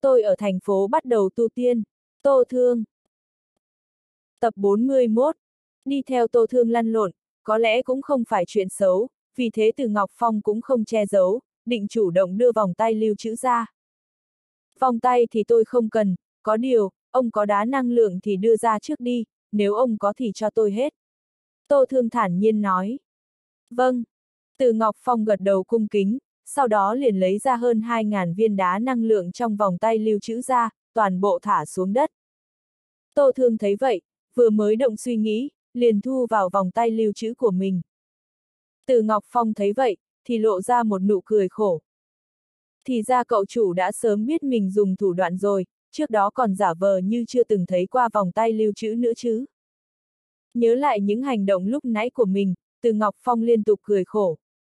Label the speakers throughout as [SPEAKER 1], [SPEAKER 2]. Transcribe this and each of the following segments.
[SPEAKER 1] Tôi ở thành phố bắt đầu tu tiên. Tô Thương. Tập 41. Đi theo Tô Thương lăn lộn, có lẽ cũng không phải chuyện xấu, vì thế Từ Ngọc Phong cũng không che giấu, định chủ động đưa vòng tay lưu trữ ra. Vòng tay thì tôi không cần, có điều, ông có đá năng lượng thì đưa ra trước đi, nếu ông có thì cho tôi hết. Tô Thương thản nhiên nói. Vâng. Từ Ngọc Phong gật đầu cung kính, sau đó liền lấy ra hơn 2.000 viên đá năng lượng trong vòng tay lưu trữ ra, toàn bộ thả xuống đất. Tô Thương thấy vậy, vừa mới động suy nghĩ, liền thu vào vòng tay lưu trữ của mình. Từ Ngọc Phong thấy vậy, thì lộ ra một nụ cười khổ. Thì ra cậu chủ đã sớm biết mình dùng thủ đoạn rồi, trước đó còn giả vờ như chưa từng thấy qua vòng tay lưu trữ nữa chứ. Nhớ lại những hành động lúc nãy của mình, Từ Ngọc Phong liên tục cười khổ.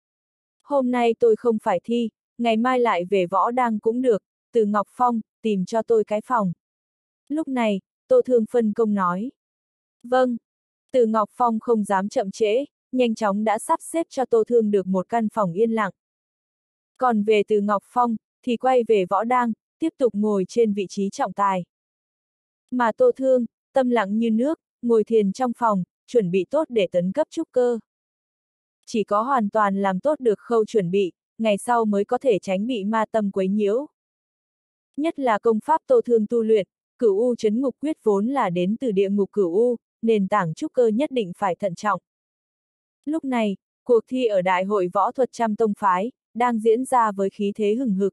[SPEAKER 1] Hôm nay tôi không phải thi, ngày mai lại về võ đăng cũng được, Từ Ngọc Phong, tìm cho tôi cái phòng. Lúc này, Tô Thương phân công nói. Vâng. Từ Ngọc Phong không dám chậm trễ, nhanh chóng đã sắp xếp cho Tô Thương được một căn phòng yên lặng. Còn về Từ Ngọc Phong, thì quay về võ đăng, tiếp tục ngồi trên vị trí trọng tài. Mà Tô Thương, tâm lặng như nước, ngồi thiền trong phòng, chuẩn bị tốt để tấn cấp trúc cơ. Chỉ có hoàn toàn làm tốt được khâu chuẩn bị, ngày sau mới có thể tránh bị ma tâm quấy nhiễu. Nhất là công pháp Tô Thương tu luyện, Cửu U Chấn Ngục Quyết vốn là đến từ địa ngục Cửu U, nền tảng trúc cơ nhất định phải thận trọng. Lúc này, cuộc thi ở Đại hội Võ thuật trăm tông phái, đang diễn ra với khí thế hừng hực.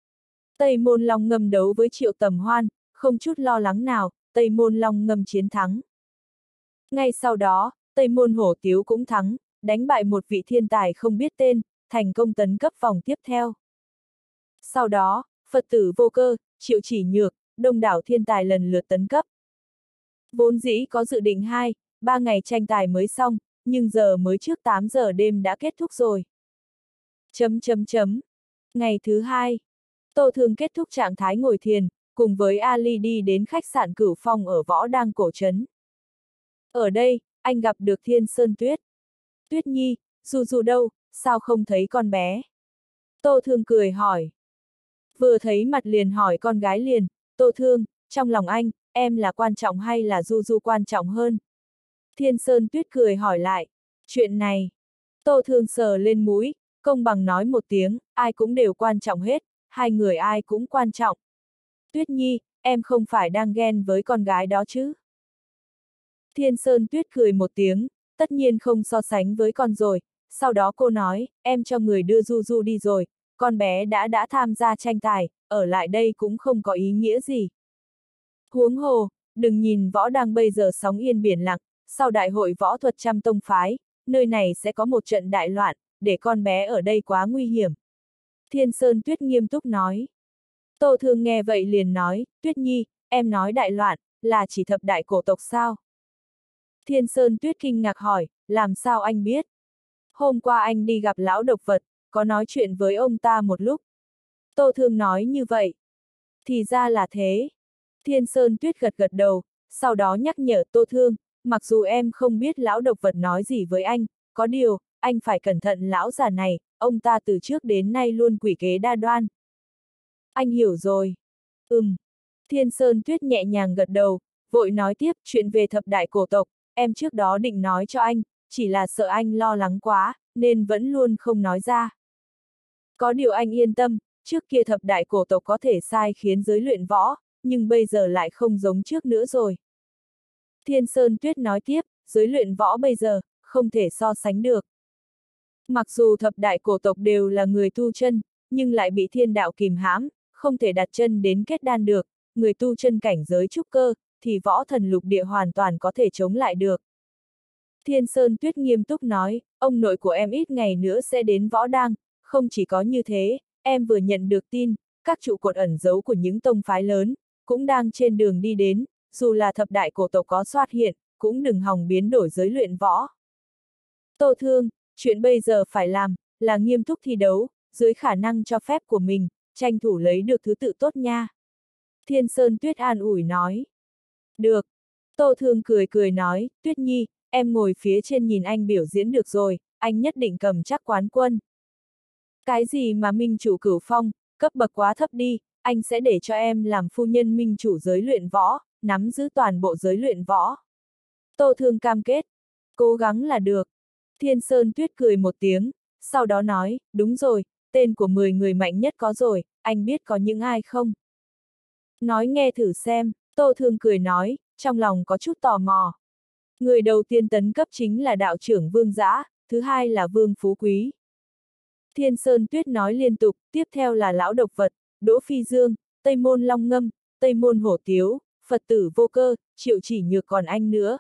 [SPEAKER 1] Tây Môn Long Ngâm đấu với Triệu Tầm Hoan, không chút lo lắng nào, Tây Môn Long Ngâm chiến thắng. Ngay sau đó, Tây Môn Hổ Tiếu cũng thắng, đánh bại một vị thiên tài không biết tên, thành công tấn cấp vòng tiếp theo. Sau đó, Phật tử Vô Cơ, Triệu Chỉ Nhược, đông đảo thiên tài lần lượt tấn cấp. Vốn dĩ có dự định 2-3 ngày tranh tài mới xong, nhưng giờ mới trước 8 giờ đêm đã kết thúc rồi. Ngày thứ 2, Tô Thương kết thúc trạng thái ngồi thiền, cùng với Ali đi đến khách sạn Cửu Phong ở Võ Đăng cổ trấn. Ở đây, anh gặp được Thiên Sơn Tuyết. Tuyết Nhi, Du Du đâu, sao không thấy con bé? Tô Thương cười hỏi. Vừa thấy mặt liền hỏi con gái liền, Tô Thương, trong lòng anh, em là quan trọng hay là Du Du quan trọng hơn? Thiên Sơn Tuyết cười hỏi lại, chuyện này. Tô Thương sờ lên mũi, công bằng nói một tiếng, ai cũng đều quan trọng hết, hai người ai cũng quan trọng. Tuyết Nhi, em không phải đang ghen với con gái đó chứ? Thiên Sơn Tuyết cười một tiếng, tất nhiên không so sánh với con rồi, sau đó cô nói, em cho người đưa Du Du đi rồi, con bé đã tham gia tranh tài, ở lại đây cũng không có ý nghĩa gì. Huống hồ, đừng nhìn Võ Đăng bây giờ sóng yên biển lặng, sau đại hội võ thuật trăm tông phái, nơi này sẽ có một trận đại loạn, để con bé ở đây quá nguy hiểm. Thiên Sơn Tuyết nghiêm túc nói. Tô Thương nghe vậy liền nói, Tuyết Nhi, em nói đại loạn, là chỉ thập đại cổ tộc sao? Thiên Sơn Tuyết kinh ngạc hỏi, làm sao anh biết? Hôm qua anh đi gặp lão độc vật, có nói chuyện với ông ta một lúc. Tô Thương nói như vậy. Thì ra là thế. Thiên Sơn Tuyết gật gật đầu, sau đó nhắc nhở Tô Thương, mặc dù em không biết lão độc vật nói gì với anh, có điều, anh phải cẩn thận lão già này, ông ta từ trước đến nay luôn quỷ kế đa đoan. Anh hiểu rồi. Thiên Sơn Tuyết nhẹ nhàng gật đầu, vội nói tiếp chuyện về thập đại cổ tộc, em trước đó định nói cho anh, chỉ là sợ anh lo lắng quá, nên vẫn luôn không nói ra. Có điều anh yên tâm, trước kia thập đại cổ tộc có thể sai khiến giới luyện võ, nhưng bây giờ lại không giống trước nữa rồi. Thiên Sơn Tuyết nói tiếp, giới luyện võ bây giờ, không thể so sánh được. Mặc dù thập đại cổ tộc đều là người tu chân, nhưng lại bị thiên đạo kìm hãm, không thể đặt chân đến kết đan được, người tu chân cảnh giới trúc cơ, thì võ thần lục địa hoàn toàn có thể chống lại được. Thiên Sơn Tuyết nghiêm túc nói, ông nội của em ít ngày nữa sẽ đến Võ Đăng, không chỉ có như thế, em vừa nhận được tin, các trụ cột ẩn giấu của những tông phái lớn, cũng đang trên đường đi đến, dù là thập đại cổ tộc có xuất hiện, cũng đừng hòng biến đổi giới luyện võ. Tô Thương, chuyện bây giờ phải làm, là nghiêm túc thi đấu, dưới khả năng cho phép của mình, tranh thủ lấy được thứ tự tốt nha. Thiên Sơn Tuyết an ủi nói. Được. Tô Thương cười cười nói, Tuyết Nhi, em ngồi phía trên nhìn anh biểu diễn được rồi, anh nhất định cầm chắc quán quân. Cái gì mà minh chủ Cửu Phong, cấp bậc quá thấp đi, anh sẽ để cho em làm phu nhân minh chủ giới luyện võ, nắm giữ toàn bộ giới luyện võ. Tô Thương cam kết. Cố gắng là được. Thiên Sơn Tuyết cười một tiếng, sau đó nói, đúng rồi, tên của 10 người mạnh nhất có rồi, anh biết có những ai không? Nói nghe thử xem, Tô Thương cười nói, trong lòng có chút tò mò. Người đầu tiên tấn cấp chính là đạo trưởng Vương Dã, thứ hai là Vương Phú Quý. Thiên Sơn Tuyết nói liên tục, tiếp theo là Lão Độc Vật, Đỗ Phi Dương, Tây Môn Long Ngâm, Tây Môn Hổ Tiếu, Phật tử Vô Cơ, Triệu Chỉ Nhược còn anh nữa.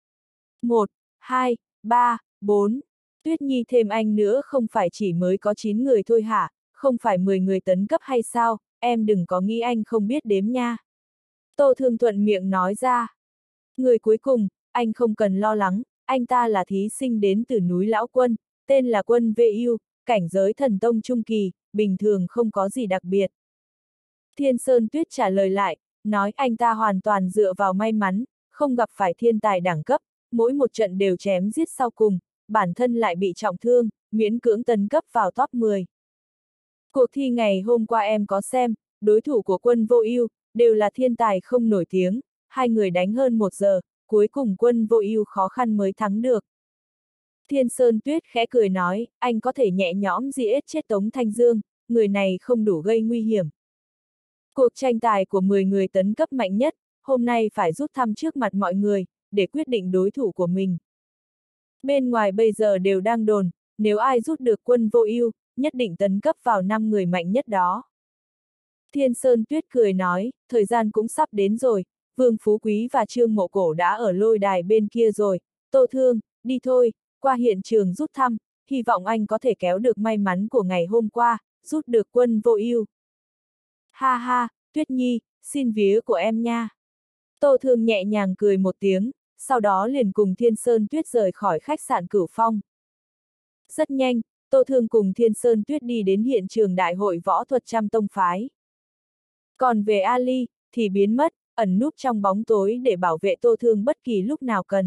[SPEAKER 1] 1, 2, 3, 4. Tuyết Nhi thêm anh nữa không phải chỉ mới có 9 người thôi hả, không phải 10 người tấn cấp hay sao, em đừng có nghĩ anh không biết đếm nha. Tô Thương thuận miệng nói ra. Người cuối cùng, anh không cần lo lắng, anh ta là thí sinh đến từ núi Lão Quân, tên là Quân VU, cảnh giới thần tông trung kỳ, bình thường không có gì đặc biệt. Thiên Sơn Tuyết trả lời lại, nói anh ta hoàn toàn dựa vào may mắn, không gặp phải thiên tài đẳng cấp, mỗi một trận đều chém giết sau cùng, bản thân lại bị trọng thương, miễn cưỡng tấn cấp vào top 10. Cuộc thi ngày hôm qua em có xem, đối thủ của Quân Vô Ưu đều là thiên tài không nổi tiếng, hai người đánh hơn 1 giờ, cuối cùng Quân Vô Ưu khó khăn mới thắng được. Thiên Sơn Tuyết khẽ cười nói, anh có thể nhẹ nhõm giết chết Tống Thanh Dương, người này không đủ gây nguy hiểm. Cuộc tranh tài của 10 người tấn cấp mạnh nhất, hôm nay phải rút thăm trước mặt mọi người, để quyết định đối thủ của mình. Bên ngoài bây giờ đều đang đồn, nếu ai rút được Quân Vô Ưu, nhất định tấn cấp vào 5 người mạnh nhất đó. Thiên Sơn Tuyết cười nói, thời gian cũng sắp đến rồi, Vương Phú Quý và Trương Mộ Cổ đã ở lôi đài bên kia rồi, Tô Thương, đi thôi, qua hiện trường rút thăm, hy vọng anh có thể kéo được may mắn của ngày hôm qua, rút được Quân Vô Ưu. Ha ha, Tuyết Nhi, xin vía của em nha. Tô Thương nhẹ nhàng cười một tiếng, sau đó liền cùng Thiên Sơn Tuyết rời khỏi khách sạn Cửu Phong. Rất nhanh, Tô Thương cùng Thiên Sơn Tuyết đi đến hiện trường đại hội võ thuật trăm tông phái. Còn về Ali, thì biến mất, ẩn núp trong bóng tối để bảo vệ Tô Thương bất kỳ lúc nào cần.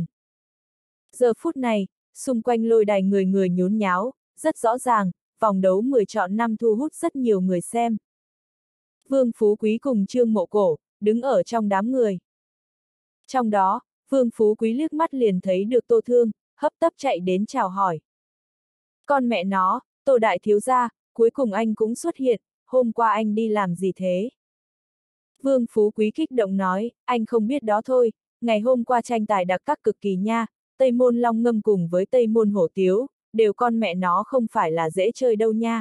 [SPEAKER 1] Giờ phút này, xung quanh lôi đài người người nhốn nháo, rất rõ ràng, vòng đấu 10 chọn 5 thu hút rất nhiều người xem. Vương Phú Quý cùng Trương Mộ Cổ, đứng ở trong đám người. Trong đó, Vương Phú Quý liếc mắt liền thấy được Tô Thương, hấp tấp chạy đến chào hỏi. Con mẹ nó, Tô đại thiếu gia, cuối cùng anh cũng xuất hiện, hôm qua anh đi làm gì thế? Vương Phú Quý kích động nói, anh không biết đó thôi, ngày hôm qua tranh tài đặc sắc cực kỳ nha, Tây Môn Long Ngâm cùng với Tây Môn Hổ Tiếu, đều con mẹ nó không phải là dễ chơi đâu nha.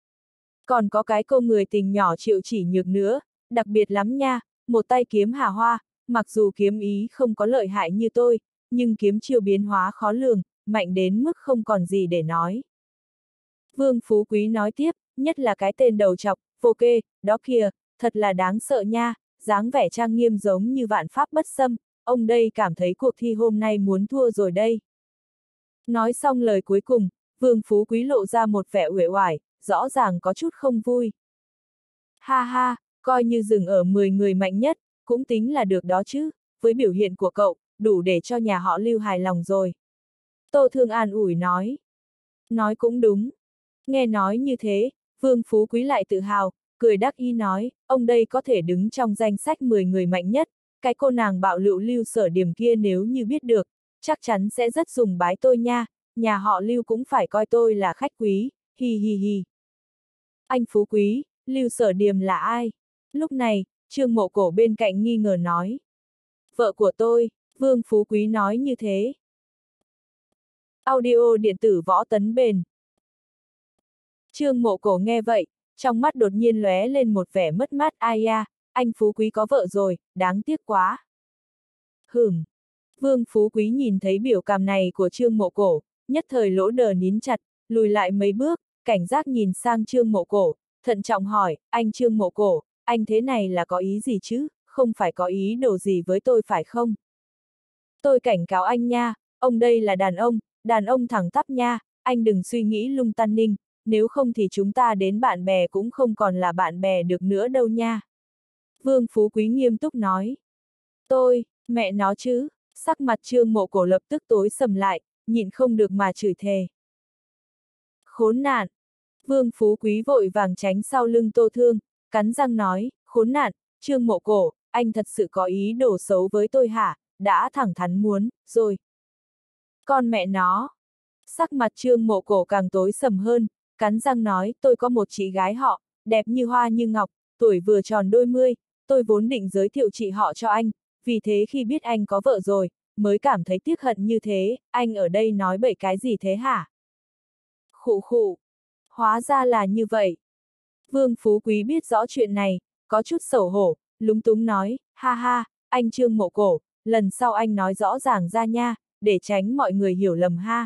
[SPEAKER 1] Còn có cái cô người tình nhỏ Triệu Chỉ Nhược nữa, đặc biệt lắm nha, một tay kiếm hà hoa, mặc dù kiếm ý không có lợi hại như tôi, nhưng kiếm chiêu biến hóa khó lường, mạnh đến mức không còn gì để nói. Vương Phú Quý nói tiếp, nhất là cái tên đầu trọc, Vô Kê, đó kìa, thật là đáng sợ nha, dáng vẻ trang nghiêm giống như vạn pháp bất xâm, ông đây cảm thấy cuộc thi hôm nay muốn thua rồi đây. Nói xong lời cuối cùng, Vương Phú Quý lộ ra một vẻ uể oải, rõ ràng có chút không vui. Ha ha, coi như dừng ở 10 người mạnh nhất, cũng tính là được đó chứ, với biểu hiện của cậu, đủ để cho nhà họ Lưu hài lòng rồi. Tô Thương an ủi nói. Nói cũng đúng. Nghe nói như thế, Vương Phú Quý lại tự hào, cười đắc ý nói, ông đây có thể đứng trong danh sách 10 người mạnh nhất, cái cô nàng bạo lựu Lưu Sở Điểm kia nếu như biết được, chắc chắn sẽ rất sùng bái tôi nha, nhà họ Lưu cũng phải coi tôi là khách quý, hi hi hi. Anh Phú Quý, Lưu Sở Điểm là ai? Lúc này, Trương Mộ Cổ bên cạnh nghi ngờ nói. Vợ của tôi, Vương Phú Quý nói như thế. Audio điện tử võ tấn bền. Trương Mộ Cổ nghe vậy, trong mắt đột nhiên lóe lên một vẻ mất mát, ai ya, anh Phú Quý có vợ rồi, đáng tiếc quá. Vương Phú Quý nhìn thấy biểu cảm này của Trương Mộ Cổ, nhất thời lỗ đờ nín chặt, lùi lại mấy bước, cảnh giác nhìn sang Trương Mộ Cổ, thận trọng hỏi, anh Trương Mộ Cổ, anh thế này là có ý gì chứ, không phải có ý đồ gì với tôi phải không? Tôi cảnh cáo anh nha, ông đây là đàn ông thẳng tắp nha, anh đừng suy nghĩ lung tung ninh, nếu không thì chúng ta đến bạn bè cũng không còn là bạn bè được nữa đâu nha. Vương Phú Quý nghiêm túc nói. Tôi, mẹ nó chứ, sắc mặt Trương Mộ Cổ lập tức tối sầm lại, nhịn không được mà chửi thề. Khốn nạn! Vương Phú Quý vội vàng tránh sau lưng Tô Thương, cắn răng nói, Khốn nạn, Trương Mộ Cổ, anh thật sự có ý đồ xấu với tôi hả? Đã thẳng thắn muốn, rồi. Con mẹ nó. Sắc mặt Trương Mộ Cổ càng tối sầm hơn, cắn răng nói, tôi có một chị gái họ, đẹp như hoa như ngọc, tuổi vừa tròn đôi mươi, tôi vốn định giới thiệu chị họ cho anh, vì thế khi biết anh có vợ rồi, mới cảm thấy tiếc hận như thế, anh ở đây nói bậy cái gì thế hả? Khụ khụ. Hóa ra là như vậy. Vương Phú Quý biết rõ chuyện này, có chút xấu hổ, lúng túng nói, ha ha, anh Trương Mộ Cổ, lần sau anh nói rõ ràng ra nha, để tránh mọi người hiểu lầm ha.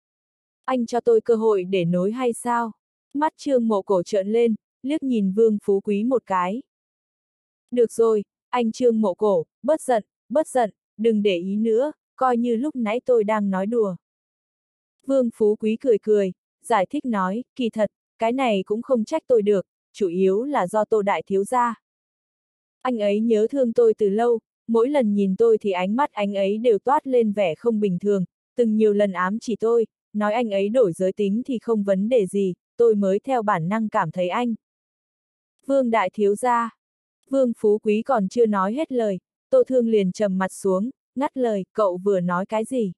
[SPEAKER 1] Anh cho tôi cơ hội để nối hay sao? Mắt Trương Mộ Cổ trợn lên, liếc nhìn Vương Phú Quý một cái. Được rồi, anh Trương Mộ Cổ, bớt giận, đừng để ý nữa, coi như lúc nãy tôi đang nói đùa. Vương Phú Quý cười cười, giải thích nói, kỳ thật, cái này cũng không trách tôi được, chủ yếu là do Tô đại thiếu gia. Anh ấy nhớ thương tôi từ lâu, mỗi lần nhìn tôi thì ánh mắt anh ấy đều toát lên vẻ không bình thường, từng nhiều lần ám chỉ tôi, nói anh ấy đổi giới tính thì không vấn đề gì, tôi mới theo bản năng cảm thấy anh. Vương đại thiếu gia. Vương Phú Quý còn chưa nói hết lời, Tô Thương liền trầm mặt xuống, ngắt lời, cậu vừa nói cái gì?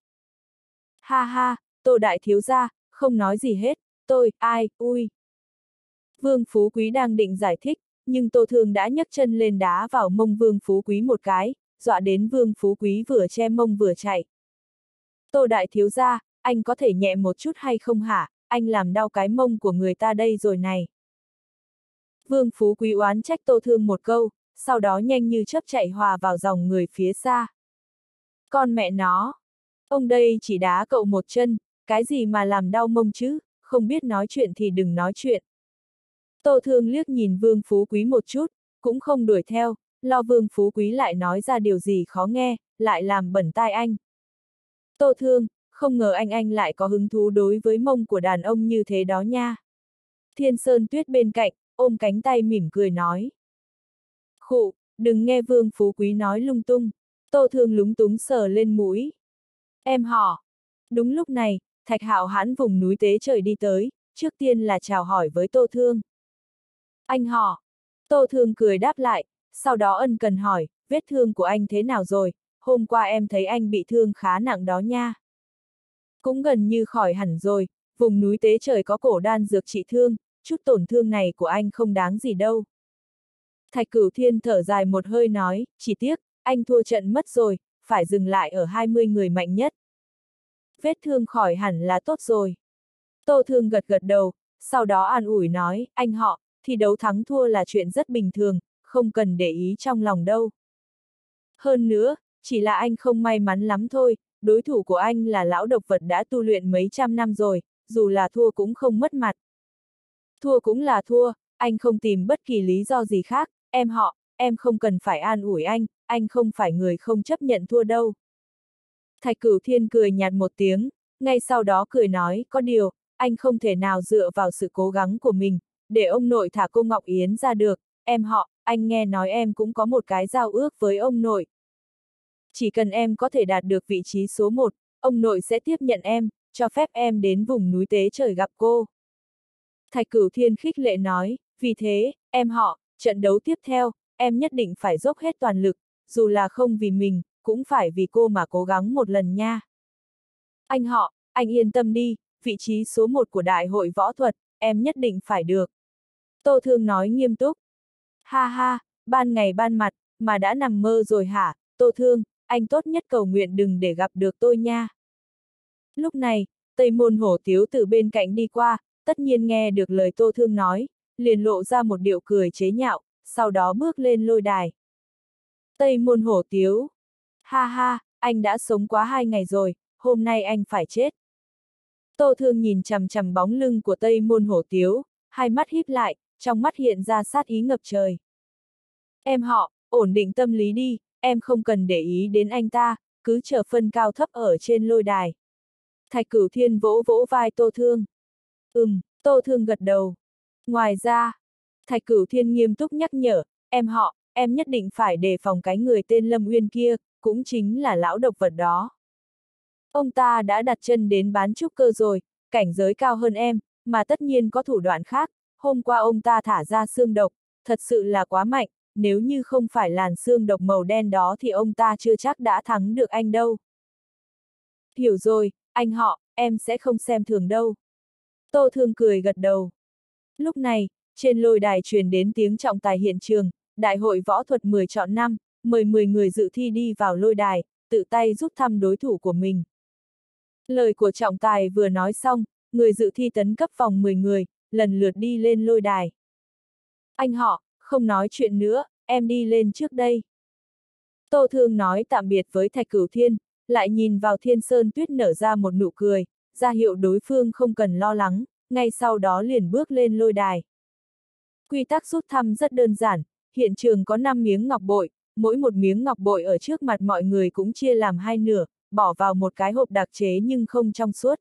[SPEAKER 1] Ha ha, Tô đại thiếu gia, không nói gì hết, ai, ui. Vương Phú Quý đang định giải thích, nhưng Tô Thương đã nhấc chân lên đá vào mông Vương Phú Quý một cái, dọa đến Vương Phú Quý vừa che mông vừa chạy. Tô đại thiếu gia, anh có thể nhẹ một chút hay không hả, anh làm đau cái mông của người ta đây rồi này. Vương Phú Quý oán trách Tô Thương một câu, sau đó nhanh như chớp chạy hòa vào dòng người phía xa. Con mẹ nó! Ông đây chỉ đá cậu một chân, cái gì mà làm đau mông chứ, không biết nói chuyện thì đừng nói chuyện. Tô Thương liếc nhìn Vương Phú Quý một chút, cũng không đuổi theo, lo Vương Phú Quý lại nói ra điều gì khó nghe, lại làm bẩn tai anh. Tô Thương, không ngờ anh lại có hứng thú đối với mông của đàn ông như thế đó nha. Thiên Sơn Tuyết bên cạnh, ôm cánh tay mỉm cười nói. Khụ, đừng nghe Vương Phú Quý nói lung tung. Tô Thương lúng túng sờ lên mũi. Em họ. Đúng lúc này, Thạch Hạo Hãn vùng núi Tế Trời đi tới, trước tiên là chào hỏi với Tô Thương. Anh họ. Tô Thương cười đáp lại, sau đó ân cần hỏi, vết thương của anh thế nào rồi, hôm qua em thấy anh bị thương khá nặng đó nha. Cũng gần như khỏi hẳn rồi, vùng núi Tế Trời có cổ đan dược trị thương, chút tổn thương này của anh không đáng gì đâu. Thạch Cửu Thiên thở dài một hơi nói, chỉ tiếc, anh thua trận mất rồi, phải dừng lại ở 20 người mạnh nhất. Vết thương khỏi hẳn là tốt rồi. Tô Thương gật gật đầu, sau đó an ủi nói, anh họ, thi đấu thắng thua là chuyện rất bình thường, không cần để ý trong lòng đâu. Hơn nữa, chỉ là anh không may mắn lắm thôi, đối thủ của anh là lão độc vật đã tu luyện mấy trăm năm rồi, dù là thua cũng không mất mặt. Thua cũng là thua, anh không tìm bất kỳ lý do gì khác, em họ, em không cần phải an ủi anh không phải người không chấp nhận thua đâu. Thạch Cửu Thiên cười nhạt một tiếng, ngay sau đó cười nói, có điều, anh không thể nào dựa vào sự cố gắng của mình, để ông nội thả cô Ngọc Yến ra được, em họ, anh nghe nói em cũng có một cái giao ước với ông nội. Chỉ cần em có thể đạt được vị trí số 1, ông nội sẽ tiếp nhận em, cho phép em đến vùng núi Tế Trời gặp cô. Thạch Cửu Thiên khích lệ nói, vì thế, em họ, trận đấu tiếp theo, em nhất định phải dốc hết toàn lực, dù là không vì mình, cũng phải vì cô mà cố gắng một lần nha. Anh họ, anh yên tâm đi, vị trí số 1 của đại hội võ thuật, em nhất định phải được. Tô Thương nói nghiêm túc. Ha ha, ban ngày ban mặt, mà đã nằm mơ rồi hả, Tô Thương, anh tốt nhất cầu nguyện đừng để gặp được tôi nha. Lúc này, Tây Môn Hổ Tiếu từ bên cạnh đi qua, tất nhiên nghe được lời Tô Thương nói, liền lộ ra một điệu cười chế nhạo, sau đó bước lên lôi đài. Tây Môn Hổ Tiếu. Ha ha, anh đã sống quá 2 ngày rồi, hôm nay anh phải chết. Tô Thương nhìn chằm chằm bóng lưng của Tây Môn Hổ Tiếu, hai mắt híp lại, trong mắt hiện ra sát ý ngập trời. Em họ, ổn định tâm lý đi, em không cần để ý đến anh ta, cứ chờ phân cao thấp ở trên lôi đài. Thạch Cửu Thiên vỗ vỗ vai Tô Thương. Tô Thương gật đầu. Ngoài ra, Thạch Cửu Thiên nghiêm túc nhắc nhở, em họ, em nhất định phải đề phòng cái người tên Lâm Uyên kia, cũng chính là lão độc vật đó. Ông ta đã đặt chân đến bán trúc cơ rồi, cảnh giới cao hơn em, mà tất nhiên có thủ đoạn khác, hôm qua ông ta thả ra xương độc, thật sự là quá mạnh, nếu như không phải làn xương độc màu đen đó thì ông ta chưa chắc đã thắng được anh đâu. Hiểu rồi, anh họ, em sẽ không xem thường đâu. Tô Thương cười gật đầu. Lúc này, trên lôi đài truyền đến tiếng trọng tài hiện trường, đại hội võ thuật 10 chọn 5, mời 10 người dự thi đi vào lôi đài, tự tay rút thăm đối thủ của mình. Lời của trọng tài vừa nói xong, người dự thi tấn cấp vòng 10 người, lần lượt đi lên lôi đài. Anh họ, không nói chuyện nữa, em đi lên trước đây. Tô Thương nói tạm biệt với Thạch Cửu Thiên, lại nhìn vào Thiên Sơn Tuyết nở ra một nụ cười, ra hiệu đối phương không cần lo lắng, ngay sau đó liền bước lên lôi đài. Quy tắc rút thăm rất đơn giản, hiện trường có 5 miếng ngọc bội, mỗi một miếng ngọc bội ở trước mặt mọi người cũng chia làm hai nửa, bỏ vào một cái hộp đặc chế nhưng không trong suốt.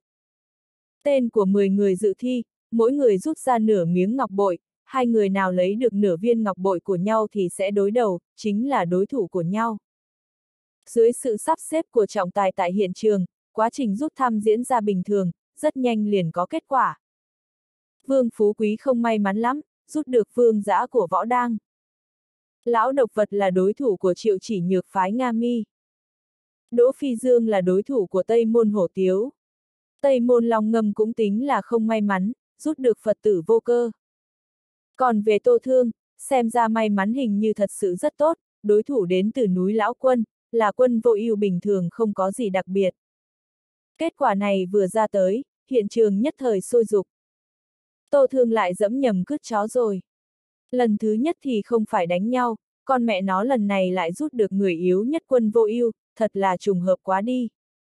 [SPEAKER 1] Tên của 10 người dự thi, mỗi người rút ra nửa miếng ngọc bội, hai người nào lấy được nửa viên ngọc bội của nhau thì sẽ đối đầu, chính là đối thủ của nhau. Dưới sự sắp xếp của trọng tài tại hiện trường, quá trình rút thăm diễn ra bình thường, rất nhanh liền có kết quả. Vương Phú Quý không may mắn lắm, rút được Vương Dã của Võ Đang. Lão Độc Vật là đối thủ của Triệu Chỉ Nhược phái Nga Mi. Đỗ Phi Dương là đối thủ của Tây Môn Hổ Tiếu. Tây Môn Long Ngâm cũng tính là không may mắn, rút được Phật tử Vô Cơ. Còn về Tô Thương, xem ra may mắn hình như thật sự rất tốt, đối thủ đến từ núi Lão Quân, là Quân Vô Ưu bình thường không có gì đặc biệt. Kết quả này vừa ra tới, hiện trường nhất thời sôi sục. Tô Thương lại dẫm nhầm cứt chó rồi. Lần thứ nhất thì không phải đánh nhau, con mẹ nó lần này lại rút được người yếu nhất Quân Vô Ưu, thật là trùng hợp quá đi.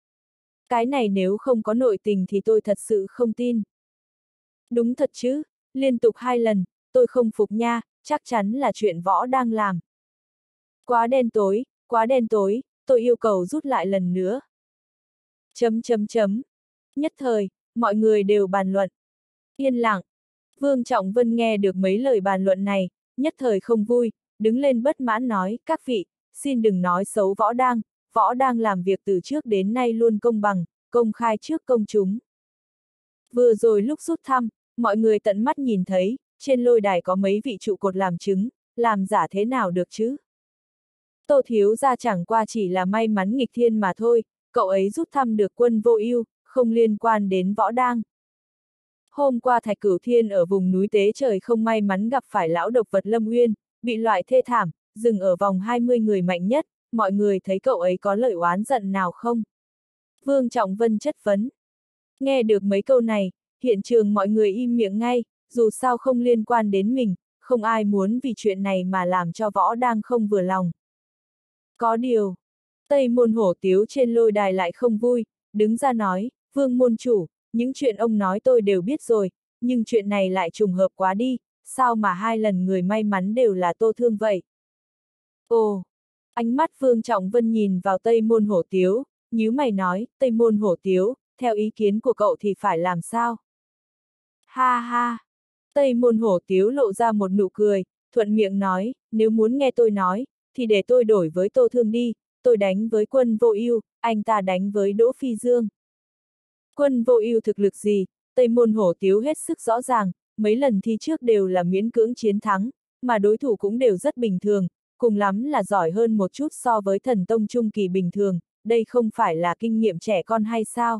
[SPEAKER 1] Cái này nếu không có nội tình thì tôi thật sự không tin. Đúng thật chứ, liên tục 2 lần, tôi không phục nha, chắc chắn là chuyện Võ đang làm. Quá đen tối, tôi yêu cầu rút lại lần nữa. Nhất thời, mọi người đều bàn luận. Yên lặng. Vương Trọng Vân nghe được mấy lời bàn luận này, nhất thời không vui, đứng lên bất mãn nói, các vị, xin đừng nói xấu Võ đang làm việc từ trước đến nay luôn công bằng, công khai trước công chúng. Vừa rồi lúc rút thăm, mọi người tận mắt nhìn thấy, trên lôi đài có mấy vị trụ cột làm chứng, làm giả thế nào được chứ? Tô thiếu gia chẳng qua chỉ là may mắn nghịch thiên mà thôi, cậu ấy rút thăm được Quân Vô Ưu, không liên quan đến Võ đang. Hôm qua Thạch Cửu Thiên ở vùng núi Tế Trời không may mắn gặp phải lão độc vật Lâm Uyên, bị loại thê thảm, dừng ở vòng 20 người mạnh nhất, mọi người thấy cậu ấy có lời oán giận nào không? Vương Trọng Vân chất vấn. Nghe được mấy câu này, hiện trường mọi người im miệng ngay, dù sao không liên quan đến mình, không ai muốn vì chuyện này mà làm cho Võ đang không vừa lòng. Có điều, Tây Môn Hổ Tiếu trên lôi đài lại không vui, đứng ra nói, Vương môn chủ, những chuyện ông nói tôi đều biết rồi, nhưng chuyện này lại trùng hợp quá đi, sao mà 2 lần người may mắn đều là Tô Thương vậy? Ồ, ánh mắt Vương Trọng Vân nhìn vào Tây Môn Hổ Tiếu, nhíu mày nói, Tây Môn Hổ Tiếu, theo ý kiến của cậu thì phải làm sao? Ha ha! Tây Môn Hổ Tiếu lộ ra một nụ cười, thuận miệng nói, nếu muốn nghe tôi nói, thì để tôi đổi với Tô Thương đi, tôi đánh với Quân Vô Ưu, anh ta đánh với Đỗ Phi Dương. Quân Vô Ưu thực lực gì, Tây Môn Hổ Tiếu hết sức rõ ràng, mấy lần thi trước đều là miễn cưỡng chiến thắng, mà đối thủ cũng đều rất bình thường, cùng lắm là giỏi hơn một chút so với thần tông trung kỳ bình thường, đây không phải là kinh nghiệm trẻ con hay sao?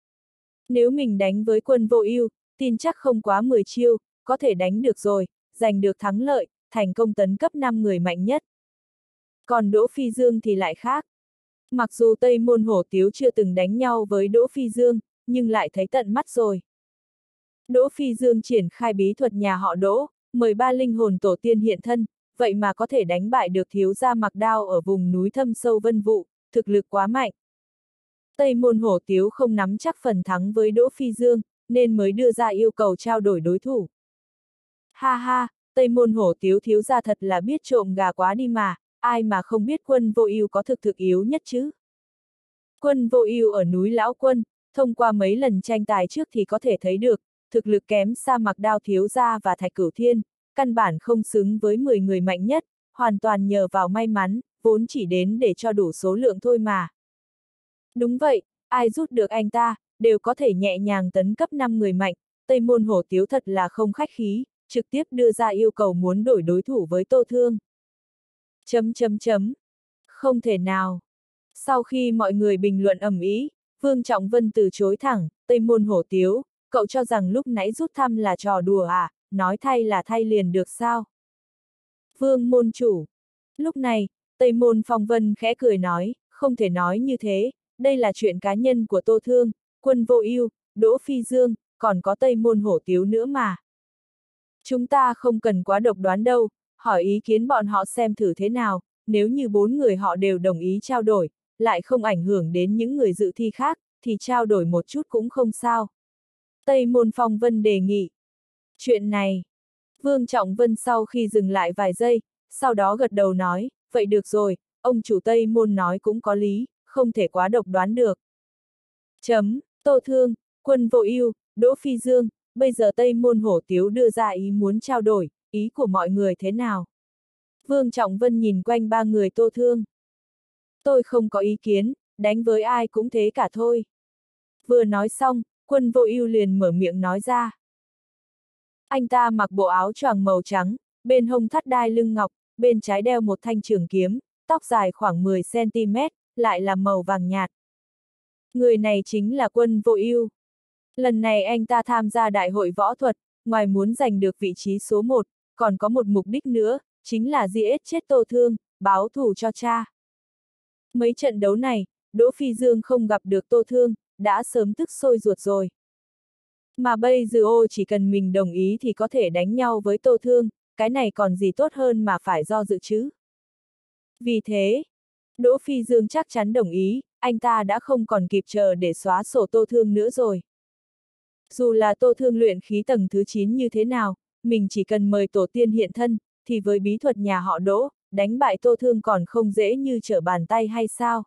[SPEAKER 1] Nếu mình đánh với Quân Vô Ưu, tin chắc không quá 10 chiêu, có thể đánh được rồi, giành được thắng lợi, thành công tấn cấp 5 người mạnh nhất. Còn Đỗ Phi Dương thì lại khác. Mặc dù Tây Môn Hổ Tiếu chưa từng đánh nhau với Đỗ Phi Dương, nhưng lại thấy tận mắt rồi. Đỗ Phi Dương triển khai bí thuật nhà họ Đỗ, mời 3 linh hồn tổ tiên hiện thân, vậy mà có thể đánh bại được thiếu gia Mặc Đao ở vùng núi thâm sâu Vân Vụ, thực lực quá mạnh. Tây Môn Hổ Tiếu không nắm chắc phần thắng với Đỗ Phi Dương, nên mới đưa ra yêu cầu trao đổi đối thủ. Ha ha, Tây Môn Hổ Tiếu thiếu gia thật là biết trộm gà quá đi mà, ai mà không biết Quân Vô Ưu có thực yếu nhất chứ? Quân Vô Ưu ở núi Lão Quân, thông qua mấy lần tranh tài trước thì có thể thấy được, thực lực kém xa Mặc Đao thiếu gia và Thạch Cửu Thiên, căn bản không xứng với 10 người mạnh nhất, hoàn toàn nhờ vào may mắn, vốn chỉ đến để cho đủ số lượng thôi mà. Đúng vậy, ai rút được anh ta, đều có thể nhẹ nhàng tấn cấp 5 người mạnh, Tây Môn Hổ Tiếu thật là không khách khí, trực tiếp đưa ra yêu cầu muốn đổi đối thủ với Tô Thương. Chấm chấm chấm. Không thể nào. Sau khi mọi người bình luận ầm ĩ, Vương Trọng Vân từ chối thẳng, Tây Môn Hổ Tiếu, cậu cho rằng lúc nãy rút thăm là trò đùa à, nói thay là thay liền được sao? Vương môn chủ. Lúc này, Tây Môn Phong Vân khẽ cười nói, không thể nói như thế, đây là chuyện cá nhân của Tô Thương, Quân Vô Ưu, Đỗ Phi Dương, còn có Tây Môn Hổ Tiếu nữa mà. Chúng ta không cần quá độc đoán đâu, hỏi ý kiến bọn họ xem thử thế nào, nếu như 4 người họ đều đồng ý trao đổi, lại không ảnh hưởng đến những người dự thi khác, thì trao đổi một chút cũng không sao. Tây Môn Phong Vân đề nghị. Chuyện này, Vương Trọng Vân sau khi dừng lại vài giây, sau đó gật đầu nói, vậy được rồi, ông chủ Tây Môn nói cũng có lý, không thể quá độc đoán được. Tô Thương, Quân Vô Ưu, Đỗ Phi Dương, bây giờ Tây Môn Hổ Tiếu đưa ra ý muốn trao đổi, ý của mọi người thế nào? Vương Trọng Vân nhìn quanh 3 người Tô Thương. Tôi không có ý kiến, đánh với ai cũng thế cả thôi. Vừa nói xong, Quân Vô Ưu liền mở miệng nói ra. Anh ta mặc bộ áo choàng màu trắng, bên hông thắt đai lưng ngọc, bên trái đeo một thanh trường kiếm, tóc dài khoảng 10 cm, lại là màu vàng nhạt. Người này chính là Quân Vô Ưu. Lần này anh ta tham gia đại hội võ thuật, ngoài muốn giành được vị trí số 1, còn có một mục đích nữa, chính là giết chết Tô Thương, báo thù cho cha. Mấy trận đấu này, Đỗ Phi Dương không gặp được Tô Thương, đã sớm tức sôi ruột rồi. Mà bây giờ chỉ cần mình đồng ý thì có thể đánh nhau với Tô Thương, cái này còn gì tốt hơn mà phải do dự chứ. Vì thế, Đỗ Phi Dương chắc chắn đồng ý, anh ta đã không còn kịp chờ để xóa sổ Tô Thương nữa rồi. Dù là Tô Thương luyện khí tầng thứ 9 như thế nào, mình chỉ cần mời tổ tiên hiện thân, thì với bí thuật nhà họ Đỗ, đánh bại Tô Thương còn không dễ như trở bàn tay hay sao?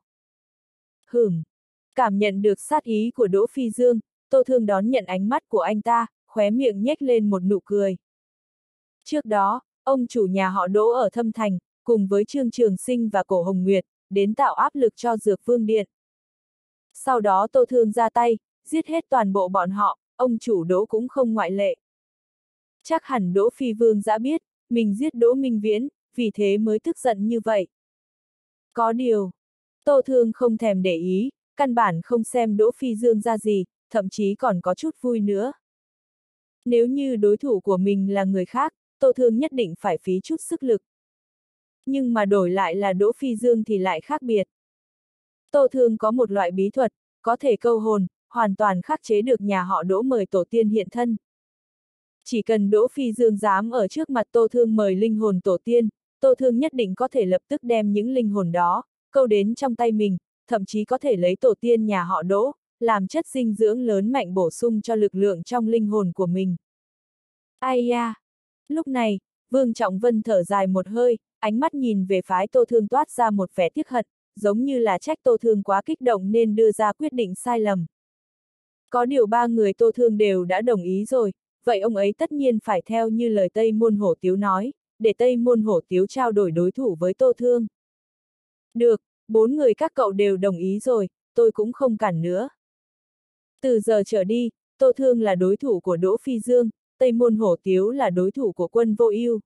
[SPEAKER 1] Cảm nhận được sát ý của Đỗ Phi Dương, Tô Thương đón nhận ánh mắt của anh ta, khóe miệng nhếch lên một nụ cười. Trước đó, ông chủ nhà họ Đỗ ở Thâm Thành, cùng với Trương Trường Sinh và Cổ Hồng Nguyệt, đến tạo áp lực cho Dược Vương Điện. Sau đó Tô Thương ra tay, giết hết toàn bộ bọn họ, ông chủ Đỗ cũng không ngoại lệ. Chắc hẳn Đỗ Phi Vương đã biết, mình giết Đỗ Minh Viễn, vì thế mới tức giận như vậy. Có điều, Tô Thương không thèm để ý, căn bản không xem Đỗ Phi Dương ra gì, thậm chí còn có chút vui nữa. Nếu như đối thủ của mình là người khác, Tô Thương nhất định phải phí chút sức lực. Nhưng mà đổi lại là Đỗ Phi Dương thì lại khác biệt. Tô Thương có một loại bí thuật, có thể câu hồn, hoàn toàn khắc chế được nhà họ Đỗ mời tổ tiên hiện thân. Chỉ cần Đỗ Phi Dương dám ở trước mặt Tô Thương mời linh hồn tổ tiên, Tô Thương nhất định có thể lập tức đem những linh hồn đó, câu đến trong tay mình, thậm chí có thể lấy tổ tiên nhà họ Đỗ, làm chất dinh dưỡng lớn mạnh bổ sung cho lực lượng trong linh hồn của mình. Ai da! Lúc này, Vương Trọng Vân thở dài một hơi, ánh mắt nhìn về phái Tô Thương toát ra một vẻ tiếc hận, giống như là trách Tô Thương quá kích động nên đưa ra quyết định sai lầm. Có điều 3 người Tô Thương đều đã đồng ý rồi, vậy ông ấy tất nhiên phải theo như lời Tây Môn Hổ Tiếu nói, để Tây Môn Hổ Tiếu trao đổi đối thủ với Tô Thương. Được, 4 người các cậu đều đồng ý rồi, tôi cũng không cản nữa. Từ giờ trở đi, Tô Thương là đối thủ của Đỗ Phi Dương, Tây Môn Hổ Tiếu là đối thủ của Quân Vô Ưu.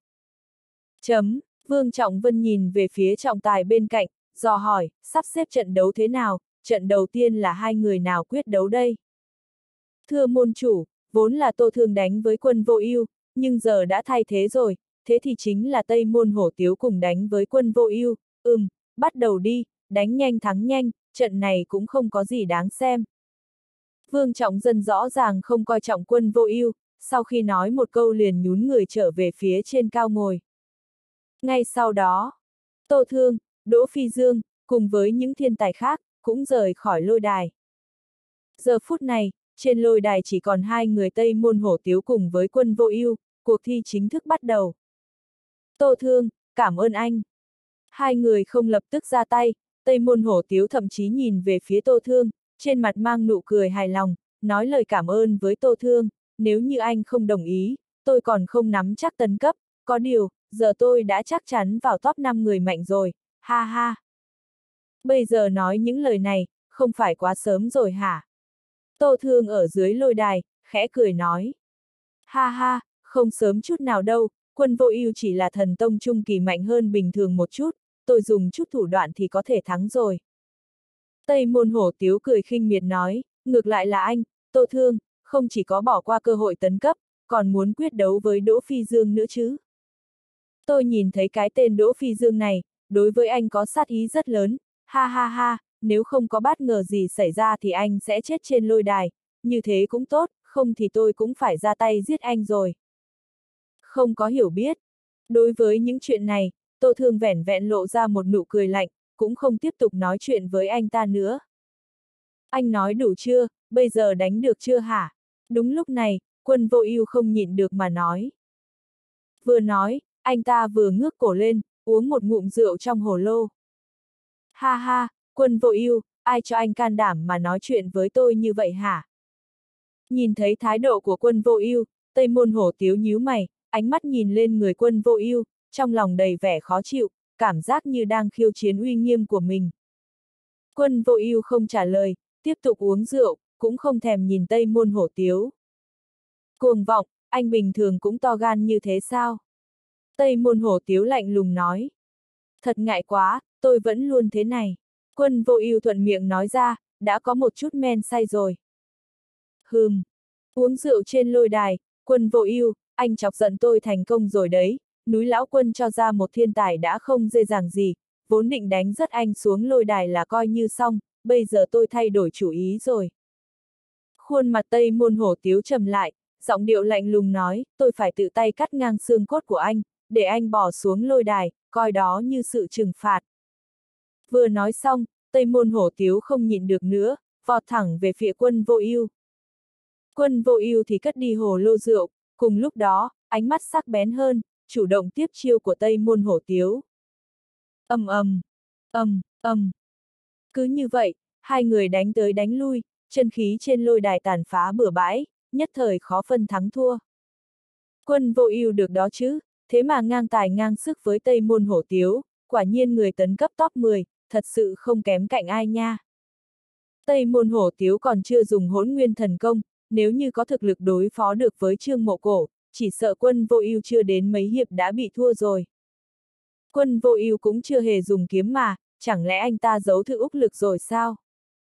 [SPEAKER 1] Vương Trọng Vân nhìn về phía trọng tài bên cạnh, dò hỏi, sắp xếp trận đấu thế nào, trận đầu tiên là 2 người nào quyết đấu đây? Thưa môn chủ, vốn là Tô Thương đánh với Quân Vô Ưu, nhưng giờ đã thay thế rồi, thế thì chính là Tây Môn Hổ Tiếu cùng đánh với Quân Vô Ưu. Bắt đầu đi, đánh nhanh thắng nhanh, trận này cũng không có gì đáng xem. Vương Trọng Dân rõ ràng không coi trọng Quân Vô Ưu, sau khi nói một câu liền nhún người trở về phía trên cao ngồi. Ngay sau đó, Tô Thương, Đỗ Phi Dương, cùng với những thiên tài khác, cũng rời khỏi lôi đài. Giờ phút này, trên lôi đài chỉ còn 2 người Tây Môn Hổ Tiếu cùng với Quân Vô Ưu, cuộc thi chính thức bắt đầu. Tô Thương, cảm ơn anh. 2 người không lập tức ra tay, Tây Môn Hổ Tiếu thậm chí nhìn về phía Tô Thương, trên mặt mang nụ cười hài lòng, nói lời cảm ơn với Tô Thương, nếu như anh không đồng ý, tôi còn không nắm chắc tấn cấp, có điều, giờ tôi đã chắc chắn vào top 5 người mạnh rồi, ha ha. Bây giờ nói những lời này, không phải quá sớm rồi hả? Tô Thương ở dưới lôi đài, khẽ cười nói. Ha ha, không sớm chút nào đâu, Quân Vô Ưu chỉ là thần tông trung kỳ mạnh hơn bình thường một chút, tôi dùng chút thủ đoạn thì có thể thắng rồi. Tây Môn Hổ Tiếu cười khinh miệt nói, ngược lại là anh, Tô Thương, không chỉ có bỏ qua cơ hội tấn cấp, còn muốn quyết đấu với Đỗ Phi Dương nữa chứ. Tôi nhìn thấy cái tên Đỗ Phi Dương này, đối với anh có sát ý rất lớn, ha ha ha, nếu không có bất ngờ gì xảy ra thì anh sẽ chết trên lôi đài, như thế cũng tốt, không thì tôi cũng phải ra tay giết anh rồi. Không có hiểu biết. Đối với những chuyện này, Tô Thương vẻn vẹn lộ ra một nụ cười lạnh, cũng không tiếp tục nói chuyện với anh ta nữa. Anh nói đủ chưa, bây giờ đánh được chưa hả? Đúng lúc này, Quân Vô Ưu không nhịn được mà nói. Vừa nói, anh ta vừa ngước cổ lên, uống một ngụm rượu trong hồ lô. Ha ha, Quân Vô Ưu, ai cho anh can đảm mà nói chuyện với tôi như vậy hả? Nhìn thấy thái độ của Quân Vô Ưu, Tây Môn Hổ Tiếu nhíu mày, ánh mắt nhìn lên người Quân Vô Ưu, trong lòng đầy vẻ khó chịu, cảm giác như đang khiêu chiến uy nghiêm của mình. Quân Vô Ưu không trả lời, tiếp tục uống rượu, cũng không thèm nhìn Tây Môn Hổ Tiếu. Cuồng vọng, anh bình thường cũng to gan như thế sao? Tây Môn Hổ Tiếu lạnh lùng nói. Thật ngại quá, tôi vẫn luôn thế này. Quân Vô Ưu thuận miệng nói ra, đã có một chút men say rồi. Uống rượu trên lôi đài, Quân Vô Ưu, anh chọc giận tôi thành công rồi đấy, núi lão Quân cho ra một thiên tài đã không dễ dàng gì, vốn định đánh rất anh xuống lôi đài là coi như xong, bây giờ tôi thay đổi chủ ý rồi. Khuôn mặt Tây Môn Hổ Tiếu trầm lại, giọng điệu lạnh lùng nói, tôi phải tự tay cắt ngang xương cốt của anh, để anh bỏ xuống lôi đài, coi đó như sự trừng phạt. Vừa nói xong, Tây Môn Hổ Tiếu không nhịn được nữa, vọt thẳng về phía Quân Vô Ưu. Quân Vô Ưu thì cất đi hồ lô rượu, cùng lúc đó, ánh mắt sắc bén hơn, chủ động tiếp chiêu của Tây Môn Hổ Tiếu. Ầm ầm, ầm ầm. Cứ như vậy, hai người đánh tới đánh lui, chân khí trên lôi đài tàn phá bừa bãi, nhất thời khó phân thắng thua. Quân Vô Ưu được đó chứ, thế mà ngang tài ngang sức với Tây Môn Hổ Tiếu, quả nhiên người tấn cấp top 10, thật sự không kém cạnh ai nha. Tây Môn Hổ Tiếu còn chưa dùng Hỗn Nguyên Thần Công, nếu như có thực lực đối phó được với Trương Mộ Cổ, chỉ sợ Quân Vô Ưu chưa đến mấy hiệp đã bị thua rồi. Quân Vô Ưu cũng chưa hề dùng kiếm mà, chẳng lẽ anh ta giấu thử úc lực rồi sao?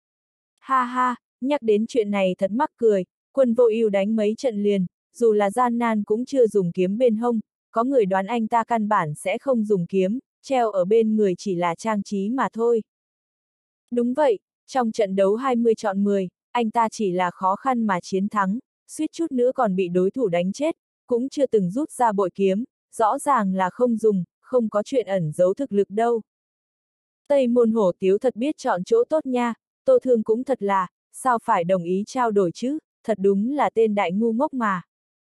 [SPEAKER 1] Ha ha, nhắc đến chuyện này thật mắc cười, Quân Vô Ưu đánh mấy trận liền, dù là gian nan cũng chưa dùng kiếm bên hông, có người đoán anh ta căn bản sẽ không dùng kiếm, treo ở bên người chỉ là trang trí mà thôi. Đúng vậy, trong trận đấu 20 chọn 10, anh ta chỉ là khó khăn mà chiến thắng, suýt chút nữa còn bị đối thủ đánh chết, cũng chưa từng rút ra bội kiếm, rõ ràng là không dùng, không có chuyện ẩn giấu thực lực đâu. Tây Môn Hổ Tiếu thật biết chọn chỗ tốt nha, Tô Thương cũng thật là, sao phải đồng ý trao đổi chứ, thật đúng là tên đại ngu ngốc mà.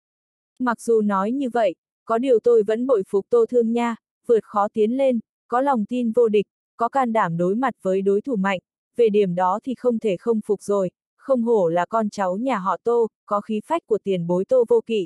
[SPEAKER 1] Mặc dù nói như vậy, có điều tôi vẫn bội phục Tô Thương nha, vượt khó tiến lên, có lòng tin vô địch, có can đảm đối mặt với đối thủ mạnh, về điểm đó thì không thể không phục rồi, không hổ là con cháu nhà họ Tô, có khí phách của tiền bối Tô Vô Kỵ.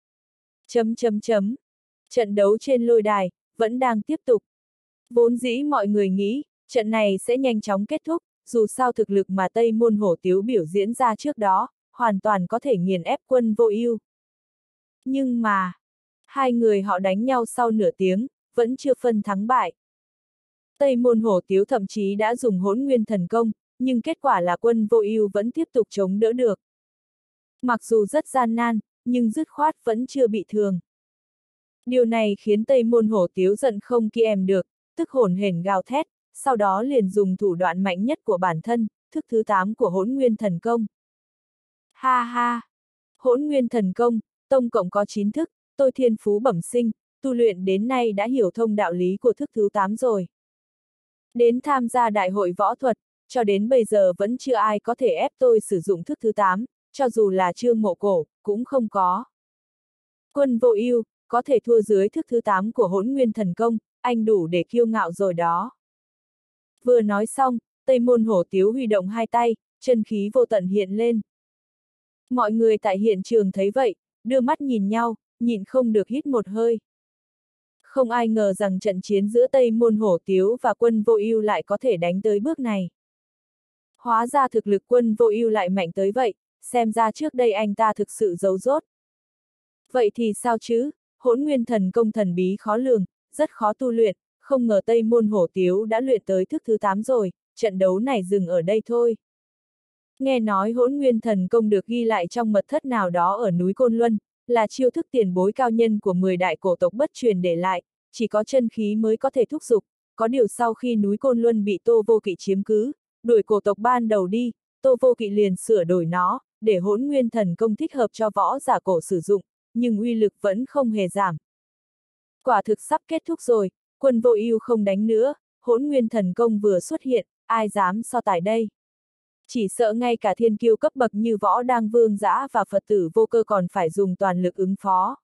[SPEAKER 1] Trận đấu trên lôi đài, vẫn đang tiếp tục. Vốn dĩ mọi người nghĩ, trận này sẽ nhanh chóng kết thúc, dù sao thực lực mà Tây Môn Hổ Tiếu biểu diễn ra trước đó, hoàn toàn có thể nghiền ép Quân Vô Ưu. Nhưng mà, hai người họ đánh nhau sau nửa tiếng, vẫn chưa phân thắng bại. Tây Môn Hổ Tiếu thậm chí đã dùng Hỗn Nguyên Thần Công, nhưng kết quả là Quân Vô Ưu vẫn tiếp tục chống đỡ được. Mặc dù rất gian nan, nhưng dứt khoát vẫn chưa bị thương. Điều này khiến Tây Môn Hổ Tiếu giận không kiềm được, tức hổn hển gào thét, sau đó liền dùng thủ đoạn mạnh nhất của bản thân, thức thứ 8 của Hỗn Nguyên Thần Công. Ha ha! Hỗn Nguyên Thần Công, tổng cộng có 9 thức, tôi thiên phú bẩm sinh, tu luyện đến nay đã hiểu thông đạo lý của thức thứ 8 rồi. Đến tham gia đại hội võ thuật, cho đến bây giờ vẫn chưa ai có thể ép tôi sử dụng thức thứ 8, cho dù là Trương Mộ Cổ, cũng không có. Quân Vô Ưu, có thể thua dưới thức thứ 8 của Hỗn Nguyên Thần Công, anh đủ để kiêu ngạo rồi đó. Vừa nói xong, Tây Môn Hổ Tiếu huy động hai tay, chân khí vô tận hiện lên. Mọi người tại hiện trường thấy vậy, đưa mắt nhìn nhau, nhịn không được hít một hơi. Không ai ngờ rằng trận chiến giữa Tây Môn Hổ Tiếu và Quân Vô Ưu lại có thể đánh tới bước này. Hóa ra thực lực Quân Vô Ưu lại mạnh tới vậy, xem ra trước đây anh ta thực sự giấu dốt. Vậy thì sao chứ, Hỗn Nguyên Thần Công thần bí khó lường, rất khó tu luyện, không ngờ Tây Môn Hổ Tiếu đã luyện tới thức thứ 8 rồi, trận đấu này dừng ở đây thôi. Nghe nói Hỗn Nguyên Thần Công được ghi lại trong mật thất nào đó ở núi Côn Luân, là chiêu thức tiền bối cao nhân của 10 đại cổ tộc bất truyền để lại, chỉ có chân khí mới có thể thúc giục, có điều sau khi núi Côn Luân bị Tô Vô Kỵ chiếm cứ, đuổi cổ tộc ban đầu đi, Tô Vô Kỵ liền sửa đổi nó, để Hỗn Nguyên Thần Công thích hợp cho võ giả cổ sử dụng, nhưng uy lực vẫn không hề giảm. Quả thực sắp kết thúc rồi, Quân Vô Ưu không đánh nữa, Hỗn Nguyên Thần Công vừa xuất hiện, ai dám so tài đây? Chỉ sợ ngay cả thiên kiêu cấp bậc như Võ Đang Vương Dã và Phật tử Vô Cơ còn phải dùng toàn lực ứng phó.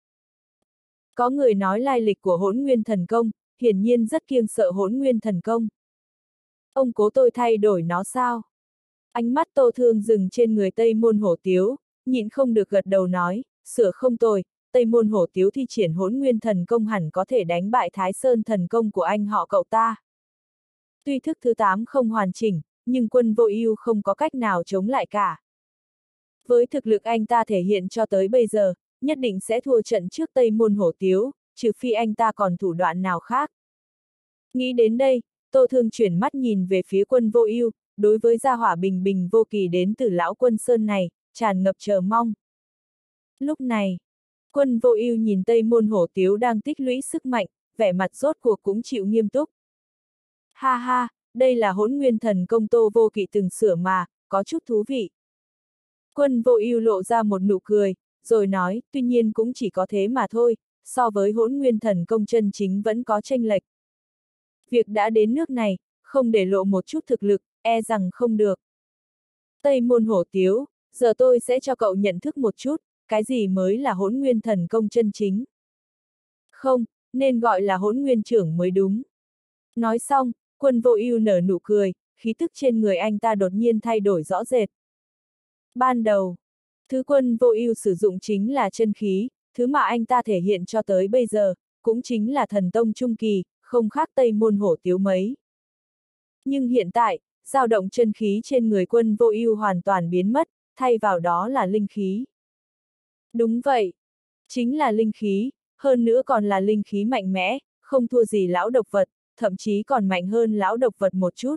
[SPEAKER 1] Có người nói lai lịch của Hỗn Nguyên Thần Công, hiển nhiên rất kiêng sợ Hỗn Nguyên Thần Công. Ông cố tôi thay đổi nó sao? Ánh mắt Tô Thương dừng trên người Tây Môn Hổ Tiếu, nhịn không được gật đầu nói, sửa không tồi, Tây Môn Hổ Tiếu thi triển Hỗn Nguyên Thần Công hẳn có thể đánh bại Thái Sơn Thần Công của anh họ cậu ta. Tuy thức thứ 8 không hoàn chỉnh, nhưng Quân Vô Ưu không có cách nào chống lại cả. Với thực lực anh ta thể hiện cho tới bây giờ, nhất định sẽ thua trận trước Tây Môn Hổ Tiếu, trừ phi anh ta còn thủ đoạn nào khác. Nghĩ đến đây, Tô Thương chuyển mắt nhìn về phía Quân Vô Ưu, đối với gia hỏa bình bình vô kỳ đến từ lão Quân Sơn này, tràn ngập chờ mong. Lúc này, Quân Vô Ưu nhìn Tây Môn Hổ Tiếu đang tích lũy sức mạnh, vẻ mặt rốt cuộc cũng chịu nghiêm túc. Ha ha, đây là Hỗn Nguyên Thần Công Tô Vô Kỵ từng sửa mà, có chút thú vị. Quân Vô Ưu lộ ra một nụ cười, rồi nói, tuy nhiên cũng chỉ có thế mà thôi, so với Hỗn Nguyên Thần Công chân chính vẫn có chênh lệch. Việc đã đến nước này, không để lộ một chút thực lực, e rằng không được. Tây Môn Hổ Tiếu, giờ tôi sẽ cho cậu nhận thức một chút, cái gì mới là Hỗn Nguyên Thần Công chân chính. Không, nên gọi là Hỗn Nguyên Trưởng mới đúng. Nói xong, Quân Vô Ưu nở nụ cười, khí tức trên người anh ta đột nhiên thay đổi rõ rệt. Ban đầu, thứ Quân Vô Ưu sử dụng chính là chân khí, thứ mà anh ta thể hiện cho tới bây giờ, cũng chính là thần tông trung kỳ, không khác Tây Môn Hổ Tiếu mấy. Nhưng hiện tại, dao động chân khí trên người Quân Vô Ưu hoàn toàn biến mất, thay vào đó là linh khí. Đúng vậy, chính là linh khí, hơn nữa còn là linh khí mạnh mẽ, không thua gì lão độc vật, thậm chí còn mạnh hơn lão độc vật một chút.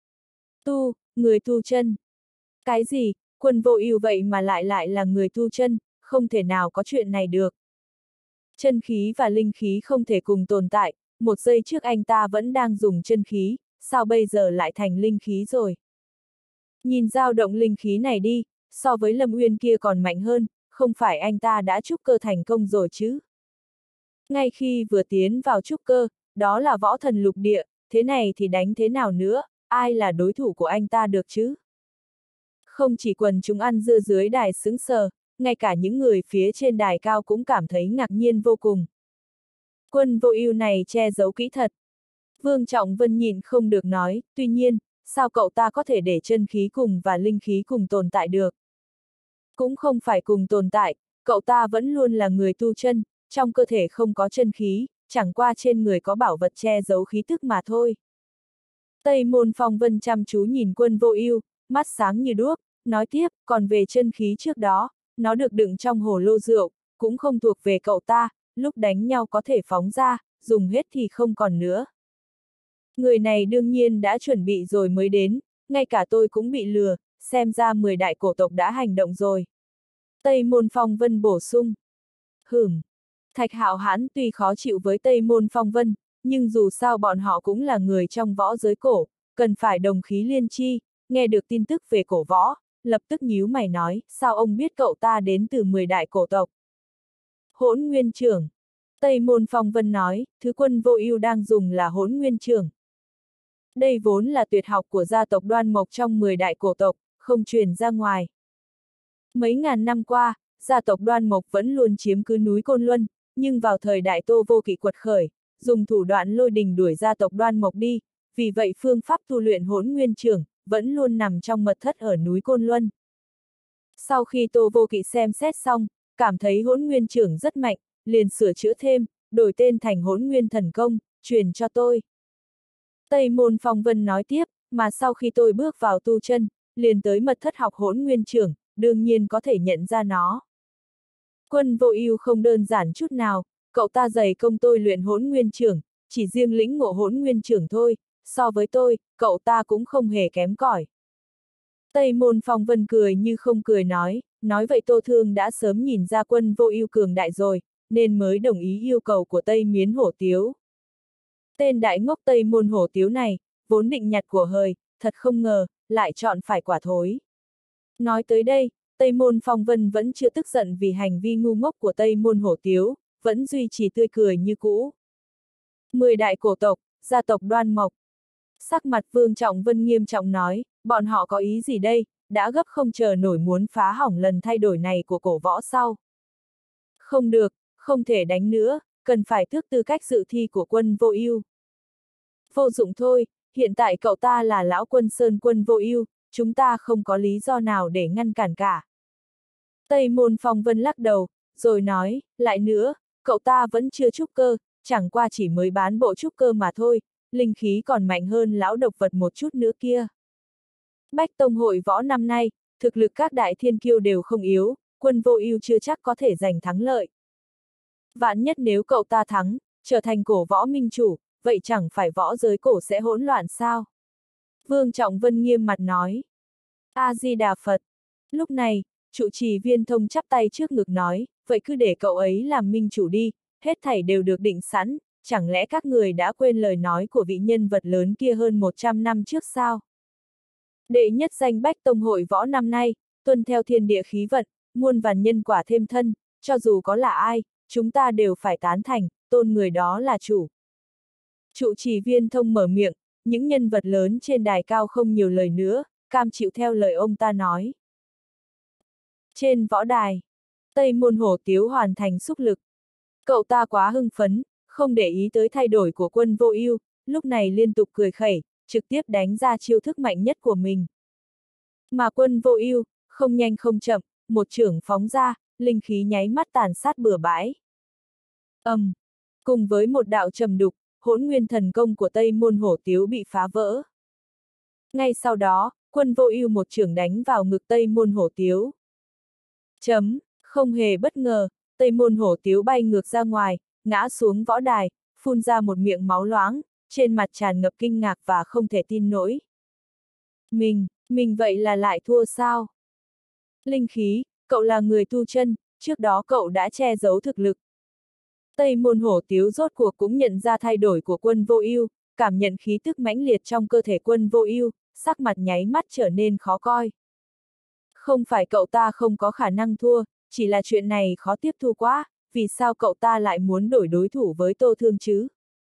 [SPEAKER 1] Người tu chân. Cái gì, Quân Vô Ưu vậy mà lại là người tu chân, không thể nào có chuyện này được. Chân khí và linh khí không thể cùng tồn tại, một giây trước anh ta vẫn đang dùng chân khí, sao bây giờ lại thành linh khí rồi? Nhìn dao động linh khí này đi, so với Lâm Uyên kia còn mạnh hơn, không phải anh ta đã trúc cơ thành công rồi chứ? Ngay khi vừa tiến vào trúc cơ, đó là võ thần lục địa, thế này thì đánh thế nào nữa, ai là đối thủ của anh ta được chứ? Không chỉ quần chúng ăn dưa dưới đài sững sờ, ngay cả những người phía trên đài cao cũng cảm thấy ngạc nhiên vô cùng. Quân Vô Ưu này che giấu kỹ thật. Vương Trọng Vân nhìn không được nói, tuy nhiên, sao cậu ta có thể để chân khí cùng và linh khí cùng tồn tại được? Cũng không phải cùng tồn tại, cậu ta vẫn luôn là người tu chân, trong cơ thể không có chân khí, chẳng qua trên người có bảo vật che giấu khí tức mà thôi. Tây Môn Phong Vân chăm chú nhìn Quân Vô Ưu, mắt sáng như đuốc, nói tiếp, còn về chân khí trước đó, nó được đựng trong hồ lô rượu, cũng không thuộc về cậu ta, lúc đánh nhau có thể phóng ra, dùng hết thì không còn nữa. Người này đương nhiên đã chuẩn bị rồi mới đến, ngay cả tôi cũng bị lừa, xem ra 10 đại cổ tộc đã hành động rồi. Tây Môn Phong Vân bổ sung. Thạch Hạo Hãn tuy khó chịu với Tây Môn Phong Vân, nhưng dù sao bọn họ cũng là người trong võ giới cổ, cần phải đồng khí liên chi, nghe được tin tức về cổ võ, lập tức nhíu mày nói, sao ông biết cậu ta đến từ 10 đại cổ tộc? Hỗn Nguyên Trưởng. Tây Môn Phong Vân nói, thứ Quân Vô Ưu đang dùng là Hỗn Nguyên Trưởng. Đây vốn là tuyệt học của gia tộc Đoan Mộc trong 10 đại cổ tộc, không truyền ra ngoài. Mấy ngàn năm qua, gia tộc Đoan Mộc vẫn luôn chiếm cứ núi Côn Luân, nhưng vào thời đại Tô Vô Kỵ quật khởi, dùng thủ đoạn lôi đình đuổi gia tộc Đoan Mộc đi, vì vậy phương pháp tu luyện Hỗn Nguyên Trưởng vẫn luôn nằm trong mật thất ở núi Côn Luân. Sau khi Tô Vô Kỵ xem xét xong, cảm thấy Hỗn Nguyên Trưởng rất mạnh, liền sửa chữa thêm, đổi tên thành Hỗn Nguyên Thần Công, truyền cho tôi. Tây Môn Phong Vân nói tiếp, mà sau khi tôi bước vào tu chân, liền tới mật thất học Hỗn Nguyên Trưởng, đương nhiên có thể nhận ra nó. Quân Vô Ưu không đơn giản chút nào, cậu ta dày công tôi luyện Hỗn Nguyên Trưởng, chỉ riêng lĩnh ngộ hỗn nguyên trưởng thôi, so với tôi, cậu ta cũng không hề kém cỏi. Tây Môn Phong Vân cười như không cười nói vậy Tô Thương đã sớm nhìn ra Quân Vô Ưu cường đại rồi, nên mới đồng ý yêu cầu của Tây Miến Hổ Tiếu. Tên đại ngốc Tây Môn Hổ Tiếu này, vốn định nhặt của hời, thật không ngờ, lại chọn phải quả thối. Nói tới đây, Tây Môn Phong Vân vẫn chưa tức giận vì hành vi ngu ngốc của Tây Môn Hổ Tiếu, vẫn duy trì tươi cười như cũ. 10 đại cổ tộc, gia tộc Đoan Mộc. Sắc mặt Vương Trọng Vân nghiêm trọng nói, bọn họ có ý gì đây, đã gấp không chờ nổi muốn phá hỏng lần thay đổi này của cổ võ sau. Không được, không thể đánh nữa, cần phải tước tư cách dự thi của Quân Vô Ưu. Vô dụng thôi, hiện tại cậu ta là lão quân Sơn Quân Vô Ưu, chúng ta không có lý do nào để ngăn cản cả. Tây Môn Phong Vân lắc đầu, rồi nói, lại nữa, cậu ta vẫn chưa trúc cơ, chẳng qua chỉ mới bán bộ trúc cơ mà thôi, linh khí còn mạnh hơn lão độc vật một chút nữa kia. Bách Tông hội võ năm nay, thực lực các đại thiên kiêu đều không yếu, Quân Vô Ưu chưa chắc có thể giành thắng lợi. Vạn nhất nếu cậu ta thắng, trở thành cổ võ minh chủ, vậy chẳng phải võ giới cổ sẽ hỗn loạn sao? Vương Trọng Vân nghiêm mặt nói. A-di-đà Phật. Lúc này, trụ trì Viên Thông chắp tay trước ngực nói, vậy cứ để cậu ấy làm minh chủ đi, hết thảy đều được định sẵn, chẳng lẽ các người đã quên lời nói của vị nhân vật lớn kia hơn 100 năm trước sao? Đệ nhất danh Bách Tông hội võ năm nay, tuân theo thiên địa khí vận, muôn vàn nhân quả thêm thân, cho dù có là ai, chúng ta đều phải tán thành, tôn người đó là chủ. Trụ trì Viên Thông mở miệng, những nhân vật lớn trên đài cao không nhiều lời nữa, cam chịu theo lời ông ta nói. Trên võ đài, Tây Môn Hổ Tiếu hoàn thành xúc lực. Cậu ta quá hưng phấn, không để ý tới thay đổi của Quân Vô Ưu, lúc này liên tục cười khẩy, trực tiếp đánh ra chiêu thức mạnh nhất của mình. Mà Quân Vô Ưu, không nhanh không chậm, một chưởng phóng ra, linh khí nháy mắt tàn sát bừa bãi. Cùng với một đạo trầm đục, Hỗn Nguyên thần công của Tây Môn Hổ Tiếu bị phá vỡ. Ngay sau đó, Quân Vô Ưu một chưởng đánh vào ngực Tây Môn Hổ Tiếu. Không hề bất ngờ, Tây Môn Hổ Tiếu bay ngược ra ngoài, ngã xuống võ đài, phun ra một miệng máu loãng, trên mặt tràn ngập kinh ngạc và không thể tin nổi. Mình vậy là lại thua sao? Linh khí, cậu là người tu chân, trước đó cậu đã che giấu thực lực. Tây Môn Hổ Tiếu rốt cuộc cũng nhận ra thay đổi của Quân Vô Ưu, cảm nhận khí tức mãnh liệt trong cơ thể Quân Vô Ưu, sắc mặt nháy mắt trở nên khó coi. Không phải cậu ta không có khả năng thua, chỉ là chuyện này khó tiếp thu quá, vì sao cậu ta lại muốn đổi đối thủ với Tô Thương chứ?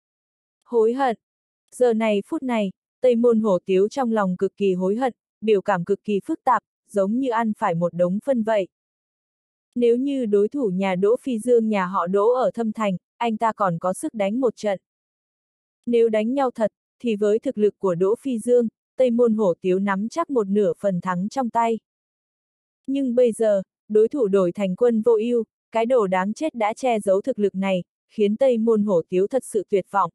[SPEAKER 1] Hối hận. Giờ này phút này, Tây Môn Hổ Tiếu trong lòng cực kỳ hối hận, biểu cảm cực kỳ phức tạp, giống như ăn phải một đống phân vậy. Nếu như đối thủ nhà Đỗ Phi Dương nhà họ Đỗ ở Thâm Thành, anh ta còn có sức đánh một trận. Nếu đánh nhau thật, thì với thực lực của Đỗ Phi Dương, Tây Môn Hổ Tiếu nắm chắc một nửa phần thắng trong tay. Nhưng bây giờ, đối thủ đổi thành Quân Vô Ưu, cái đồ đáng chết đã che giấu thực lực này, khiến Tây Môn Hổ Tiếu thật sự tuyệt vọng.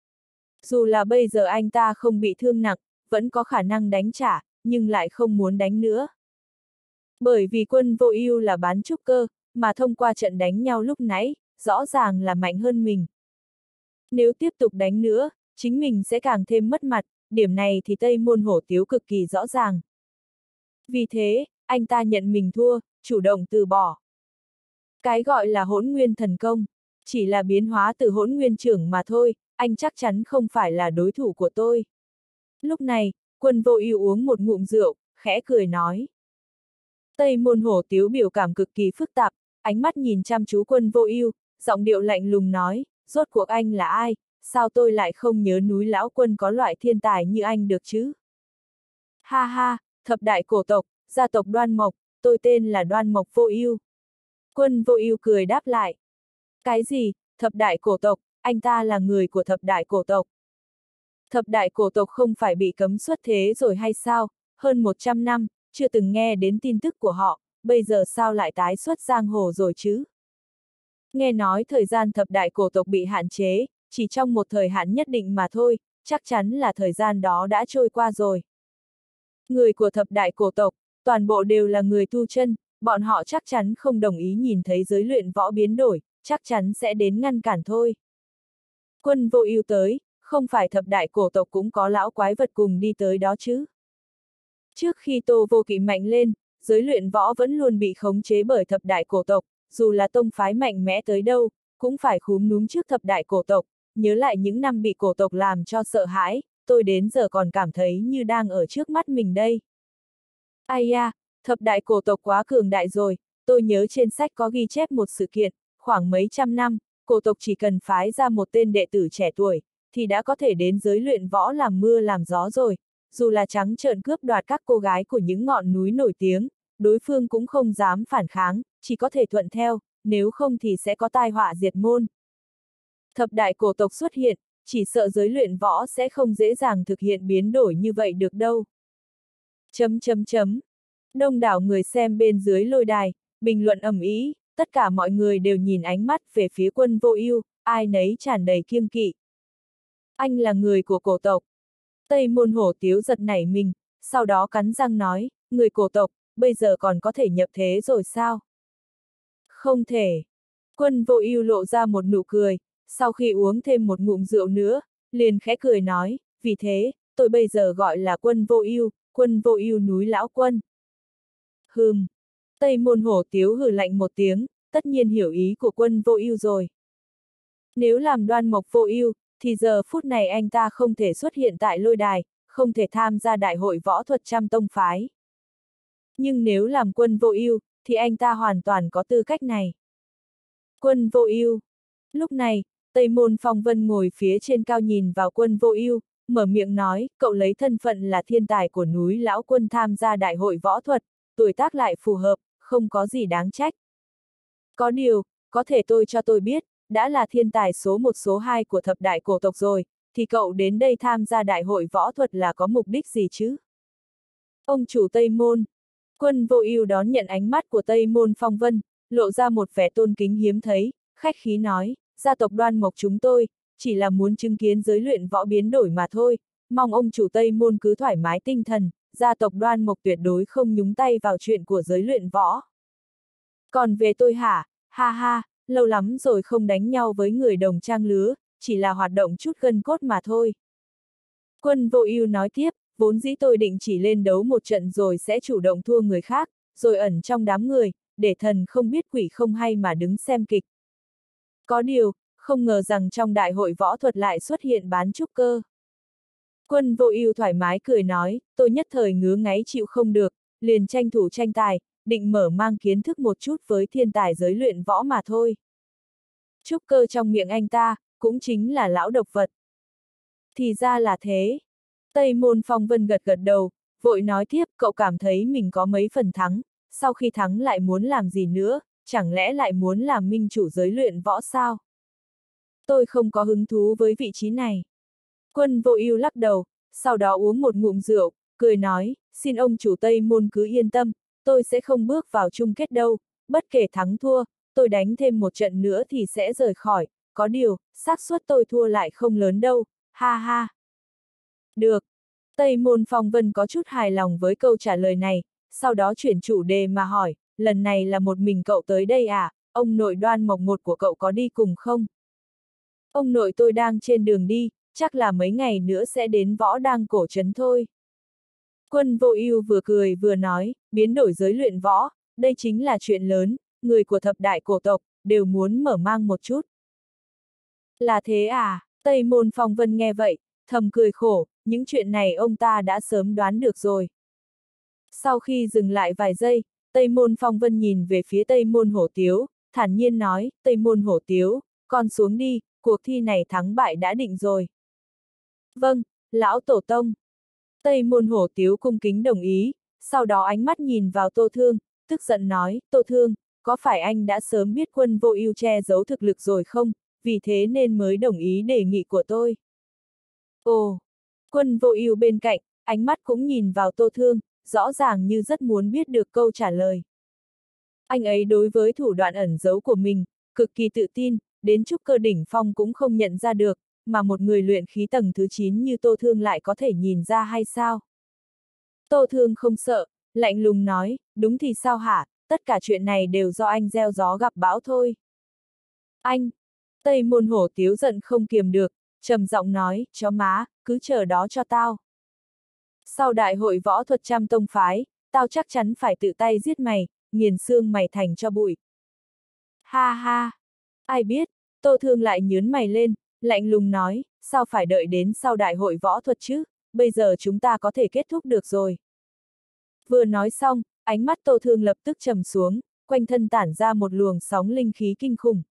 [SPEAKER 1] Dù là bây giờ anh ta không bị thương nặng, vẫn có khả năng đánh trả, nhưng lại không muốn đánh nữa. Bởi vì Quân Vô Ưu là bán trúc cơ, mà thông qua trận đánh nhau lúc nãy, rõ ràng là mạnh hơn mình. Nếu tiếp tục đánh nữa, chính mình sẽ càng thêm mất mặt, điểm này thì Tây Môn Hổ Tiếu cực kỳ rõ ràng. Vì thế, anh ta nhận mình thua, chủ động từ bỏ. Cái gọi là Hỗn Nguyên thần công, chỉ là biến hóa từ Hỗn Nguyên trưởng mà thôi, anh chắc chắn không phải là đối thủ của tôi. Lúc này, Quân Vô Ưu uống một ngụm rượu, khẽ cười nói. Tây Môn Hổ Tiếu biểu cảm cực kỳ phức tạp, ánh mắt nhìn chăm chú Quân Vô Ưu, giọng điệu lạnh lùng nói, rốt cuộc anh là ai, sao tôi lại không nhớ núi Lão Quân có loại thiên tài như anh được chứ? Ha ha, thập đại cổ tộc, gia tộc Đoan Mộc, tôi tên là Đoan Mộc Vô Ưu. Quân Vô Ưu cười đáp lại. Cái gì, thập đại cổ tộc, anh ta là người của thập đại cổ tộc. Thập đại cổ tộc không phải bị cấm xuất thế rồi hay sao, hơn 100 năm, chưa từng nghe đến tin tức của họ, bây giờ sao lại tái xuất giang hồ rồi chứ? Nghe nói thời gian thập đại cổ tộc bị hạn chế, chỉ trong một thời hạn nhất định mà thôi, chắc chắn là thời gian đó đã trôi qua rồi. Người của thập đại cổ tộc, toàn bộ đều là người tu chân, bọn họ chắc chắn không đồng ý nhìn thấy giới luyện võ biến đổi, chắc chắn sẽ đến ngăn cản thôi. Quân Vô Ưu tới, không phải thập đại cổ tộc cũng có lão quái vật cùng đi tới đó chứ. Trước khi Tô Vô Kỵ mạnh lên, giới luyện võ vẫn luôn bị khống chế bởi thập đại cổ tộc, dù là tông phái mạnh mẽ tới đâu, cũng phải khúm núm trước thập đại cổ tộc, nhớ lại những năm bị cổ tộc làm cho sợ hãi, tôi đến giờ còn cảm thấy như đang ở trước mắt mình đây. Ai da, thập đại cổ tộc quá cường đại rồi, tôi nhớ trên sách có ghi chép một sự kiện, khoảng mấy trăm năm, cổ tộc chỉ cần phái ra một tên đệ tử trẻ tuổi, thì đã có thể đến giới luyện võ làm mưa làm gió rồi, dù là trắng trợn cướp đoạt các cô gái của những ngọn núi nổi tiếng, đối phương cũng không dám phản kháng, chỉ có thể thuận theo, nếu không thì sẽ có tai họa diệt môn. Thập đại cổ tộc xuất hiện, chỉ sợ giới luyện võ sẽ không dễ dàng thực hiện biến đổi như vậy được đâu. Đông đảo người xem bên dưới lôi đài, bình luận ầm ĩ, tất cả mọi người đều nhìn ánh mắt về phía Quân Vô Ưu, ai nấy tràn đầy kiêng kỵ. Anh là người của cổ tộc. Tây Môn Hổ Tiếu giật nảy mình, sau đó cắn răng nói, người cổ tộc, bây giờ còn có thể nhập thế rồi sao? Không thể. Quân Vô Ưu lộ ra một nụ cười, sau khi uống thêm một ngụm rượu nữa, liền khẽ cười nói, vì thế, tôi bây giờ gọi là Quân Vô Ưu núi Lão Quân. Tây Môn Hổ Tiếu hừ lạnh một tiếng, tất nhiên hiểu ý của Quân Vô Ưu rồi. Nếu làm Đoan Mộc Vô Ưu, thì giờ phút này anh ta không thể xuất hiện tại lôi đài, không thể tham gia đại hội võ thuật trăm tông phái. Nhưng nếu làm Quân Vô Ưu, thì anh ta hoàn toàn có tư cách này. Quân Vô Ưu. Lúc này, Tây Môn Phong Vân ngồi phía trên cao nhìn vào Quân Vô Ưu, mở miệng nói, cậu lấy thân phận là thiên tài của núi Lão Quân tham gia đại hội võ thuật, tuổi tác lại phù hợp, không có gì đáng trách. Có điều, có thể cho tôi biết, đã là thiên tài số 1 số 2 của thập đại cổ tộc rồi, thì cậu đến đây tham gia đại hội võ thuật là có mục đích gì chứ? Ông chủ Tây Môn. Quân Vô Ưu đón nhận ánh mắt của Tây Môn Phong Vân, lộ ra một vẻ tôn kính hiếm thấy, khách khí nói, gia tộc Đoan Mộc chúng tôi, chỉ là muốn chứng kiến giới luyện võ biến đổi mà thôi, mong ông chủ Tây Môn cứ thoải mái tinh thần, gia tộc Đoan Mộc tuyệt đối không nhúng tay vào chuyện của giới luyện võ. Còn về tôi hả, ha ha, lâu lắm rồi không đánh nhau với người đồng trang lứa, chỉ là hoạt động chút gân cốt mà thôi. Quân Vô Ưu nói tiếp, vốn dĩ tôi định chỉ lên đấu một trận rồi sẽ chủ động thua người khác, rồi ẩn trong đám người, để thần không biết quỷ không hay mà đứng xem kịch. Có điều, không ngờ rằng trong đại hội võ thuật lại xuất hiện bán trúc cơ. Quân Vô Ưu thoải mái cười nói, tôi nhất thời ngứa ngáy chịu không được, liền tranh thủ tranh tài, định mở mang kiến thức một chút với thiên tài giới luyện võ mà thôi. Trúc cơ trong miệng anh ta, cũng chính là lão độc vật. Thì ra là thế. Tây Môn Phong Vân gật gật đầu, vội nói tiếp, cậu cảm thấy mình có mấy phần thắng, sau khi thắng lại muốn làm gì nữa, chẳng lẽ lại muốn làm minh chủ giới luyện võ sao? Tôi không có hứng thú với vị trí này. Quân Vô Ưu lắc đầu, sau đó uống một ngụm rượu, cười nói, xin ông chủ Tây Môn cứ yên tâm, tôi sẽ không bước vào chung kết đâu, bất kể thắng thua, tôi đánh thêm một trận nữa thì sẽ rời khỏi, có điều, xác suất tôi thua lại không lớn đâu, ha ha. Được. Tây Môn Phong Vân có chút hài lòng với câu trả lời này, sau đó chuyển chủ đề mà hỏi, lần này là một mình cậu tới đây à, ông nội Đoan Mộc một của cậu có đi cùng không? Ông nội tôi đang trên đường đi, chắc là mấy ngày nữa sẽ đến Võ Đang Cổ Trấn thôi. Quân Vô Ưu vừa cười vừa nói, biến đổi giới luyện võ, đây chính là chuyện lớn, người của thập đại cổ tộc, đều muốn mở mang một chút. Là thế à, Tây Môn Phong Vân nghe vậy, thầm cười khổ, những chuyện này ông ta đã sớm đoán được rồi. Sau khi dừng lại vài giây, Tây Môn Phong Vân nhìn về phía Tây Môn Hổ Tiếu, thản nhiên nói, Tây Môn Hổ Tiếu, con xuống đi, cuộc thi này thắng bại đã định rồi. Vâng, lão tổ tông. Tây Môn Hổ Tiếu cung kính đồng ý, sau đó ánh mắt nhìn vào Tô Thương, tức giận nói, Tô Thương, có phải anh đã sớm biết Quân Vô Ưu che giấu thực lực rồi không, vì thế nên mới đồng ý đề nghị của tôi. Ồ, Quân Vô Ưu bên cạnh, ánh mắt cũng nhìn vào Tô Thương, rõ ràng như rất muốn biết được câu trả lời. Anh ấy đối với thủ đoạn ẩn giấu của mình, cực kỳ tự tin, đến trúc cơ đỉnh phong cũng không nhận ra được, mà một người luyện khí tầng thứ 9 như Tô Thương lại có thể nhìn ra hay sao? Tô Thương không sợ, lạnh lùng nói, đúng thì sao hả, tất cả chuyện này đều do anh gieo gió gặp bão thôi. Anh! Tây Môn Hổ Tiếu giận không kiềm được, trầm giọng nói, chó má, cứ chờ đó cho tao. Sau đại hội võ thuật trăm tông phái, tao chắc chắn phải tự tay giết mày, nghiền xương mày thành cho bụi. Ha ha! Ai biết, Tô Thương lại nhướng mày lên, lạnh lùng nói, sao phải đợi đến sau đại hội võ thuật chứ, bây giờ chúng ta có thể kết thúc được rồi. Vừa nói xong, ánh mắt Tô Thương lập tức trầm xuống, quanh thân tản ra một luồng sóng linh khí kinh khủng.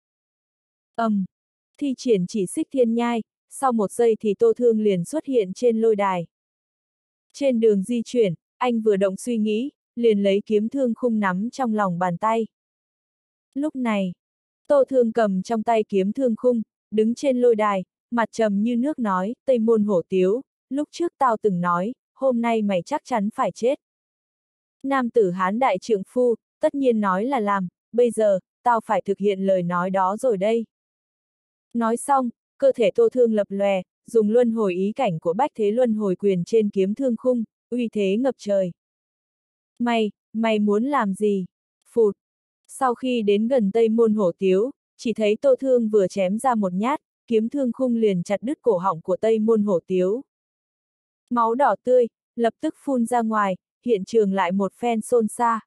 [SPEAKER 1] Thi triển chỉ xích thiên nhai, sau một giây thì Tô Thương liền xuất hiện trên lôi đài. Trên đường di chuyển, anh vừa động suy nghĩ, liền lấy kiếm thương khung nắm trong lòng bàn tay. Lúc này, Tô Thương cầm trong tay kiếm thương khung, đứng trên lôi đài, mặt trầm như nước nói, Tây Môn Hổ Tiếu, lúc trước tao từng nói, hôm nay mày chắc chắn phải chết. Nam tử Hán đại trượng phu, tất nhiên nói là làm, bây giờ, tao phải thực hiện lời nói đó rồi đây. Nói xong, cơ thể Tô Thương lập lòe, dùng luân hồi ý cảnh của Bách Thế Luân Hồi Quyền trên kiếm thương khung, uy thế ngập trời. Mày muốn làm gì? Phụt! Sau khi đến gần Tây Môn Hổ Tiếu, chỉ thấy Tô Thương vừa chém ra một nhát, kiếm thương khung liền chặt đứt cổ họng của Tây Môn Hổ Tiếu. Máu đỏ tươi, lập tức phun ra ngoài, hiện trường lại một phen xôn xao.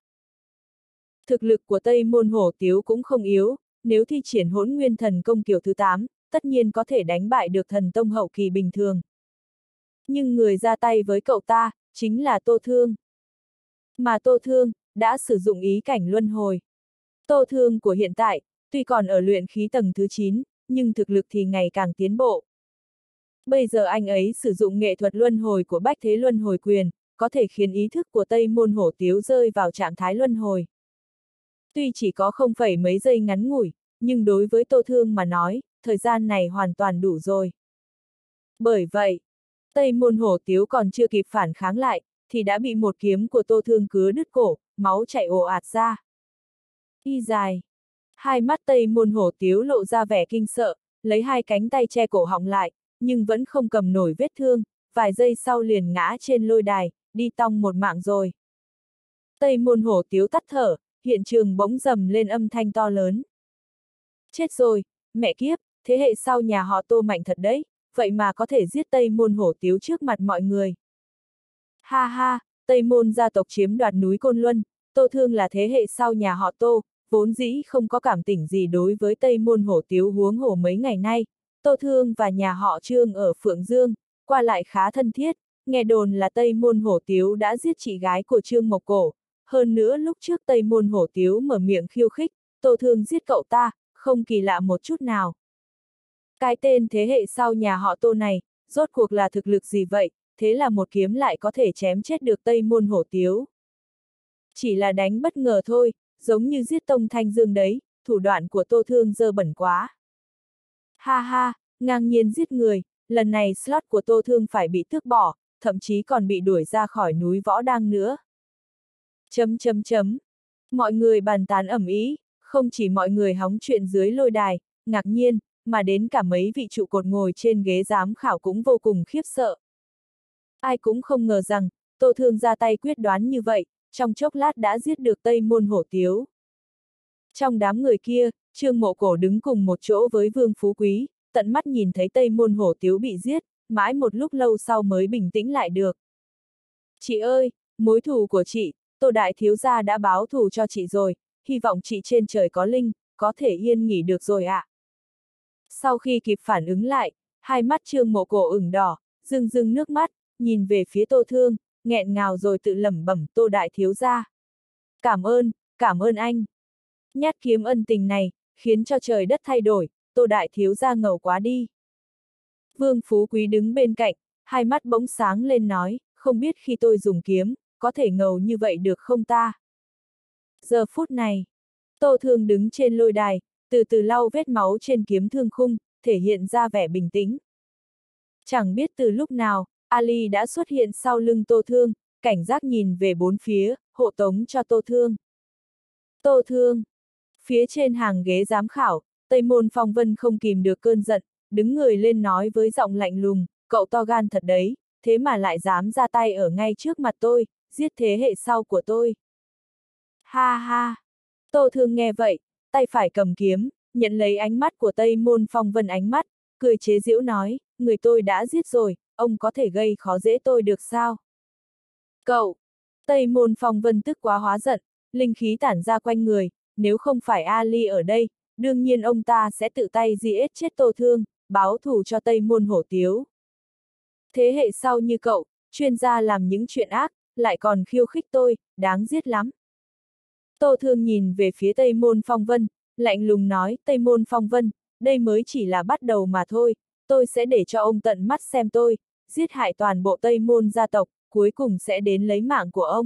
[SPEAKER 1] Thực lực của Tây Môn Hổ Tiếu cũng không yếu, nếu thi triển Hỗn Nguyên Thần Công kiểu thứ 8, tất nhiên có thể đánh bại được thần tông hậu kỳ bình thường. Nhưng người ra tay với cậu ta, chính là Tô Thương. Mà Tô Thương, đã sử dụng ý cảnh luân hồi. Tô Thương của hiện tại, tuy còn ở luyện khí tầng thứ 9, nhưng thực lực thì ngày càng tiến bộ. Bây giờ anh ấy sử dụng nghệ thuật luân hồi của Bách Thế Luân Hồi Quyền, có thể khiến ý thức của Tây Môn Hổ Tiếu rơi vào trạng thái luân hồi. Tuy chỉ có không phẩy mấy giây ngắn ngủi, nhưng đối với Tô Thương mà nói, thời gian này hoàn toàn đủ rồi. Bởi vậy, Tây Môn Hổ Tiếu còn chưa kịp phản kháng lại, thì đã bị một kiếm của Tô Thương cứa đứt cổ, máu chảy ồ ạt ra. Y dài. Hai mắt Tây Môn Hổ Tiếu lộ ra vẻ kinh sợ, lấy hai cánh tay che cổ họng lại, nhưng vẫn không cầm nổi vết thương, vài giây sau liền ngã trên lôi đài, đi tong một mạng rồi. Tây Môn Hổ Tiếu tắt thở, hiện trường bỗng dầm lên âm thanh to lớn. Chết rồi, mẹ kiếp, thế hệ sau nhà họ Tô mạnh thật đấy, vậy mà có thể giết Tây Môn Hổ Tiếu trước mặt mọi người. Ha ha, Tây Môn gia tộc chiếm đoạt núi Côn Luân, Tô Thương là thế hệ sau nhà họ Tô, vốn dĩ không có cảm tình gì đối với Tây Môn Hổ Tiếu huống hồ mấy ngày nay, Tô Thương và nhà họ Trương ở Phượng Dương, qua lại khá thân thiết, nghe đồn là Tây Môn Hổ Tiếu đã giết chị gái của Trương Mộc Cổ, hơn nữa lúc trước Tây Môn Hổ Tiếu mở miệng khiêu khích, Tô Thương giết cậu ta, không kỳ lạ một chút nào. Cái tên thế hệ sau nhà họ Tô này, rốt cuộc là thực lực gì vậy, thế là một kiếm lại có thể chém chết được Tây Môn Hổ Tiếu. Chỉ là đánh bất ngờ thôi, giống như giết Tông Thanh Dương đấy, thủ đoạn của Tô Thương dơ bẩn quá. Ha ha, ngang nhiên giết người, lần này slot của Tô Thương phải bị tước bỏ, thậm chí còn bị đuổi ra khỏi núi Võ Đang nữa. Mọi người bàn tán ầm ĩ, không chỉ mọi người hóng chuyện dưới lôi đài, ngạc nhiên, mà đến cả mấy vị trụ cột ngồi trên ghế giám khảo cũng vô cùng khiếp sợ. Ai cũng không ngờ rằng, Tô Thương ra tay quyết đoán như vậy, trong chốc lát đã giết được Tây Môn Hổ Tiếu. Trong đám người kia, Trương Mộ Cổ đứng cùng một chỗ với Vương Phú Quý, tận mắt nhìn thấy Tây Môn Hổ Tiếu bị giết, mãi một lúc lâu sau mới bình tĩnh lại được. Chị ơi, mối thù của chị, Tô Đại Thiếu Gia đã báo thù cho chị rồi, hy vọng chị trên trời có linh, có thể yên nghỉ được rồi ạ. Sau khi kịp phản ứng lại, hai mắt Trương Mộ Cổ ửng đỏ, rưng rưng nước mắt, nhìn về phía Tô Thương, nghẹn ngào rồi tự lẩm bẩm Tô Đại Thiếu Gia. Cảm ơn anh. Nhát kiếm ân tình này, khiến cho trời đất thay đổi, Tô Đại Thiếu Gia ngầu quá đi. Vương Phú Quý đứng bên cạnh, hai mắt bỗng sáng lên nói, không biết khi tôi dùng kiếm, có thể ngầu như vậy được không ta? Giờ phút này, Tô Thương đứng trên lôi đài, từ từ lau vết máu trên kiếm thương khung, thể hiện ra vẻ bình tĩnh. Chẳng biết từ lúc nào, Ali đã xuất hiện sau lưng Tô Thương, cảnh giác nhìn về bốn phía, hộ tống cho Tô Thương. Tô Thương! Phía trên hàng ghế giám khảo, Tây Môn Phong Vân không kìm được cơn giận, đứng người lên nói với giọng lạnh lùng, cậu to gan thật đấy, thế mà lại dám ra tay ở ngay trước mặt tôi, giết thế hệ sau của tôi. Ha ha! Tô Thương nghe vậy, tay phải cầm kiếm, nhận lấy ánh mắt của Tây Môn Phong Vân ánh mắt, cười chế giễu nói, người tôi đã giết rồi, ông có thể gây khó dễ tôi được sao? Cậu! Tây Môn Phong Vân tức quá hóa giận, linh khí tản ra quanh người, nếu không phải Ali ở đây, đương nhiên ông ta sẽ tự tay giết chết Tô Thương, báo thù cho Tây Môn Hổ Tiếu. Thế hệ sau như cậu, chuyên gia làm những chuyện ác, lại còn khiêu khích tôi, đáng giết lắm. Tô Thương nhìn về phía Tây Môn Phong Vân, lạnh lùng nói, Tây Môn Phong Vân, đây mới chỉ là bắt đầu mà thôi, tôi sẽ để cho ông tận mắt xem tôi, giết hại toàn bộ Tây Môn gia tộc, cuối cùng sẽ đến lấy mạng của ông.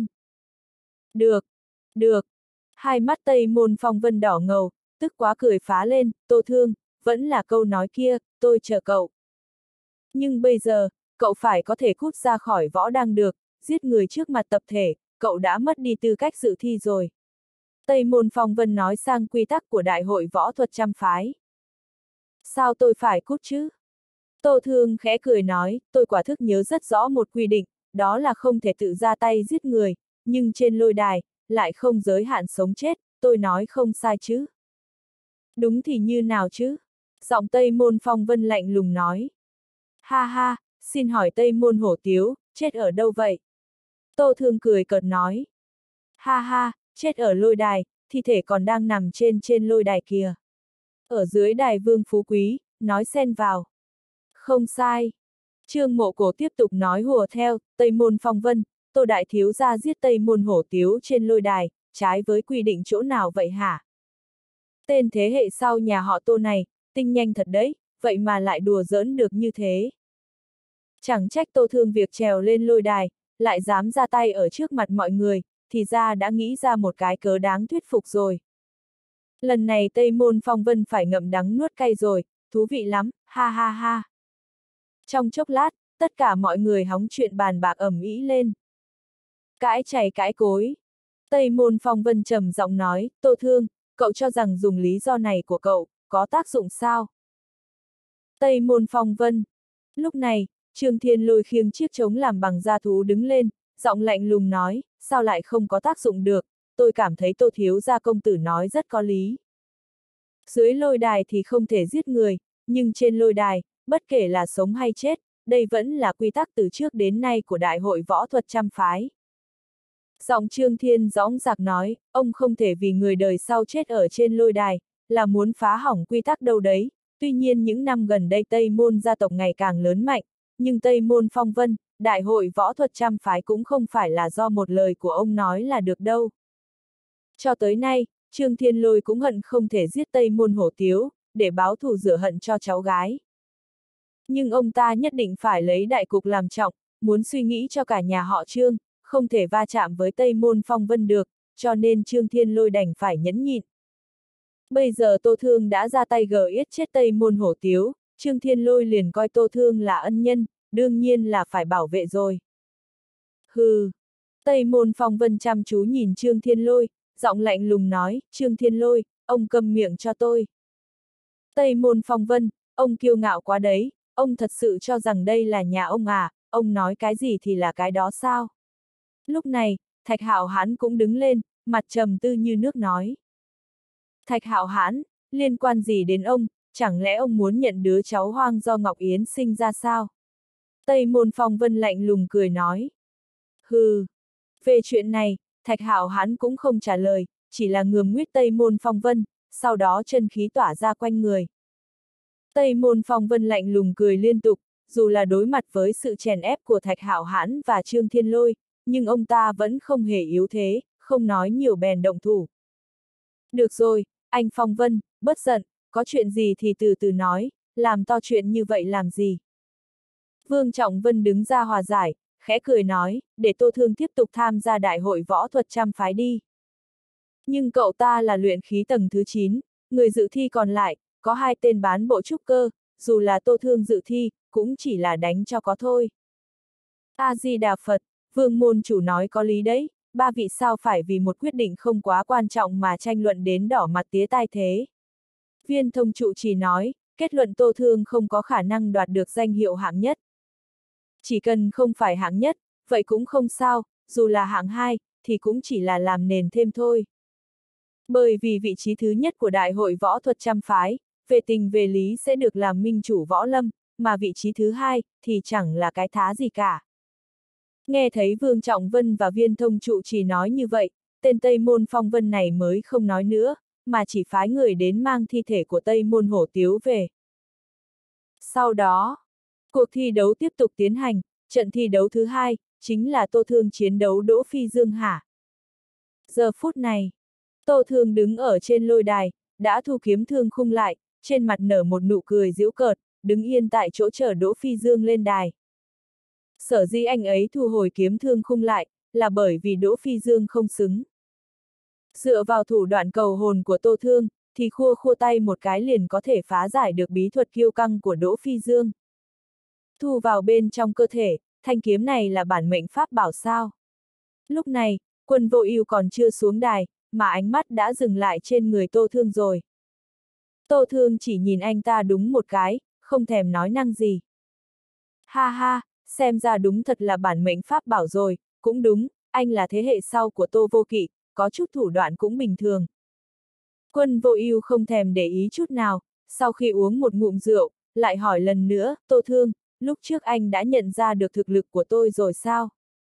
[SPEAKER 1] Được, được. Hai mắt Tây Môn Phong Vân đỏ ngầu, tức quá cười phá lên, Tô Thương, vẫn là câu nói kia, tôi chờ cậu. Nhưng bây giờ, cậu phải có thể cút ra khỏi võ đang được, giết người trước mặt tập thể, cậu đã mất đi tư cách dự thi rồi. Tây Môn Phong Vân nói sang quy tắc của Đại hội Võ thuật trăm phái. Sao tôi phải cút chứ? Tô Thương khẽ cười nói, tôi quả thức nhớ rất rõ một quy định, đó là không thể tự ra tay giết người, nhưng trên lôi đài, lại không giới hạn sống chết, tôi nói không sai chứ. Đúng thì như nào chứ? Giọng Tây Môn Phong Vân lạnh lùng nói. Ha ha, xin hỏi Tây Môn Hổ Tiếu, chết ở đâu vậy? Tô Thương cười cợt nói. Ha ha, chết ở lôi đài, thi thể còn đang nằm trên lôi đài kìa. Ở dưới đài Vương Phú Quý, nói xen vào. Không sai. Trương Mộ Cổ tiếp tục nói hùa theo, Tây Môn Phong Vân, Tô Đại Thiếu gia giết Tây Môn Hổ Tiếu trên lôi đài, trái với quy định chỗ nào vậy hả? Tên thế hệ sau nhà họ Tô này, tinh nhanh thật đấy, vậy mà lại đùa giỡn được như thế. Chẳng trách Tô Thương việc trèo lên lôi đài, lại dám ra tay ở trước mặt mọi người, thì ra đã nghĩ ra một cái cớ đáng thuyết phục rồi. Lần này Tây Môn Phong Vân phải ngậm đắng nuốt cay rồi, thú vị lắm, ha ha ha. Trong chốc lát, tất cả mọi người hóng chuyện bàn bạc ầm ĩ lên. Cãi chày cãi cối. Tây Môn Phong Vân trầm giọng nói, Tô Thương, cậu cho rằng dùng lý do này của cậu, có tác dụng sao? Tây Môn Phong Vân. Lúc này, Trương Thiên Lôi khiêng chiếc trống làm bằng da thú đứng lên, giọng lạnh lùng nói, sao lại không có tác dụng được, tôi cảm thấy Tô thiếu gia công tử nói rất có lý. Dưới lôi đài thì không thể giết người, nhưng trên lôi đài, bất kể là sống hay chết, đây vẫn là quy tắc từ trước đến nay của Đại hội Võ thuật trăm phái. Giọng Trương Thiên dõng dạc nói, ông không thể vì người đời sau chết ở trên lôi đài, là muốn phá hỏng quy tắc đâu đấy. Tuy nhiên những năm gần đây Tây Môn gia tộc ngày càng lớn mạnh, nhưng Tây Môn Phong Vân, Đại hội Võ thuật trăm phái cũng không phải là do một lời của ông nói là được đâu. Cho tới nay, Trương Thiên Lôi cũng hận không thể giết Tây Môn Hổ Tiếu, để báo thù rửa hận cho cháu gái. Nhưng ông ta nhất định phải lấy đại cục làm trọng, muốn suy nghĩ cho cả nhà họ Trương, không thể va chạm với Tây Môn Phong Vân được, cho nên Trương Thiên Lôi đành phải nhẫn nhịn. Bây giờ Tô Thương đã ra tay yết chết Tây Môn Hổ Tiếu, Trương Thiên Lôi liền coi Tô Thương là ân nhân, đương nhiên là phải bảo vệ rồi. Hừ! Tây Môn Phong Vân chăm chú nhìn Trương Thiên Lôi, giọng lạnh lùng nói, Trương Thiên Lôi, ông câm miệng cho tôi. Tây Môn Phong Vân, ông kiêu ngạo quá đấy, ông thật sự cho rằng đây là nhà ông à, ông nói cái gì thì là cái đó sao? Lúc này, Thạch Hạo Hãn cũng đứng lên, mặt trầm tư như nước nói. Thạch Hạo Hãn, liên quan gì đến ông, chẳng lẽ ông muốn nhận đứa cháu hoang do Ngọc Yến sinh ra sao? Tây Môn Phong Vân lạnh lùng cười nói. Hừ. Về chuyện này, Thạch Hạo Hãn cũng không trả lời, chỉ là ngườm nguyết Tây Môn Phong Vân, sau đó chân khí tỏa ra quanh người. Tây Môn Phong Vân lạnh lùng cười liên tục, dù là đối mặt với sự chèn ép của Thạch Hạo Hãn và Trương Thiên Lôi, nhưng ông ta vẫn không hề yếu thế, không nói nhiều bèn động thủ. Được rồi, anh Phong Vân, bớt giận, có chuyện gì thì từ từ nói, làm to chuyện như vậy làm gì? Vương Trọng Vân đứng ra hòa giải, khẽ cười nói, để Tô Thương tiếp tục tham gia Đại hội Võ thuật trăm phái đi. Nhưng cậu ta là luyện khí tầng thứ 9, người dự thi còn lại, có 2 tên bán bộ trúc cơ, dù là Tô Thương dự thi, cũng chỉ là đánh cho có thôi. A-di-đà Phật, Vương môn chủ nói có lý đấy, 3 vị sao phải vì một quyết định không quá quan trọng mà tranh luận đến đỏ mặt tía tai thế. Viên thông trụ chỉ nói, kết luận Tô Thương không có khả năng đoạt được danh hiệu hạng nhất. Chỉ cần không phải hạng nhất, vậy cũng không sao, dù là hạng 2, thì cũng chỉ là làm nền thêm thôi. Bởi vì vị trí thứ nhất của Đại hội võ thuật trăm phái, về tình về lý sẽ được làm minh chủ võ lâm, mà vị trí thứ hai, thì chẳng là cái thá gì cả. Nghe thấy Vương Trọng Vân và Viên Thông Trụ chỉ nói như vậy, tên Tây Môn Phong Vân này mới không nói nữa, mà chỉ phái người đến mang thi thể của Tây Môn Hổ Tiếu về. Sau đó, cuộc thi đấu tiếp tục tiến hành, trận thi đấu thứ hai, chính là Tô Thương chiến đấu Đỗ Phi Dương hả? Giờ phút này, Tô Thương đứng ở trên lôi đài, đã thu kiếm thương khung lại, trên mặt nở một nụ cười giễu cợt, đứng yên tại chỗ chờ Đỗ Phi Dương lên đài. Sở dĩ anh ấy thu hồi kiếm thương khung lại, là bởi vì Đỗ Phi Dương không xứng. Dựa vào thủ đoạn cầu hồn của Tô Thương, thì khua khua tay một cái liền có thể phá giải được bí thuật kiêu căng của Đỗ Phi Dương. Thu vào bên trong cơ thể, thanh kiếm này là bản mệnh pháp bảo sao. Lúc này, Quân Vô Ưu còn chưa xuống đài, mà ánh mắt đã dừng lại trên người Tô Thương rồi. Tô Thương chỉ nhìn anh ta đúng một cái, không thèm nói năng gì. Ha ha, xem ra đúng thật là bản mệnh pháp bảo rồi, cũng đúng, anh là thế hệ sau của Tô Vô Kỵ, có chút thủ đoạn cũng bình thường. Quân Vô Ưu không thèm để ý chút nào, sau khi uống một ngụm rượu, lại hỏi lần nữa, Tô Thương, lúc trước anh đã nhận ra được thực lực của tôi rồi sao?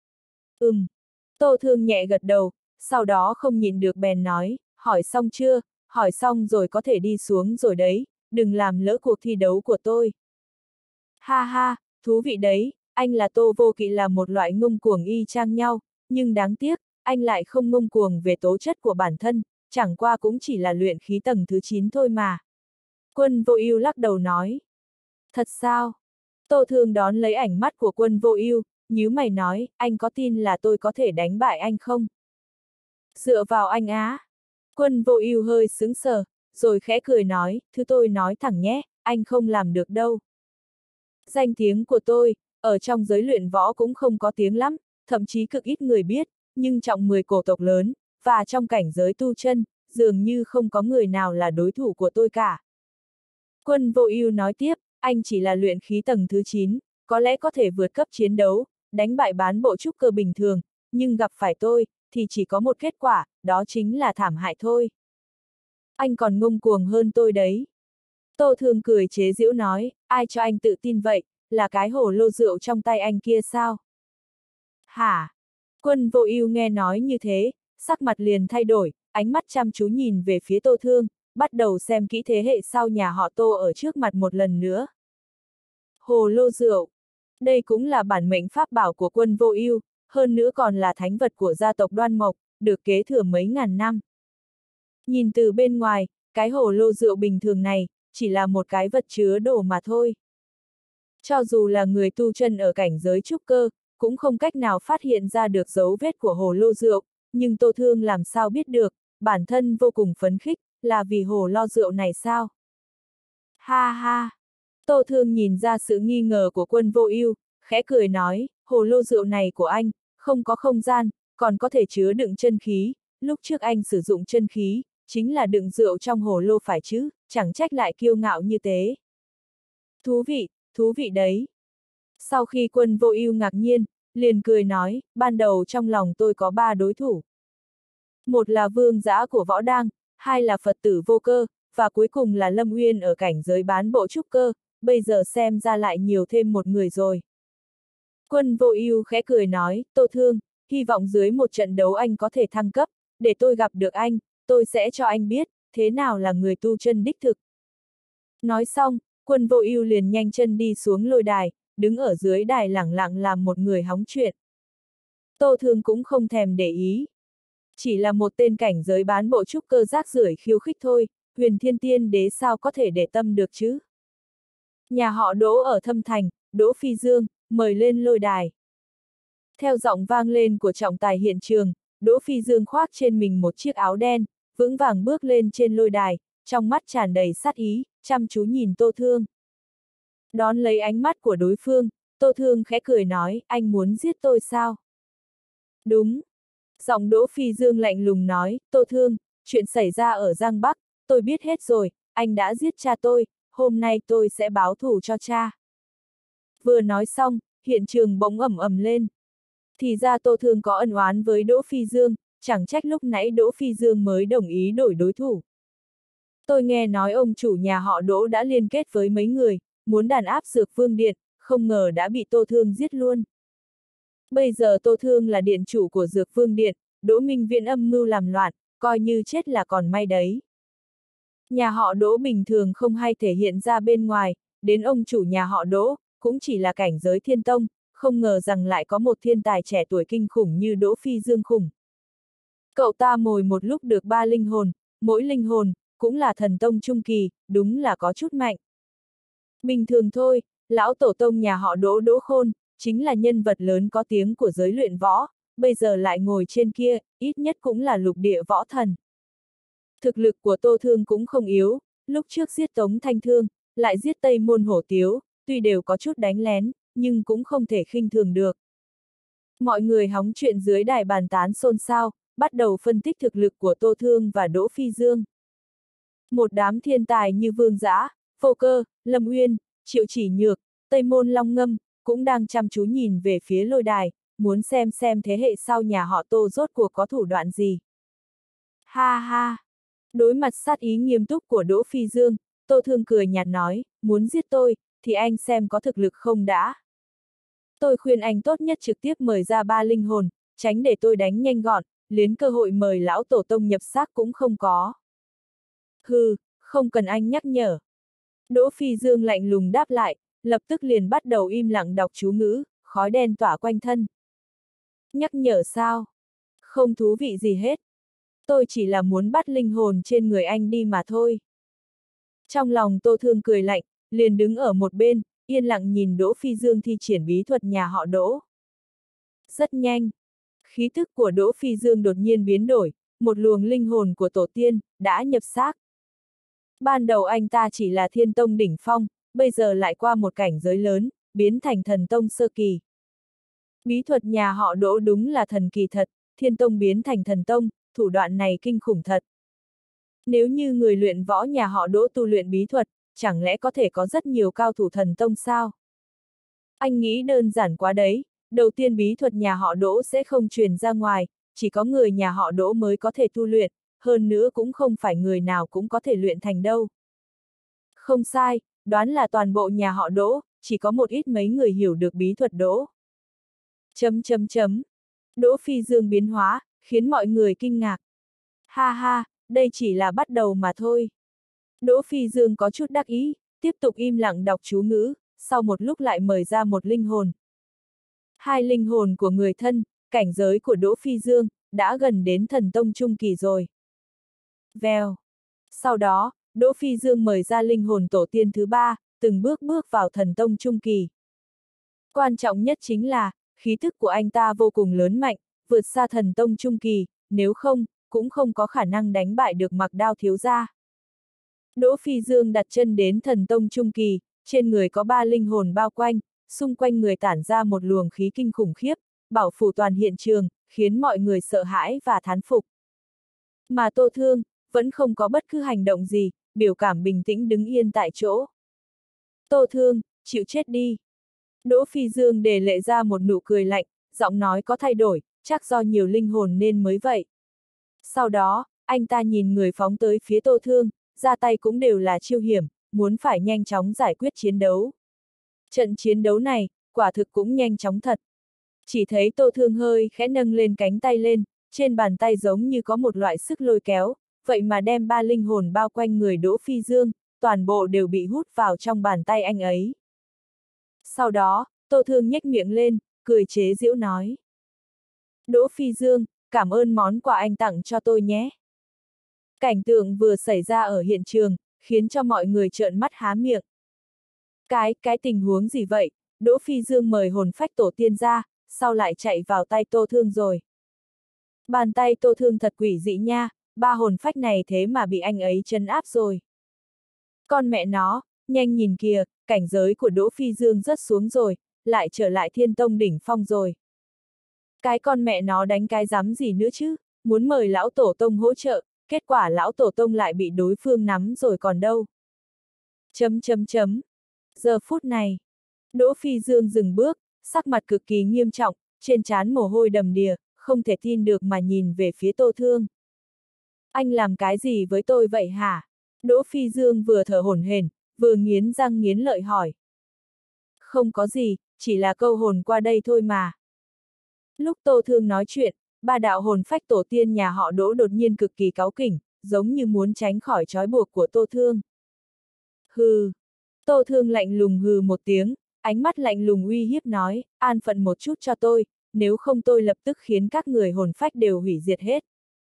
[SPEAKER 1] Tô Thương nhẹ gật đầu, sau đó không nhịn được bèn nói, hỏi xong chưa, hỏi xong rồi có thể đi xuống rồi đấy, đừng làm lỡ cuộc thi đấu của tôi. Ha ha, thú vị đấy, anh là Tô Vô Kỵ là một loại ngông cuồng y chang nhau, nhưng đáng tiếc, anh lại không ngông cuồng về tố chất của bản thân, chẳng qua cũng chỉ là luyện khí tầng thứ 9 thôi mà. Quân Vô Ưu lắc đầu nói. Thật sao? Tô Thương đón lấy ánh mắt của Quân Vô Ưu, nhíu mày nói, anh có tin là tôi có thể đánh bại anh không? Dựa vào anh á. Quân Vô Ưu hơi sững sờ, rồi khẽ cười nói, thứ tôi nói thẳng nhé, anh không làm được đâu. Danh tiếng của tôi, ở trong giới luyện võ cũng không có tiếng lắm, thậm chí cực ít người biết, nhưng trong 10 cổ tộc lớn, và trong cảnh giới tu chân, dường như không có người nào là đối thủ của tôi cả. Quân Vô Ưu nói tiếp, anh chỉ là luyện khí tầng thứ 9, có lẽ có thể vượt cấp chiến đấu, đánh bại bán bộ trúc cơ bình thường, nhưng gặp phải tôi, thì chỉ có một kết quả, đó chính là thảm hại thôi. Anh còn ngông cuồng hơn tôi đấy. Tô Thương cười chế giễu nói, ai cho anh tự tin vậy, là cái hồ lô rượu trong tay anh kia sao? Hả? Quân Vô Ưu nghe nói như thế, sắc mặt liền thay đổi, ánh mắt chăm chú nhìn về phía Tô Thương, bắt đầu xem kỹ thế hệ sau nhà họ Tô ở trước mặt một lần nữa. Hồ lô rượu. Đây cũng là bản mệnh pháp bảo của Quân Vô Ưu, hơn nữa còn là thánh vật của gia tộc Đoan Mộc, được kế thừa mấy ngàn năm. Nhìn từ bên ngoài, cái hồ lô rượu bình thường này, chỉ là một cái vật chứa đồ mà thôi. Cho dù là người tu chân ở cảnh giới trúc cơ, cũng không cách nào phát hiện ra được dấu vết của hồ lô rượu, nhưng Tô Thương làm sao biết được, bản thân vô cùng phấn khích, là vì hồ lô rượu này sao? Ha ha! Tô Thương nhìn ra sự nghi ngờ của Quân Vô Ưu, khẽ cười nói, hồ lô rượu này của anh, không có không gian, còn có thể chứa đựng chân khí, lúc trước anh sử dụng chân khí, chính là đựng rượu trong hồ lô phải chứ, chẳng trách lại kiêu ngạo như thế. Thú vị đấy. Sau khi Quân Vô Ưu ngạc nhiên, liền cười nói, ban đầu trong lòng tôi có 3 đối thủ. Một là Vương Dã của Võ Đang, hai là Phật tử Vô Cơ, và cuối cùng là Lâm Uyên ở cảnh giới bán bộ trúc cơ, bây giờ xem ra lại nhiều thêm một người rồi. Quân Vô Ưu khẽ cười nói, Tô Thương, hy vọng dưới một trận đấu anh có thể thăng cấp, để tôi gặp được anh, tôi sẽ cho anh biết, thế nào là người tu chân đích thực. Nói xong, Quân Vô Ưu liền nhanh chân đi xuống lôi đài, đứng ở dưới đài lẳng lặng làm một người hóng chuyện. Tô Thương cũng không thèm để ý. Chỉ là một tên cảnh giới bán bộ trúc cơ rác rưởi khiêu khích thôi, Huyền Thiên Tiên Đế sao có thể để tâm được chứ? Nhà họ Đỗ ở Thâm Thành, Đỗ Phi Dương, mời lên lôi đài. Theo giọng vang lên của trọng tài hiện trường, Đỗ Phi Dương khoác trên mình một chiếc áo đen, vững vàng bước lên trên lôi đài, trong mắt tràn đầy sát ý, chăm chú nhìn Tô Thương. Đón lấy ánh mắt của đối phương, Tô Thương khẽ cười nói, anh muốn giết tôi sao? Đúng. Giọng Đỗ Phi Dương lạnh lùng nói, Tô Thương, chuyện xảy ra ở Giang Bắc, tôi biết hết rồi, anh đã giết cha tôi, hôm nay tôi sẽ báo thù cho cha. Vừa nói xong, hiện trường bỗng ầm ầm lên. Thì ra Tô Thương có ân oán với Đỗ Phi Dương, chẳng trách lúc nãy Đỗ Phi Dương mới đồng ý đổi đối thủ. Tôi nghe nói ông chủ nhà họ Đỗ đã liên kết với mấy người, muốn đàn áp Dược Vương Điện, không ngờ đã bị Tô Thương giết luôn. Bây giờ Tô Thương là điện chủ của Dược Vương Điện, Đỗ Minh Viễn âm mưu làm loạn, coi như chết là còn may đấy. Nhà họ Đỗ bình thường không hay thể hiện ra bên ngoài, đến ông chủ nhà họ Đỗ, cũng chỉ là cảnh giới thiên tông, không ngờ rằng lại có một thiên tài trẻ tuổi kinh khủng như Đỗ Phi Dương khủng. Cậu ta mồi một lúc được 3 linh hồn, mỗi linh hồn, cũng là thần tông trung kỳ, đúng là có chút mạnh. Bình thường thôi, lão tổ tông nhà họ Đỗ Đỗ Khôn, chính là nhân vật lớn có tiếng của giới luyện võ, bây giờ lại ngồi trên kia, ít nhất cũng là lục địa võ thần. Thực lực của Tô Thương cũng không yếu, lúc trước giết Tống Thanh Thương, lại giết Tây Môn Hổ Tiếu, tuy đều có chút đánh lén, nhưng cũng không thể khinh thường được. Mọi người hóng chuyện dưới đài bàn tán xôn xao, bắt đầu phân tích thực lực của Tô Thương và Đỗ Phi Dương. Một đám thiên tài như Vương Dã, Vô Cơ, Lâm Uyên, Triệu Chỉ Nhược, Tây Môn Long Ngâm, cũng đang chăm chú nhìn về phía lôi đài, muốn xem thế hệ sau nhà họ Tô rốt cuộc có thủ đoạn gì. Ha ha! Đối mặt sát ý nghiêm túc của Đỗ Phi Dương, Tô Thương cười nhạt nói, muốn giết tôi, thì anh xem có thực lực không đã. Tôi khuyên anh tốt nhất trực tiếp mời ra 3 linh hồn, tránh để tôi đánh nhanh gọn, liền cơ hội mời lão tổ tông nhập xác cũng không có. Hừ, không cần anh nhắc nhở. Đỗ Phi Dương lạnh lùng đáp lại, lập tức liền bắt đầu im lặng đọc chú ngữ, khói đen tỏa quanh thân. Nhắc nhở sao? Không thú vị gì hết. Tôi chỉ là muốn bắt linh hồn trên người anh đi mà thôi. Trong lòng Tô Thương cười lạnh, liền đứng ở một bên, yên lặng nhìn Đỗ Phi Dương thi triển bí thuật nhà họ Đỗ. Rất nhanh, khí thức của Đỗ Phi Dương đột nhiên biến đổi, một luồng linh hồn của tổ tiên đã nhập xác. Ban đầu anh ta chỉ là thiên tông đỉnh phong, bây giờ lại qua một cảnh giới lớn, biến thành thần tông sơ kỳ. Bí thuật nhà họ Đỗ đúng là thần kỳ thật, thiên tông biến thành thần tông, thủ đoạn này kinh khủng thật. Nếu như người luyện võ nhà họ Đỗ tu luyện bí thuật, chẳng lẽ có thể có rất nhiều cao thủ thần tông sao? Anh nghĩ đơn giản quá đấy, đầu tiên bí thuật nhà họ Đỗ sẽ không truyền ra ngoài, chỉ có người nhà họ Đỗ mới có thể tu luyện, hơn nữa cũng không phải người nào cũng có thể luyện thành đâu. Không sai, đoán là toàn bộ nhà họ Đỗ, chỉ có một ít mấy người hiểu được bí thuật Đỗ. Đỗ Phi Dương biến hóa, khiến mọi người kinh ngạc. Ha ha, đây chỉ là bắt đầu mà thôi. Đỗ Phi Dương có chút đắc ý, tiếp tục im lặng đọc chú ngữ, sau một lúc lại mời ra một linh hồn. 2 linh hồn của người thân, cảnh giới của Đỗ Phi Dương, đã gần đến thần tông trung kỳ rồi. Vèo. Sau đó, Đỗ Phi Dương mời ra linh hồn tổ tiên thứ 3, từng bước bước vào thần tông trung kỳ. Quan trọng nhất chính là, khí thức của anh ta vô cùng lớn mạnh, vượt xa thần tông trung kỳ, nếu không, cũng không có khả năng đánh bại được Mặc Đao thiếu gia. Đỗ Phi Dương đặt chân đến thần tông trung kỳ, trên người có 3 linh hồn bao quanh, xung quanh người tản ra một luồng khí kinh khủng khiếp, bảo phủ toàn hiện trường, khiến mọi người sợ hãi và thán phục. Mà Tô Thương, vẫn không có bất cứ hành động gì, biểu cảm bình tĩnh đứng yên tại chỗ. Tô Thương, chịu chết đi. Đỗ Phi Dương để lệ ra một nụ cười lạnh, giọng nói có thay đổi, chắc do nhiều linh hồn nên mới vậy. Sau đó, anh ta nhìn người phóng tới phía Tô Thương, ra tay cũng đều là chiêu hiểm, muốn phải nhanh chóng giải quyết chiến đấu. Trận chiến đấu này, quả thực cũng nhanh chóng thật. Chỉ thấy Tô Thương hơi khẽ nâng lên cánh tay lên, trên bàn tay giống như có một loại sức lôi kéo, vậy mà đem 3 linh hồn bao quanh người Đỗ Phi Dương, toàn bộ đều bị hút vào trong bàn tay anh ấy. Sau đó, Tô Thương nhếch miệng lên, cười chế giễu nói. Đỗ Phi Dương, cảm ơn món quà anh tặng cho tôi nhé. Cảnh tượng vừa xảy ra ở hiện trường, khiến cho mọi người trợn mắt há miệng. Cái tình huống gì vậy? Đỗ Phi Dương mời hồn phách tổ tiên ra, sao lại chạy vào tay Tô Thương rồi? Bàn tay Tô Thương thật quỷ dị nha, 3 hồn phách này thế mà bị anh ấy trấn áp rồi. Con mẹ nó, nhanh nhìn kìa, cảnh giới của Đỗ Phi Dương rớt xuống rồi, lại trở lại thiên tông đỉnh phong rồi. Cái con mẹ nó đánh cái rắm gì nữa chứ, muốn mời lão tổ tông hỗ trợ, kết quả lão tổ tông lại bị đối phương nắm rồi còn đâu. Giờ phút này, Đỗ Phi Dương dừng bước, sắc mặt cực kỳ nghiêm trọng, trên trán mồ hôi đầm đìa, không thể tin được mà nhìn về phía Tô Thương. Anh làm cái gì với tôi vậy hả? Đỗ Phi Dương vừa thở hổn hển, vừa nghiến răng nghiến lợi hỏi. Không có gì, chỉ là câu hồn qua đây thôi mà. Lúc Tô Thương nói chuyện, ba đạo hồn phách tổ tiên nhà họ Đỗ đột nhiên cực kỳ cáu kỉnh, giống như muốn tránh khỏi trói buộc của Tô Thương. Hừ. Tô Thương lạnh lùng hừ một tiếng, ánh mắt lạnh lùng uy hiếp nói, an phận một chút cho tôi, nếu không tôi lập tức khiến các người hồn phách đều hủy diệt hết.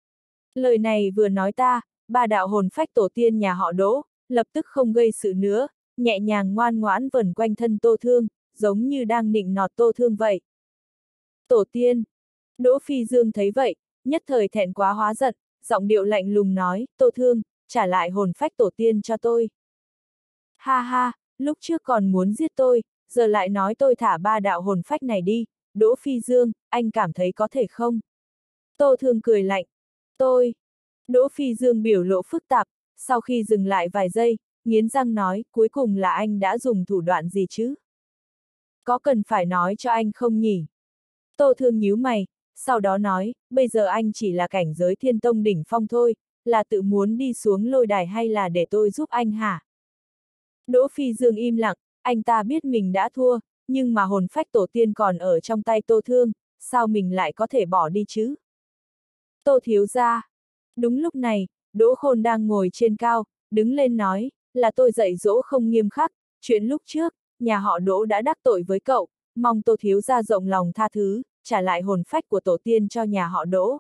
[SPEAKER 1] Lời này vừa nói ta, ba đạo hồn phách tổ tiên nhà họ Đỗ, lập tức không gây sự nữa, nhẹ nhàng ngoan ngoãn vần quanh thân Tô Thương, giống như đang nịnh nọt Tô Thương vậy. Tổ tiên. Đỗ Phi Dương thấy vậy, nhất thời thẹn quá hóa giận, giọng điệu lạnh lùng nói, Tô Thương, trả lại hồn phách tổ tiên cho tôi. Ha ha, lúc trước còn muốn giết tôi, giờ lại nói tôi thả ba đạo hồn phách này đi, Đỗ Phi Dương, anh cảm thấy có thể không? Tô Thương cười lạnh. Tôi. Đỗ Phi Dương biểu lộ phức tạp, sau khi dừng lại vài giây, nghiến răng nói, cuối cùng là anh đã dùng thủ đoạn gì chứ? Có cần phải nói cho anh không nhỉ? Tô Thương nhíu mày, sau đó nói, bây giờ anh chỉ là cảnh giới thiên tông đỉnh phong thôi, là tự muốn đi xuống lôi đài hay là để tôi giúp anh hả? Đỗ Phi Dương im lặng, anh ta biết mình đã thua, nhưng mà hồn phách tổ tiên còn ở trong tay Tô Thương, sao mình lại có thể bỏ đi chứ? Tô thiếu gia. Đúng lúc này, Đỗ Khôn đang ngồi trên cao, đứng lên nói, là tôi dạy dỗ không nghiêm khắc, chuyện lúc trước, nhà họ Đỗ đã đắc tội với cậu, mong Tô thiếu gia rộng lòng tha thứ, trả lại hồn phách của tổ tiên cho nhà họ Đỗ.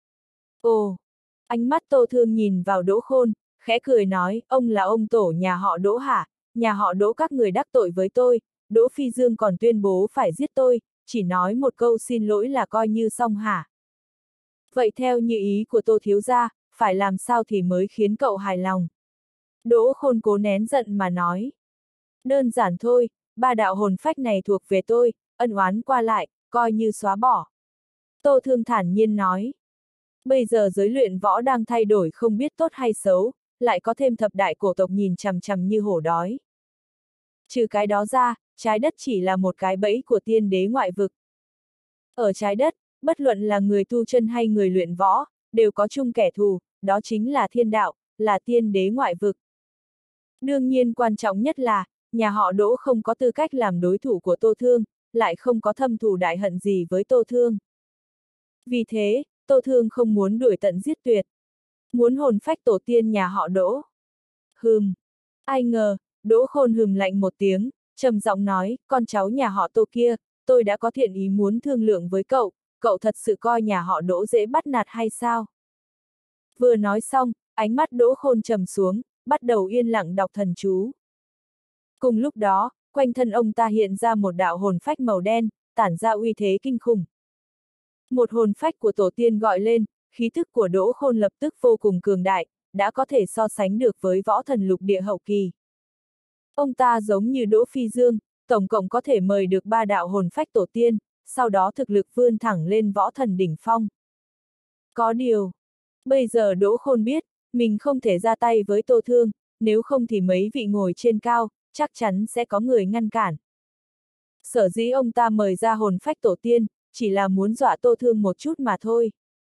[SPEAKER 1] Ồ! Ánh mắt Tô Thương nhìn vào Đỗ Khôn, khẽ cười nói, ông là ông tổ nhà họ Đỗ hả? Nhà họ Đỗ các người đắc tội với tôi, Đỗ Phi Dương còn tuyên bố phải giết tôi, chỉ nói một câu xin lỗi là coi như xong hả? Vậy theo như ý của Tô thiếu gia, phải làm sao thì mới khiến cậu hài lòng? Đỗ Khôn cố nén giận mà nói. Đơn giản thôi, ba đạo hồn phách này thuộc về tôi, ân oán qua lại, coi như xóa bỏ. Tô Thương thản nhiên nói. Bây giờ giới luyện võ đang thay đổi không biết tốt hay xấu, lại có thêm thập đại cổ tộc nhìn chằm chằm như hổ đói. Trừ cái đó ra, trái đất chỉ là một cái bẫy của tiên đế ngoại vực. Ở trái đất, bất luận là người tu chân hay người luyện võ, đều có chung kẻ thù, đó chính là thiên đạo, là tiên đế ngoại vực. Đương nhiên quan trọng nhất là, nhà họ Đỗ không có tư cách làm đối thủ của Tô Thương, lại không có thâm thù đại hận gì với Tô Thương. Vì thế, Tô Thương không muốn đuổi tận giết tuyệt. Muốn hồn phách tổ tiên nhà họ Đỗ. Hừm. Ai ngờ, Đỗ Khôn hừm lạnh một tiếng, trầm giọng nói, con cháu nhà họ Tô kia, tôi đã có thiện ý muốn thương lượng với cậu, cậu thật sự coi nhà họ Đỗ dễ bắt nạt hay sao? Vừa nói xong, ánh mắt Đỗ Khôn trầm xuống, bắt đầu yên lặng đọc thần chú. Cùng lúc đó, quanh thân ông ta hiện ra một đạo hồn phách màu đen, tản ra uy thế kinh khủng. Một hồn phách của tổ tiên gọi lên, khí thức của Đỗ Khôn lập tức vô cùng cường đại, đã có thể so sánh được với võ thần lục địa hậu kỳ. Ông ta giống như Đỗ Phi Dương, tổng cộng có thể mời được ba đạo hồn phách tổ tiên, sau đó thực lực vươn thẳng lên võ thần đỉnh phong. Có điều, bây giờ Đỗ Khôn biết, mình không thể ra tay với Tô Thương, nếu không thì mấy vị ngồi trên cao, chắc chắn sẽ có người ngăn cản. Sở dĩ ông ta mời ra hồn phách tổ tiên, chỉ là muốn dọa Tô Thương một chút mà thôi.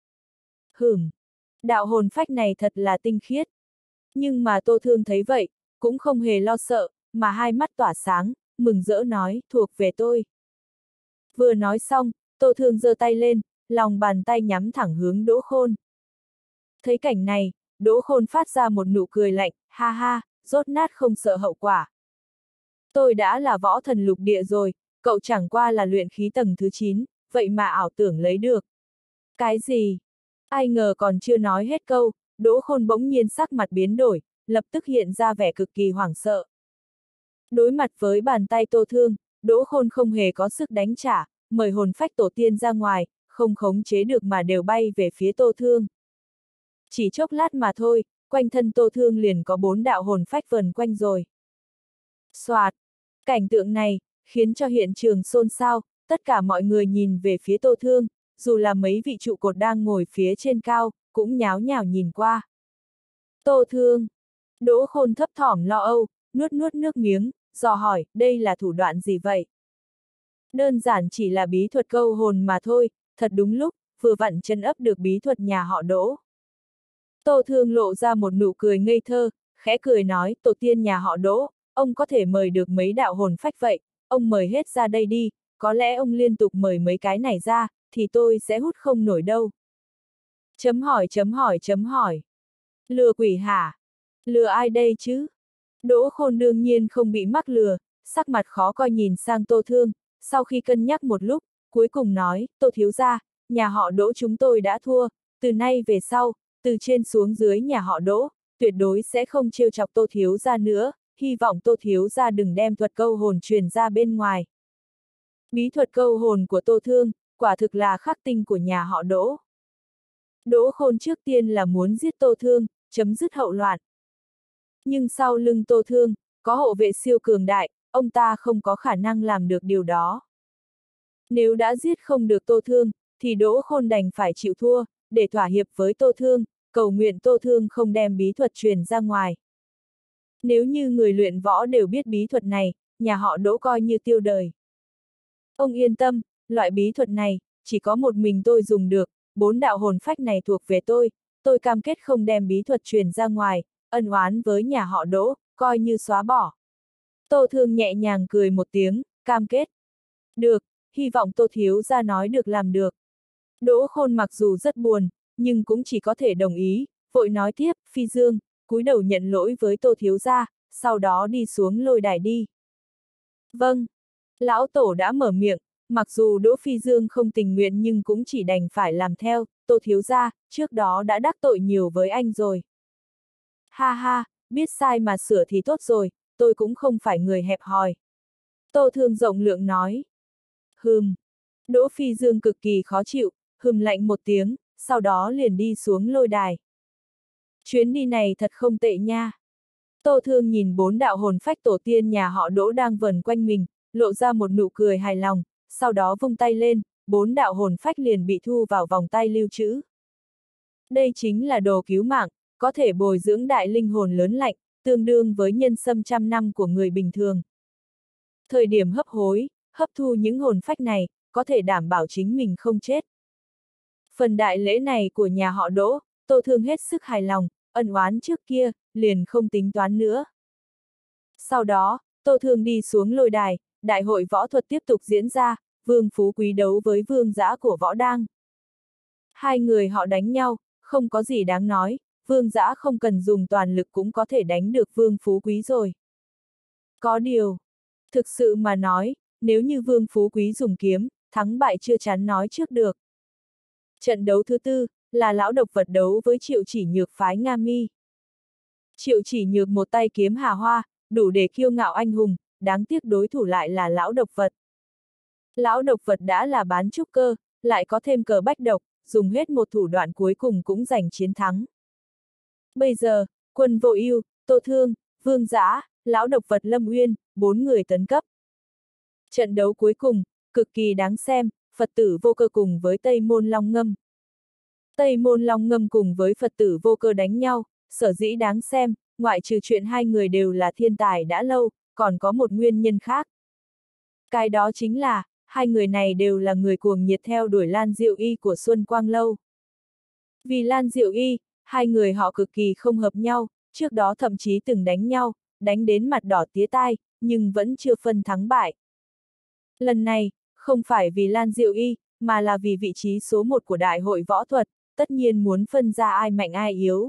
[SPEAKER 1] Đạo hồn phách này thật là tinh khiết. Nhưng mà Tô Thương thấy vậy, cũng không hề lo sợ, mà hai mắt tỏa sáng, mừng rỡ nói, thuộc về tôi. Vừa nói xong, Tô Thương giơ tay lên, lòng bàn tay nhắm thẳng hướng Đỗ Khôn. Thấy cảnh này, Đỗ Khôn phát ra một nụ cười lạnh, ha ha, dốt nát không sợ hậu quả. Tôi đã là võ thần lục địa rồi, cậu chẳng qua là luyện khí tầng thứ 9, vậy mà ảo tưởng lấy được. Cái gì? Ai ngờ còn chưa nói hết câu, Đỗ Khôn bỗng nhiên sắc mặt biến đổi, lập tức hiện ra vẻ cực kỳ hoảng sợ. Đối mặt với bàn tay Tô Thương, Đỗ Khôn không hề có sức đánh trả, mời hồn phách tổ tiên ra ngoài, không khống chế được mà đều bay về phía Tô Thương. Chỉ chốc lát mà thôi, quanh thân Tô Thương liền có 4 đạo hồn phách vần quanh rồi. Soạt! Cảnh tượng này, khiến cho hiện trường xôn xao, tất cả mọi người nhìn về phía Tô Thương, dù là mấy vị trụ cột đang ngồi phía trên cao, cũng nháo nhào nhìn qua. Tô Thương! Đỗ Khôn thấp thỏm lo âu, nuốt nuốt nước miếng, dò hỏi, đây là thủ đoạn gì vậy? Đơn giản chỉ là bí thuật câu hồn mà thôi, thật đúng lúc, vừa vặn chân ấp được bí thuật nhà họ Đỗ. Tô Thương lộ ra một nụ cười ngây thơ, khẽ cười nói, tổ tiên nhà họ Đỗ, ông có thể mời được mấy đạo hồn phách vậy, ông mời hết ra đây đi, có lẽ ông liên tục mời mấy cái này ra, thì tôi sẽ hút không nổi đâu. Chấm hỏi chấm hỏi chấm hỏi. Lừa quỷ hả? Lừa ai đây chứ? Đỗ Khôn đương nhiên không bị mắc lừa, sắc mặt khó coi nhìn sang Tô Thương, sau khi cân nhắc một lúc, cuối cùng nói, Tô thiếu gia, nhà họ Đỗ chúng tôi đã thua, từ nay về sau, từ trên xuống dưới nhà họ Đỗ, tuyệt đối sẽ không trêu chọc Tô thiếu gia nữa, hy vọng Tô thiếu gia đừng đem thuật câu hồn truyền ra bên ngoài. Bí thuật câu hồn của Tô Thương, quả thực là khắc tinh của nhà họ Đỗ. Đỗ Khôn trước tiên là muốn giết Tô Thương, chấm dứt hậu loạn. Nhưng sau lưng Tô Thương, có hộ vệ siêu cường đại, ông ta không có khả năng làm được điều đó. Nếu đã giết không được Tô Thương, thì Đỗ Khôn đành phải chịu thua, để thỏa hiệp với Tô Thương, cầu nguyện Tô Thương không đem bí thuật truyền ra ngoài. Nếu như người luyện võ đều biết bí thuật này, nhà họ Đỗ coi như tiêu đời. Ông yên tâm, loại bí thuật này, chỉ có một mình tôi dùng được, 4 đạo hồn phách này thuộc về tôi cam kết không đem bí thuật truyền ra ngoài, ân oán với nhà họ Đỗ, coi như xóa bỏ. Tô Thương nhẹ nhàng cười một tiếng, cam kết. Được, hy vọng Tô thiếu gia nói được làm được. Đỗ Khôn mặc dù rất buồn, nhưng cũng chỉ có thể đồng ý, vội nói tiếp, Phi Dương, cúi đầu nhận lỗi với Tô thiếu gia, sau đó đi xuống lôi đài đi. Vâng, lão tổ đã mở miệng, mặc dù Đỗ Phi Dương không tình nguyện nhưng cũng chỉ đành phải làm theo, Tô thiếu gia, trước đó đã đắc tội nhiều với anh rồi. Ha ha, biết sai mà sửa thì tốt rồi, tôi cũng không phải người hẹp hòi. Tô Thương rộng lượng nói. Đỗ Phi Dương cực kỳ khó chịu, lạnh một tiếng, sau đó liền đi xuống lôi đài. Chuyến đi này thật không tệ nha. Tô Thương nhìn 4 đạo hồn phách tổ tiên nhà họ Đỗ đang vần quanh mình, lộ ra một nụ cười hài lòng, sau đó vung tay lên, 4 đạo hồn phách liền bị thu vào vòng tay lưu trữ. Đây chính là đồ cứu mạng, có thể bồi dưỡng đại linh hồn lớn lạnh, tương đương với nhân sâm 100 năm của người bình thường. Thời điểm hấp thu những hồn phách này, có thể đảm bảo chính mình không chết. Phần đại lễ này của nhà họ Đỗ, Tô Thương hết sức hài lòng, ân oán trước kia, liền không tính toán nữa. Sau đó, Tô Thương đi xuống lôi đài, đại hội võ thuật tiếp tục diễn ra, Vương Phú Quý đấu với Vương Dã của Võ Đang. Hai người họ đánh nhau, không có gì đáng nói, Vương Dã không cần dùng toàn lực cũng có thể đánh được Vương Phú Quý rồi. Có điều, thực sự mà nói, nếu như Vương Phú Quý dùng kiếm, thắng bại chưa chắn nói trước được. Trận đấu thứ tư, là lão độc vật đấu với Triệu Chỉ Nhược phái Nga Mi. Triệu Chỉ Nhược một tay kiếm hà hoa, đủ để kiêu ngạo anh hùng, đáng tiếc đối thủ lại là lão độc vật. Lão độc vật đã là bán trúc cơ, lại có thêm cờ bách độc, dùng hết một thủ đoạn cuối cùng cũng giành chiến thắng. Bây giờ, Quân Vô Ưu, Tô Thương, Vương Dã, lão độc vật Lâm Uyên, 4 người tấn cấp. Trận đấu cuối cùng, cực kỳ đáng xem, Phật tử Vô Cơ cùng với Tây Môn Long Ngâm. Tây Môn Long Ngâm cùng với Phật tử Vô Cơ đánh nhau, sở dĩ đáng xem, ngoại trừ chuyện hai người đều là thiên tài đã lâu, còn có một nguyên nhân khác. Cái đó chính là, hai người này đều là người cuồng nhiệt theo đuổi Lan Diệu Y của Xuân Quang Lâu. Vì Lan Diệu Y, hai người họ cực kỳ không hợp nhau, trước đó thậm chí từng đánh nhau, đánh đến mặt đỏ tía tai, nhưng vẫn chưa phân thắng bại. Lần này, không phải vì Lan Diệu Y, mà là vì vị trí số 1 của đại hội võ thuật, tất nhiên muốn phân ra ai mạnh ai yếu.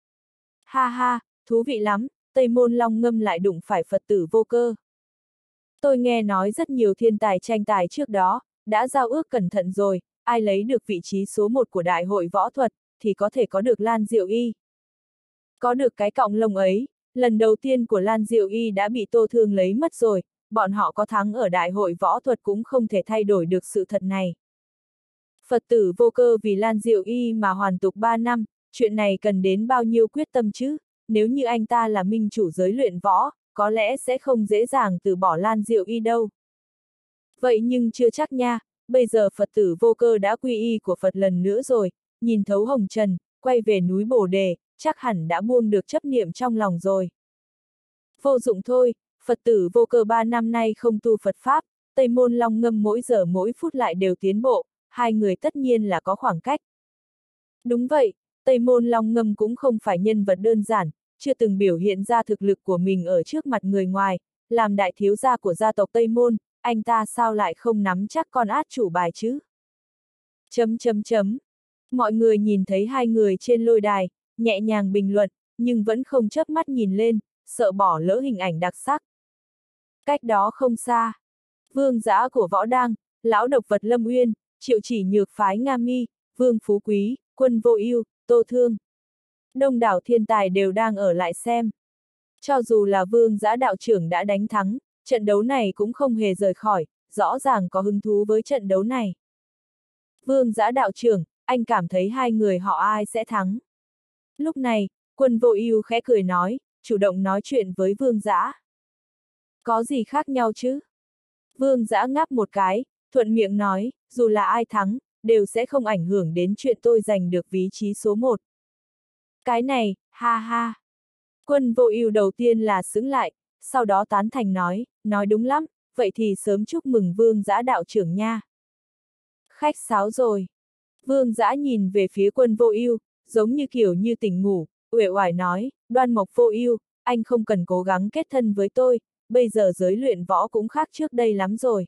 [SPEAKER 1] Ha ha, thú vị lắm, Tây Môn Long Ngâm lại đụng phải Phật tử Vô Cơ. Tôi nghe nói rất nhiều thiên tài tranh tài trước đó, đã giao ước cẩn thận rồi, ai lấy được vị trí số 1 của đại hội võ thuật, thì có thể có được Lan Diệu Y. Có được cái cọng lông ấy, lần đầu tiên của Lan Diệu Y đã bị Tô Thương lấy mất rồi, bọn họ có thắng ở đại hội võ thuật cũng không thể thay đổi được sự thật này. Phật tử Vô Cơ vì Lan Diệu Y mà hoàn tục 3 năm, chuyện này cần đến bao nhiêu quyết tâm chứ, nếu như anh ta là minh chủ giới luyện võ, có lẽ sẽ không dễ dàng từ bỏ Lan Diệu Y đâu. Vậy nhưng chưa chắc nha, bây giờ Phật tử Vô Cơ đã quy y của Phật lần nữa rồi, nhìn thấu hồng trần, quay về núi Bồ Đề, chắc hẳn đã buông được chấp niệm trong lòng rồi. Vô dụng thôi, Phật tử Vô Cơ 3 năm nay không tu Phật Pháp, Tây Môn Long Ngâm mỗi giờ mỗi phút lại đều tiến bộ, hai người tất nhiên là có khoảng cách. Đúng vậy, Tây Môn Long Ngâm cũng không phải nhân vật đơn giản, chưa từng biểu hiện ra thực lực của mình ở trước mặt người ngoài, làm đại thiếu gia của gia tộc Tây Môn, anh ta sao lại không nắm chắc con át chủ bài chứ? Mọi người nhìn thấy hai người trên lôi đài, nhẹ nhàng bình luận, nhưng vẫn không chớp mắt nhìn lên, sợ bỏ lỡ hình ảnh đặc sắc. Cách đó không xa, vương giã của Võ Đang, lão độc vật Lâm Uyên, Triệu Chỉ Nhược phái Nga Mi, Vương Phú Quý, Quân Vô Ưu, Tô Thương. Đông đảo thiên tài đều đang ở lại xem. Cho dù là vương giã đạo trưởng đã đánh thắng, trận đấu này cũng không hề rời khỏi, rõ ràng có hứng thú với trận đấu này. Vương giã đạo trưởng, anh cảm thấy hai người họ ai sẽ thắng? Lúc này, Quân Vô Ưu khẽ cười nói, chủ động nói chuyện với vương giã. Có gì khác nhau chứ? Vương giã ngáp một cái, thuận miệng nói, dù là ai thắng, đều sẽ không ảnh hưởng đến chuyện tôi giành được vị trí số 1. Cái này, ha ha. Quân Vô Ưu đầu tiên là sững lại, sau đó tán thành nói đúng lắm, vậy thì sớm chúc mừng vương giã đạo trưởng nha. Khách sáo rồi. Vương giã nhìn về phía Quân Vô Ưu, giống như kiểu như tỉnh ngủ, uể oải nói, Đoan Mộc Vô Ưu, anh không cần cố gắng kết thân với tôi, bây giờ giới luyện võ cũng khác trước đây lắm rồi.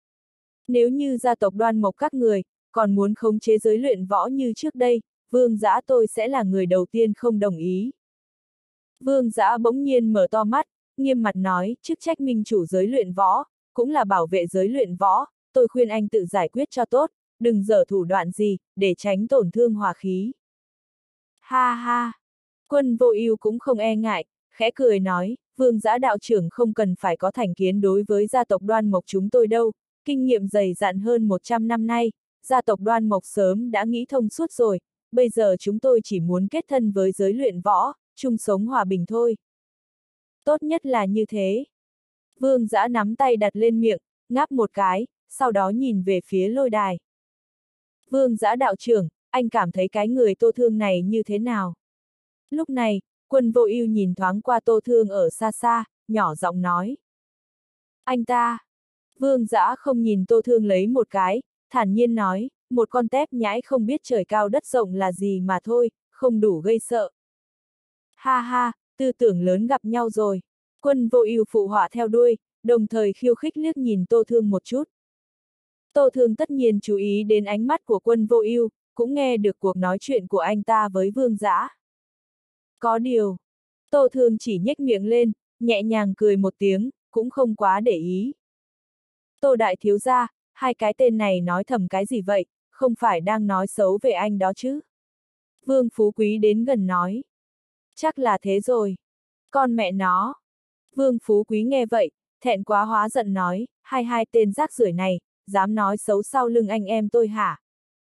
[SPEAKER 1] Nếu như gia tộc Đoan Mộc các người, còn muốn khống chế giới luyện võ như trước đây, vương giã tôi sẽ là người đầu tiên không đồng ý. Vương giã bỗng nhiên mở to mắt, nghiêm mặt nói, chức trách minh chủ giới luyện võ, cũng là bảo vệ giới luyện võ, tôi khuyên anh tự giải quyết cho tốt, đừng giở thủ đoạn gì, để tránh tổn thương hòa khí. Ha ha! Quân Vô Ưu cũng không e ngại, khẽ cười nói, vương giã đạo trưởng không cần phải có thành kiến đối với gia tộc Đoan Mộc chúng tôi đâu, kinh nghiệm dày dặn hơn 100 năm nay, gia tộc Đoan Mộc sớm đã nghĩ thông suốt rồi, bây giờ chúng tôi chỉ muốn kết thân với giới luyện võ, chung sống hòa bình thôi. Tốt nhất là như thế. Vương giã nắm tay đặt lên miệng, ngáp một cái, sau đó nhìn về phía lôi đài. Vương giã đạo trưởng, anh cảm thấy cái người Tô Thương này như thế nào? Lúc này, Quân Vô Ưu nhìn thoáng qua Tô Thương ở xa xa, nhỏ giọng nói. Anh ta. Vương giã không nhìn Tô Thương lấy một cái, thản nhiên nói, một con tép nhãi không biết trời cao đất rộng là gì mà thôi, không đủ gây sợ. Ha ha, tư tưởng lớn gặp nhau rồi. Quân Vô Ưu phụ họa theo đuôi, đồng thời khiêu khích liếc nhìn Tô Thương một chút. Tô Thương tất nhiên chú ý đến ánh mắt của Quân Vô Ưu, cũng nghe được cuộc nói chuyện của anh ta với Vương giã. Có điều, Tô Thương chỉ nhếch miệng lên, nhẹ nhàng cười một tiếng, cũng không quá để ý. Tô đại thiếu gia, hai cái tên này nói thầm cái gì vậy, không phải đang nói xấu về anh đó chứ? Vương Phú Quý đến gần nói. Chắc là thế rồi. Con mẹ nó. Vương Phú Quý nghe vậy, thẹn quá hóa giận nói, hai tên rác rưởi này, dám nói xấu sau lưng anh em tôi hả?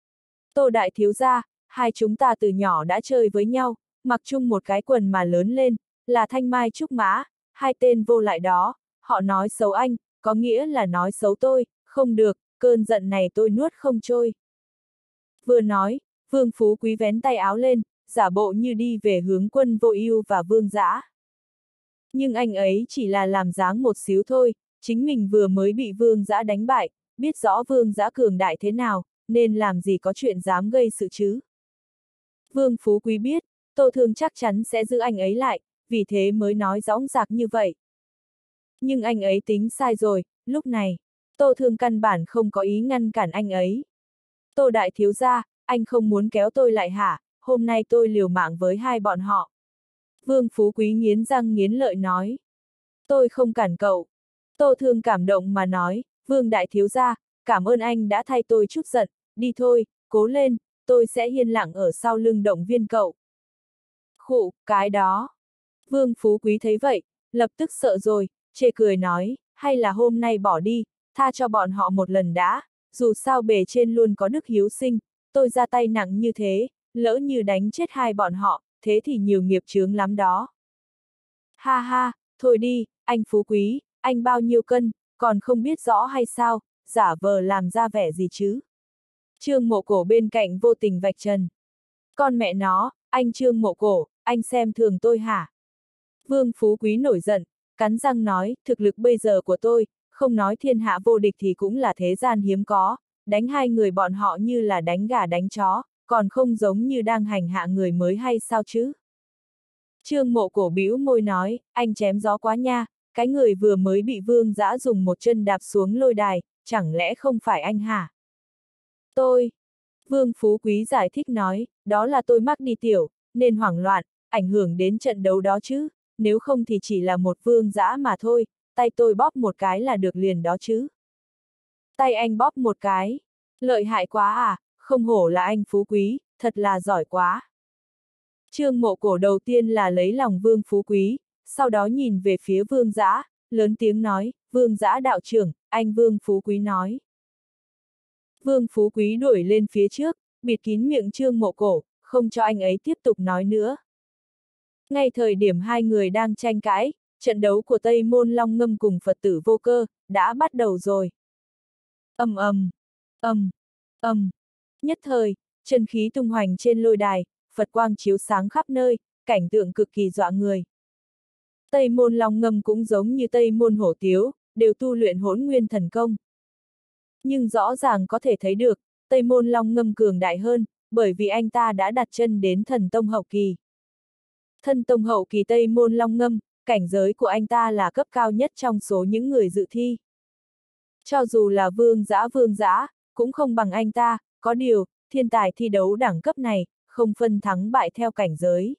[SPEAKER 1] Tô đại thiếu gia, hai chúng ta từ nhỏ đã chơi với nhau, mặc chung một cái quần mà lớn lên, là thanh mai trúc mã, hai tên vô lại đó, họ nói xấu anh, có nghĩa là nói xấu tôi, không được, cơn giận này tôi nuốt không trôi. Vừa nói, Vương Phú Quý vén tay áo lên, giả bộ như đi về hướng Quân Vô Ưu và Vương giã. Nhưng anh ấy chỉ là làm dáng một xíu thôi, chính mình vừa mới bị Vương giã đánh bại, biết rõ Vương giã cường đại thế nào, nên làm gì có chuyện dám gây sự chứ. Vương Phú Quý biết, Tô Thương chắc chắn sẽ giữ anh ấy lại, vì thế mới nói dõng dạc như vậy. Nhưng anh ấy tính sai rồi, lúc này, Tô Thương căn bản không có ý ngăn cản anh ấy. Tô đại thiếu gia, anh không muốn kéo tôi lại hả, hôm nay tôi liều mạng với hai bọn họ. Vương Phú Quý nghiến răng nghiến lợi nói. Tôi không cản cậu. Tô Thương cảm động mà nói, Vương đại thiếu gia, cảm ơn anh đã thay tôi chút giận, đi thôi, cố lên, tôi sẽ yên lặng ở sau lưng động viên cậu. Khụ, cái đó. Vương Phú Quý thấy vậy, lập tức sợ rồi, chê cười nói, hay là hôm nay bỏ đi, tha cho bọn họ một lần đã, dù sao bề trên luôn có đức hiếu sinh, tôi ra tay nặng như thế, lỡ như đánh chết hai bọn họ, thế thì nhiều nghiệp chướng lắm đó. Ha ha, thôi đi, anh Phú Quý, anh bao nhiêu cân, còn không biết rõ hay sao, giả vờ làm ra vẻ gì chứ. Trương Mộ Cổ bên cạnh vô tình vạch trần. Con mẹ nó, anh Trương Mộ Cổ, anh xem thường tôi hả? Vương Phú Quý nổi giận, cắn răng nói, thực lực bây giờ của tôi, không nói thiên hạ vô địch thì cũng là thế gian hiếm có, đánh hai người bọn họ như là đánh gà đánh chó, còn không giống như đang hành hạ người mới hay sao chứ? Trương Mộ Cổ bĩu môi nói, anh chém gió quá nha, cái người vừa mới bị Vương Dã dùng một chân đạp xuống lôi đài, chẳng lẽ không phải anh hả? Tôi. Vương Phú Quý giải thích nói, đó là tôi mắc đi tiểu, nên hoảng loạn, ảnh hưởng đến trận đấu đó chứ, nếu không thì chỉ là một Vương Dã mà thôi, tay tôi bóp một cái là được liền đó chứ. Tay anh bóp một cái, lợi hại quá à, không hổ là anh Phú Quý, thật là giỏi quá. Trương Mộ Cổ đầu tiên là lấy lòng Vương Phú Quý, sau đó nhìn về phía Vương Dã, lớn tiếng nói, Vương Dã đạo trưởng, anh Vương Phú Quý nói. Vương Phú Quý đuổi lên phía trước, bịt kín miệng Trương Mộ Cổ, không cho anh ấy tiếp tục nói nữa. Ngay thời điểm hai người đang tranh cãi, trận đấu của Tây Môn Long Ngâm cùng Phật tử Vô Cơ, đã bắt đầu rồi. Ầm ầm, ầm, ầm. Nhất thời, chân khí tung hoành trên lôi đài, Phật quang chiếu sáng khắp nơi, cảnh tượng cực kỳ dọa người. Tây Môn Long Ngâm cũng giống như Tây Môn Hổ Tiếu, đều tu luyện Hỗn Nguyên thần công. Nhưng rõ ràng có thể thấy được, Tây Môn Long Ngâm cường đại hơn, bởi vì anh ta đã đặt chân đến thần tông hậu kỳ. Thần tông hậu kỳ Tây Môn Long Ngâm, cảnh giới của anh ta là cấp cao nhất trong số những người dự thi. Cho dù là vương giã, cũng không bằng anh ta, có điều, thiên tài thi đấu đẳng cấp này, không phân thắng bại theo cảnh giới.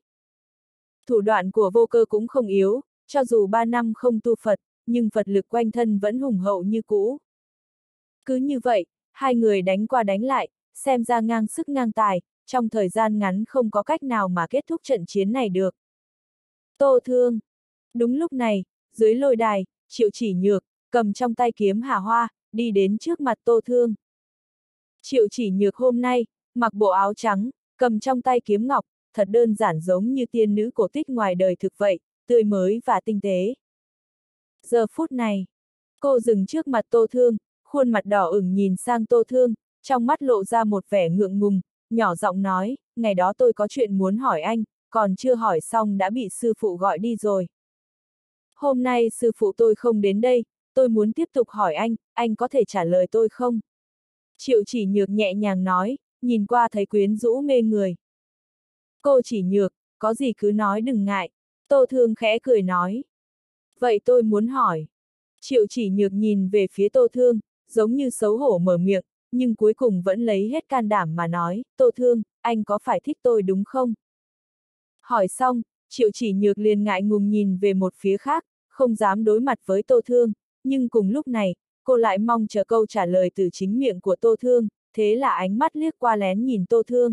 [SPEAKER 1] Thủ đoạn của Vô Cơ cũng không yếu, cho dù 3 năm không tu Phật, nhưng Phật lực quanh thân vẫn hùng hậu như cũ. Cứ như vậy, hai người đánh qua đánh lại, xem ra ngang sức ngang tài, trong thời gian ngắn không có cách nào mà kết thúc trận chiến này được. Tô Thương. Đúng lúc này, dưới lôi đài, Triệu Chỉ Nhược, cầm trong tay kiếm hà hoa, đi đến trước mặt Tô Thương. Triệu Chỉ Nhược hôm nay, mặc bộ áo trắng, cầm trong tay kiếm ngọc, thật đơn giản giống như tiên nữ cổ tích ngoài đời thực vậy, tươi mới và tinh tế. Giờ phút này, cô dừng trước mặt Tô Thương, khuôn mặt đỏ ửng nhìn sang Tô Thương, trong mắt lộ ra một vẻ ngượng ngùng, nhỏ giọng nói, ngày đó tôi có chuyện muốn hỏi anh, còn chưa hỏi xong đã bị sư phụ gọi đi rồi. Hôm nay sư phụ tôi không đến đây, tôi muốn tiếp tục hỏi anh có thể trả lời tôi không? Triệu Chỉ Nhược nhẹ nhàng nói, nhìn qua thấy quyến rũ mê người. Cô Chỉ Nhược, có gì cứ nói đừng ngại. Tô Thương khẽ cười nói. Vậy tôi muốn hỏi. Triệu Chỉ Nhược nhìn về phía Tô Thương, giống như xấu hổ mở miệng, nhưng cuối cùng vẫn lấy hết can đảm mà nói, Tô Thương, anh có phải thích tôi đúng không? Hỏi xong, Triệu Chỉ Nhược liền ngại ngùng nhìn về một phía khác, không dám đối mặt với Tô Thương, nhưng cùng lúc này, cô lại mong chờ câu trả lời từ chính miệng của Tô Thương, thế là ánh mắt liếc qua lén nhìn Tô Thương.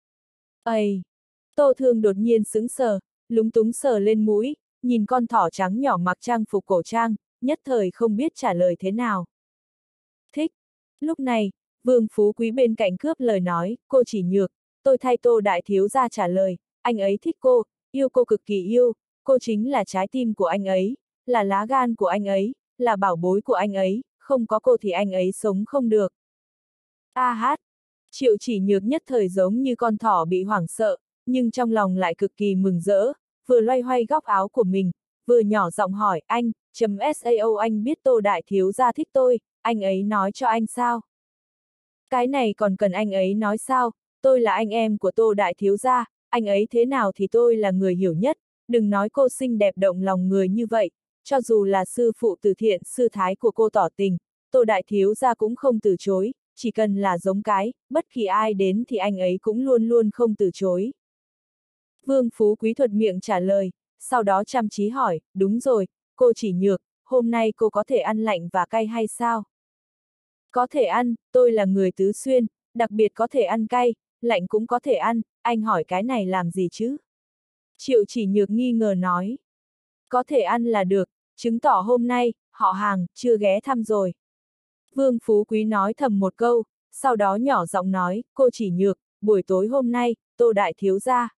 [SPEAKER 1] Ây! Tô Thương đột nhiên sững sờ, lúng túng sờ lên mũi, nhìn con thỏ trắng nhỏ mặc trang phục cổ trang, nhất thời không biết trả lời thế nào. Thích! Lúc này, Vương Phú Quý bên cạnh cướp lời nói, cô Chỉ Nhược, tôi thay Tô đại thiếu gia trả lời, anh ấy thích cô, yêu cô cực kỳ yêu, cô chính là trái tim của anh ấy, là lá gan của anh ấy, là bảo bối của anh ấy, không có cô thì anh ấy sống không được. A hát! Triệu Chỉ Nhược nhất thời giống như con thỏ bị hoảng sợ, nhưng trong lòng lại cực kỳ mừng rỡ, vừa loay hoay góc áo của mình, vừa nhỏ giọng hỏi anh, sao anh biết Tô đại thiếu gia thích tôi, anh ấy nói cho anh sao? Cái này còn cần anh ấy nói sao, tôi là anh em của Tô đại thiếu gia, anh ấy thế nào thì tôi là người hiểu nhất, đừng nói cô xinh đẹp động lòng người như vậy, cho dù là sư phụ từ thiện sư thái của cô tỏ tình, Tô đại thiếu gia cũng không từ chối, chỉ cần là giống cái, bất kỳ ai đến thì anh ấy cũng luôn luôn không từ chối. Vương Phú Quý thuật miệng trả lời, sau đó chăm chí hỏi, đúng rồi, cô Chỉ Nhược, hôm nay cô có thể ăn lạnh và cay hay sao? Có thể ăn, tôi là người tứ xuyên, đặc biệt có thể ăn cay, lạnh cũng có thể ăn, anh hỏi cái này làm gì chứ? Triệu Chỉ Nhược nghi ngờ nói. Có thể ăn là được, chứng tỏ hôm nay, họ hàng, chưa ghé thăm rồi. Vương Phú Quý nói thầm một câu, sau đó nhỏ giọng nói, cô Chỉ Nhược, buổi tối hôm nay, Tô đại thiếu gia.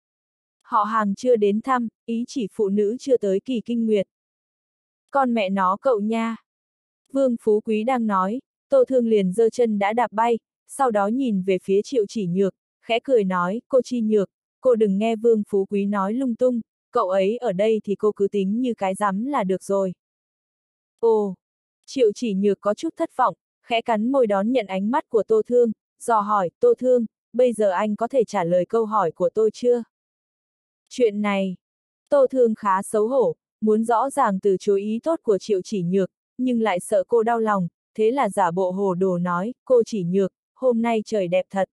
[SPEAKER 1] Họ hàng chưa đến thăm, ý chỉ phụ nữ chưa tới kỳ kinh nguyệt. Con mẹ nó cậu nha. Vương Phú Quý đang nói, Tô Thương liền giơ chân đã đạp bay, sau đó nhìn về phía Triệu Chỉ Nhược, khẽ cười nói, cô Chi Nhược, cô đừng nghe Vương Phú Quý nói lung tung, cậu ấy ở đây thì cô cứ tính như cái rắm là được rồi. Ồ! Triệu Chỉ Nhược có chút thất vọng, khẽ cắn môi đón nhận ánh mắt của Tô Thương, dò hỏi, Tô Thương, bây giờ anh có thể trả lời câu hỏi của tôi chưa? Chuyện này, Tô Thương khá xấu hổ, muốn rõ ràng từ chối ý tốt của Triệu Chỉ Nhược, nhưng lại sợ cô đau lòng, thế là giả bộ hồ đồ nói, cô Chỉ Nhược, hôm nay trời đẹp thật.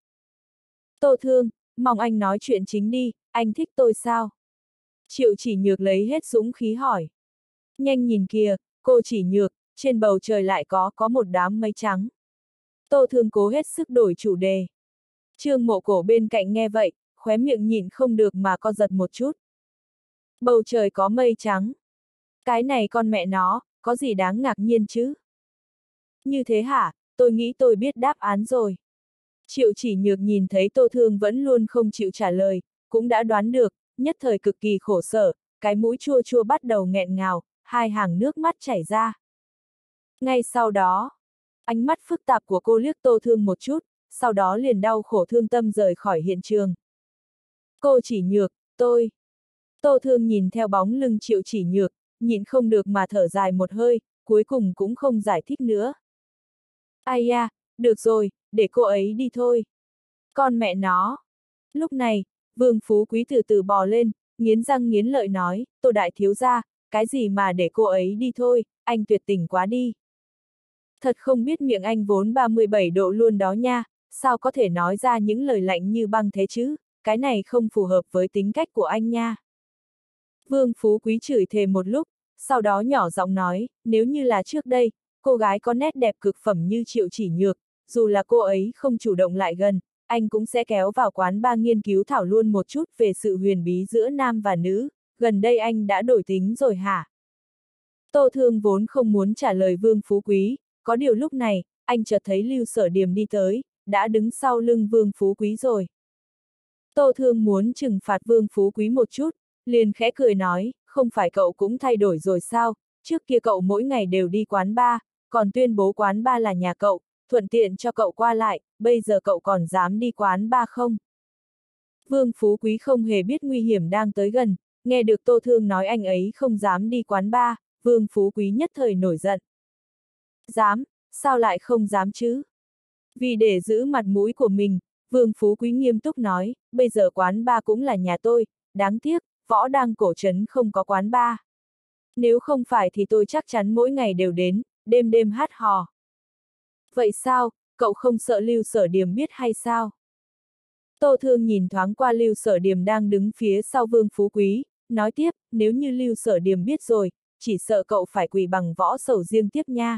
[SPEAKER 1] Tô Thương, mong anh nói chuyện chính đi, anh thích tôi sao? Triệu Chỉ Nhược lấy hết dũng khí hỏi. Nhanh nhìn kìa, cô Chỉ Nhược, trên bầu trời lại có một đám mây trắng. Tô Thương cố hết sức đổi chủ đề. Trương Mộ Cổ bên cạnh nghe vậy, khóe miệng nhịn không được mà co giật một chút. Bầu trời có mây trắng. Cái này con mẹ nó, có gì đáng ngạc nhiên chứ? Như thế hả, tôi nghĩ tôi biết đáp án rồi. Triệu Chỉ Nhược nhìn thấy Tô Thương vẫn luôn không chịu trả lời, cũng đã đoán được, nhất thời cực kỳ khổ sở, cái mũi chua chua bắt đầu nghẹn ngào, hai hàng nước mắt chảy ra. Ngay sau đó, ánh mắt phức tạp của cô liếc Tô Thương một chút, sau đó liền đau khổ thương tâm rời khỏi hiện trường. Cô Chỉ Nhược, tôi. Tô Thương nhìn theo bóng lưng Triệu Chỉ Nhược, nhịn không được mà thở dài một hơi, cuối cùng cũng không giải thích nữa. Ai da, được rồi, để cô ấy đi thôi. Con mẹ nó. Lúc này, Vương Phú Quý từ từ bò lên, nghiến răng nghiến lợi nói, Tô đại thiếu gia, cái gì mà để cô ấy đi thôi, anh tuyệt tình quá đi. Thật không biết miệng anh vốn 37 độ luôn đó nha, sao có thể nói ra những lời lạnh như băng thế chứ, cái này không phù hợp với tính cách của anh nha. Vương Phú Quý chửi thề một lúc, sau đó nhỏ giọng nói, nếu như là trước đây, cô gái có nét đẹp cực phẩm như Triệu Chỉ Nhược, dù là cô ấy không chủ động lại gần, anh cũng sẽ kéo vào quán bar nghiên cứu thảo luôn một chút về sự huyền bí giữa nam và nữ, gần đây anh đã đổi tính rồi hả? Tô Thương vốn không muốn trả lời Vương Phú Quý, có điều lúc này, anh chợt thấy Lưu Sở Điềm đi tới, đã đứng sau lưng Vương Phú Quý rồi. Tô Thương muốn trừng phạt Vương Phú Quý một chút, liền khẽ cười nói, không phải cậu cũng thay đổi rồi sao, trước kia cậu mỗi ngày đều đi quán bar, còn tuyên bố quán bar là nhà cậu, thuận tiện cho cậu qua lại, bây giờ cậu còn dám đi quán bar không? Vương Phú Quý không hề biết nguy hiểm đang tới gần, nghe được Tô Thương nói anh ấy không dám đi quán bar, Vương Phú Quý nhất thời nổi giận. Dám, sao lại không dám chứ? Vì để giữ mặt mũi của mình, Vương Phú Quý nghiêm túc nói, bây giờ quán bar cũng là nhà tôi, đáng tiếc, Võ Đang Cổ Trấn không có quán bar. Nếu không phải thì tôi chắc chắn mỗi ngày đều đến, đêm đêm hát hò. Vậy sao, cậu không sợ Lưu Sở Điềm biết hay sao? Tô Thương nhìn thoáng qua Lưu Sở Điềm đang đứng phía sau Vương Phú Quý, nói tiếp, nếu như Lưu Sở Điềm biết rồi, chỉ sợ cậu phải quỳ bằng võ sầu riêng tiếp nha.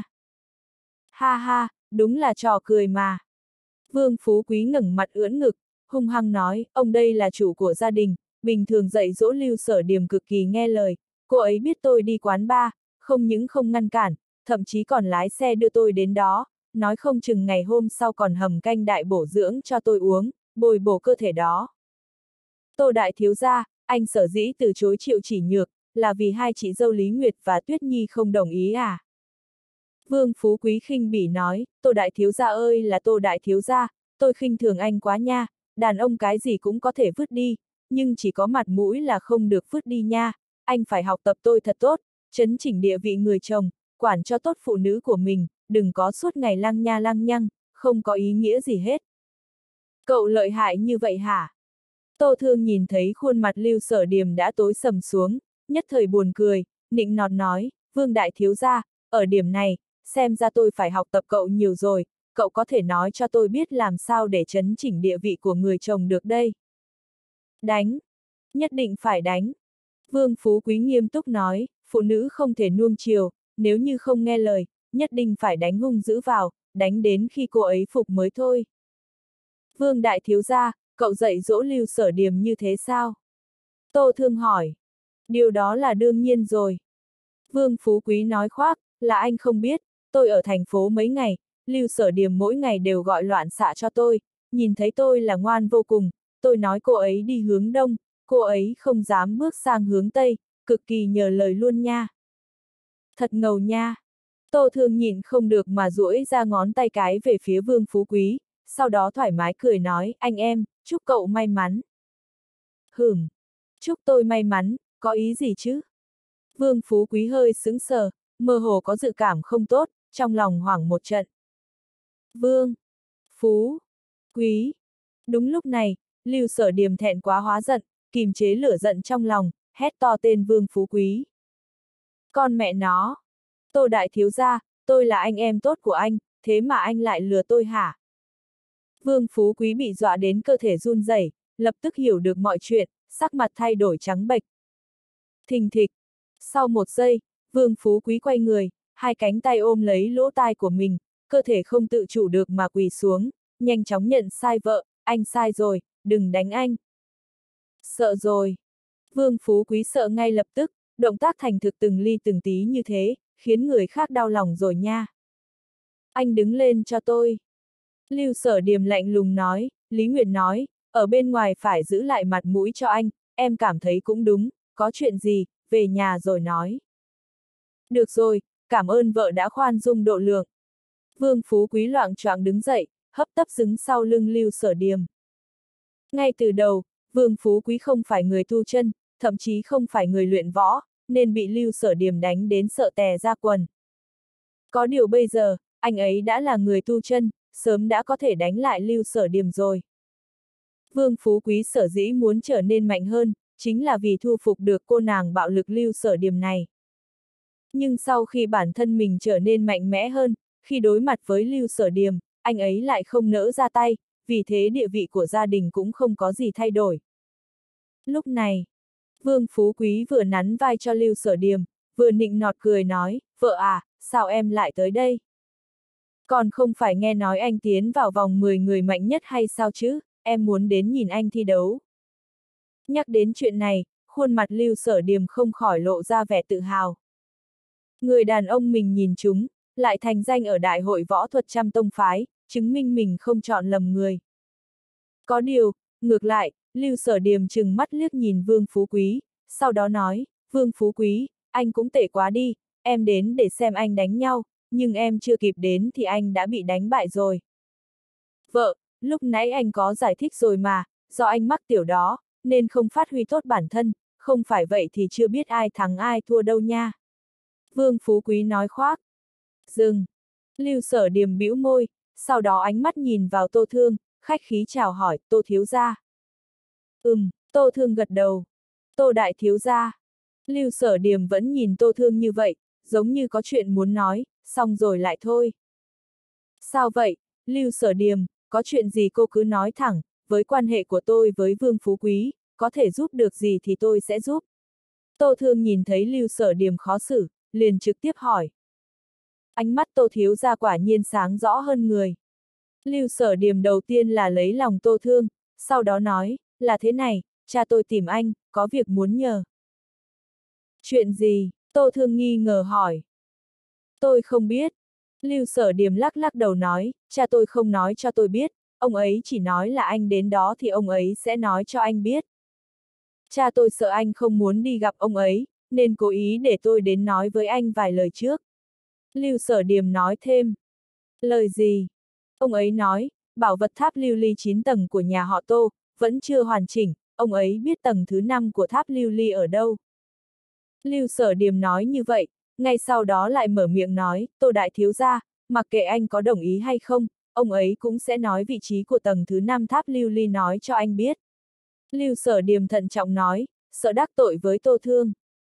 [SPEAKER 1] Ha ha, đúng là trò cười mà. Vương Phú Quý ngẩng mặt ưỡn ngực, hung hăng nói, ông đây là chủ của gia đình, bình thường dạy dỗ Lưu Sở Điềm cực kỳ nghe lời, cô ấy biết tôi đi quán bar, không những không ngăn cản, thậm chí còn lái xe đưa tôi đến đó, nói không chừng ngày hôm sau còn hầm canh đại bổ dưỡng cho tôi uống, bồi bổ cơ thể đó. Tô đại thiếu gia, anh sở dĩ từ chối Triệu Chỉ Nhược, là vì hai chị dâu Lý Nguyệt và Tuyết Nhi không đồng ý à? Vương Phú Quý khinh bỉ nói, Tô đại thiếu gia ơi là Tô đại thiếu gia, tôi khinh thường anh quá nha, đàn ông cái gì cũng có thể vứt đi, nhưng chỉ có mặt mũi là không được vứt đi nha, anh phải học tập tôi thật tốt, chấn chỉnh địa vị người chồng, quản cho tốt phụ nữ của mình, đừng có suốt ngày lăng nha lăng nhăng, không có ý nghĩa gì hết. Cậu lợi hại như vậy hả? Tô Thương nhìn thấy khuôn mặt Lưu Sở Điềm đã tối sầm xuống, nhất thời buồn cười, nịnh nọt nói, Vương đại thiếu gia, ở điểm này, xem ra tôi phải học tập cậu nhiều rồi, cậu có thể nói cho tôi biết làm sao để chấn chỉnh địa vị của người chồng được đây. Đánh! Nhất định phải đánh! Vương Phú Quý nghiêm túc nói, phụ nữ không thể nuông chiều, nếu như không nghe lời, nhất định phải đánh hung dữ vào, đánh đến khi cô ấy phục mới thôi. Vương đại thiếu gia, cậu dạy dỗ Lưu Sở Điềm như thế sao? Tô Thương hỏi. Điều đó là đương nhiên rồi. Vương Phú Quý nói khoác, là anh không biết, tôi ở thành phố mấy ngày, Lưu Sở Điềm mỗi ngày đều gọi loạn xạ cho tôi, nhìn thấy tôi là ngoan vô cùng, tôi nói cô ấy đi hướng đông, cô ấy không dám bước sang hướng tây, cực kỳ nhờ lời luôn nha. Thật ngầu nha. Tô Thương nhịn không được mà duỗi ra ngón tay cái về phía Vương Phú Quý, sau đó thoải mái cười nói, anh em, chúc cậu may mắn. Chúc tôi may mắn, có ý gì chứ? Vương Phú Quý hơi sững sờ, mơ hồ có dự cảm không tốt, trong lòng hoảng một trận. Vương, Phú, Quý. Đúng lúc này, Lưu Sở Điềm thẹn quá hóa giận, kìm chế lửa giận trong lòng, hét to tên Vương Phú Quý. Con mẹ nó! Tô đại thiếu gia, tôi là anh em tốt của anh, thế mà anh lại lừa tôi hả? Vương Phú Quý bị dọa đến cơ thể run rẩy, lập tức hiểu được mọi chuyện, sắc mặt thay đổi trắng bệch. Thình thịch. Sau một giây, Vương Phú Quý quay người, hai cánh tay ôm lấy lỗ tai của mình, cơ thể không tự chủ được mà quỳ xuống, nhanh chóng nhận sai vợ, anh sai rồi, đừng đánh anh. Sợ rồi. Vương Phú Quý sợ ngay lập tức, động tác thành thực từng ly từng tí như thế, khiến người khác đau lòng rồi nha. Anh đứng lên cho tôi. Lưu Sở Điềm lạnh lùng nói, Lý Nguyệt nói, ở bên ngoài phải giữ lại mặt mũi cho anh, em cảm thấy cũng đúng, có chuyện gì, về nhà rồi nói. Được rồi, cảm ơn vợ đã khoan dung độ lượng. Vương Phú Quý loạng choạng đứng dậy, hấp tấp đứng sau lưng Lưu Sở Điềm. Ngay từ đầu, Vương Phú Quý không phải người tu chân, thậm chí không phải người luyện võ, nên bị Lưu Sở Điềm đánh đến sợ tè ra quần. Có điều bây giờ, anh ấy đã là người tu chân, sớm đã có thể đánh lại Lưu Sở Điềm rồi. Vương Phú Quý sở dĩ muốn trở nên mạnh hơn, chính là vì thu phục được cô nàng bạo lực Lưu Sở Điềm này. Nhưng sau khi bản thân mình trở nên mạnh mẽ hơn, khi đối mặt với Lưu Sở Điềm, anh ấy lại không nỡ ra tay, vì thế địa vị của gia đình cũng không có gì thay đổi. Lúc này, Vương Phú Quý vừa nắn vai cho Lưu Sở Điềm, vừa nịnh nọt cười nói, vợ à, sao em lại tới đây? Còn không phải nghe nói anh tiến vào vòng 10 người mạnh nhất hay sao chứ, em muốn đến nhìn anh thi đấu. Nhắc đến chuyện này, khuôn mặt Lưu Sở Điềm không khỏi lộ ra vẻ tự hào. Người đàn ông mình nhìn chúng, lại thành danh ở Đại hội Võ thuật trăm tông phái, chứng minh mình không chọn lầm người. Có điều, ngược lại, Lưu Sở Điềm trừng mắt liếc nhìn Vương Phú Quý, sau đó nói, Vương Phú Quý, anh cũng tệ quá đi, em đến để xem anh đánh nhau, nhưng em chưa kịp đến thì anh đã bị đánh bại rồi. Vợ, lúc nãy anh có giải thích rồi mà, do anh mắc tiểu đó, nên không phát huy tốt bản thân, không phải vậy thì chưa biết ai thắng ai thua đâu nha. Vương Phú Quý nói khoác. Dừng. Lưu Sở Điềm bĩu môi, sau đó ánh mắt nhìn vào Tô Thương, khách khí chào hỏi, Tô thiếu gia. Tô Thương gật đầu. Tô đại thiếu gia. Lưu Sở Điềm vẫn nhìn Tô Thương như vậy, giống như có chuyện muốn nói, xong rồi lại thôi. Sao vậy, Lưu Sở Điềm, có chuyện gì cô cứ nói thẳng, với quan hệ của tôi với Vương Phú Quý, có thể giúp được gì thì tôi sẽ giúp. Tô Thương nhìn thấy Lưu Sở Điềm khó xử, liền trực tiếp hỏi. Ánh mắt Tô thiếu gia quả nhiên sáng rõ hơn người. Lưu Sở Điềm đầu tiên là lấy lòng Tô Thương, sau đó nói, là thế này, cha tôi tìm anh, có việc muốn nhờ. Chuyện gì? Tô Thương nghi ngờ hỏi. Tôi không biết. Lưu Sở Điềm lắc lắc đầu nói, cha tôi không nói cho tôi biết, ông ấy chỉ nói là anh đến đó thì ông ấy sẽ nói cho anh biết. Cha tôi sợ anh không muốn đi gặp ông ấy, nên cố ý để tôi đến nói với anh vài lời trước. Lưu Sở Điềm nói thêm. Lời gì? Ông ấy nói, bảo vật tháp lưu ly 9 tầng của nhà họ Tô, vẫn chưa hoàn chỉnh, ông ấy biết tầng thứ 5 của tháp lưu ly ở đâu. Lưu Sở Điềm nói như vậy, ngay sau đó lại mở miệng nói, Tô đại thiếu gia, mặc kệ anh có đồng ý hay không, ông ấy cũng sẽ nói vị trí của tầng thứ 5 tháp lưu ly nói cho anh biết. Lưu Sở Điềm thận trọng nói, sợ đắc tội với Tô Thương.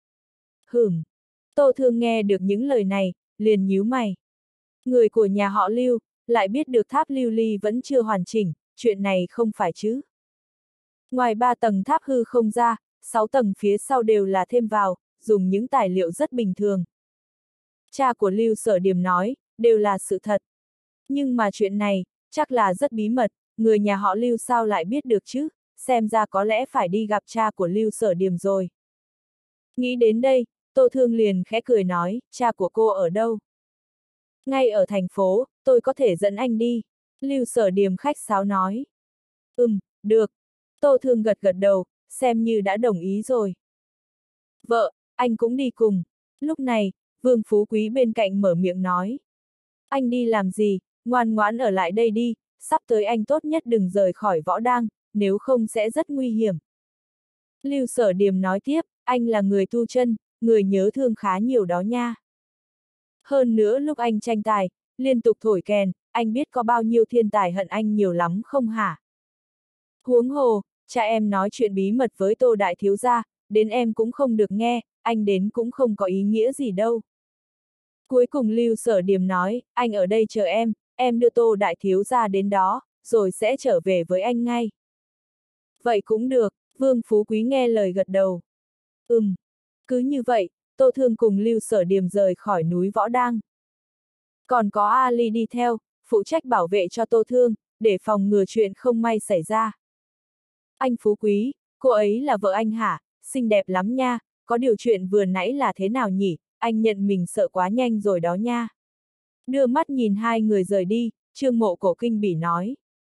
[SPEAKER 1] Tô Thương nghe được những lời này, liền nhíu mày. Người của nhà họ Lưu, lại biết được tháp lưu ly vẫn chưa hoàn chỉnh, chuyện này không phải chứ. Ngoài 3 tầng tháp hư không ra, 6 tầng phía sau đều là thêm vào, dùng những tài liệu rất bình thường. Cha của Lưu Sở Điềm nói, đều là sự thật. Nhưng mà chuyện này, chắc là rất bí mật, người nhà họ Lưu sao lại biết được chứ, xem ra có lẽ phải đi gặp cha của Lưu Sở Điềm rồi. Nghĩ đến đây, Tô Thương liền khẽ cười nói, cha của cô ở đâu? Ngay ở thành phố, tôi có thể dẫn anh đi. Lưu Sở Điềm khách sáo nói. Được. Tô Thương gật gật đầu, xem như đã đồng ý rồi. Vợ, anh cũng đi cùng. Lúc này, Vương Phú Quý bên cạnh mở miệng nói. Anh đi làm gì, ngoan ngoãn ở lại đây đi, sắp tới anh tốt nhất đừng rời khỏi võ đang, nếu không sẽ rất nguy hiểm. Lưu Sở Điềm nói tiếp, anh là người tu chân, người nhớ thương khá nhiều đó nha. Hơn nữa lúc anh tranh tài, liên tục thổi kèn, anh biết có bao nhiêu thiên tài hận anh nhiều lắm không hả? Huống hồ, cha em nói chuyện bí mật với Tô đại thiếu gia, đến em cũng không được nghe, anh đến cũng không có ý nghĩa gì đâu. Cuối cùng Lưu Sở Điềm nói, anh ở đây chờ em đưa Tô đại thiếu gia đến đó, rồi sẽ trở về với anh ngay. Vậy cũng được, Vương Phú Quý nghe lời gật đầu. Cứ như vậy, Tô Thương cùng Lưu Sở Điềm rời khỏi núi Võ Đang. Còn có Ali đi theo, phụ trách bảo vệ cho Tô Thương, để phòng ngừa chuyện không may xảy ra. Anh Phú Quý, cô ấy là vợ anh hả? Xinh đẹp lắm nha, có điều chuyện vừa nãy là thế nào nhỉ? Anh nhận mình sợ quá nhanh rồi đó nha. Đưa mắt nhìn hai người rời đi, Trương Mộ Cổ kinh bỉ nói.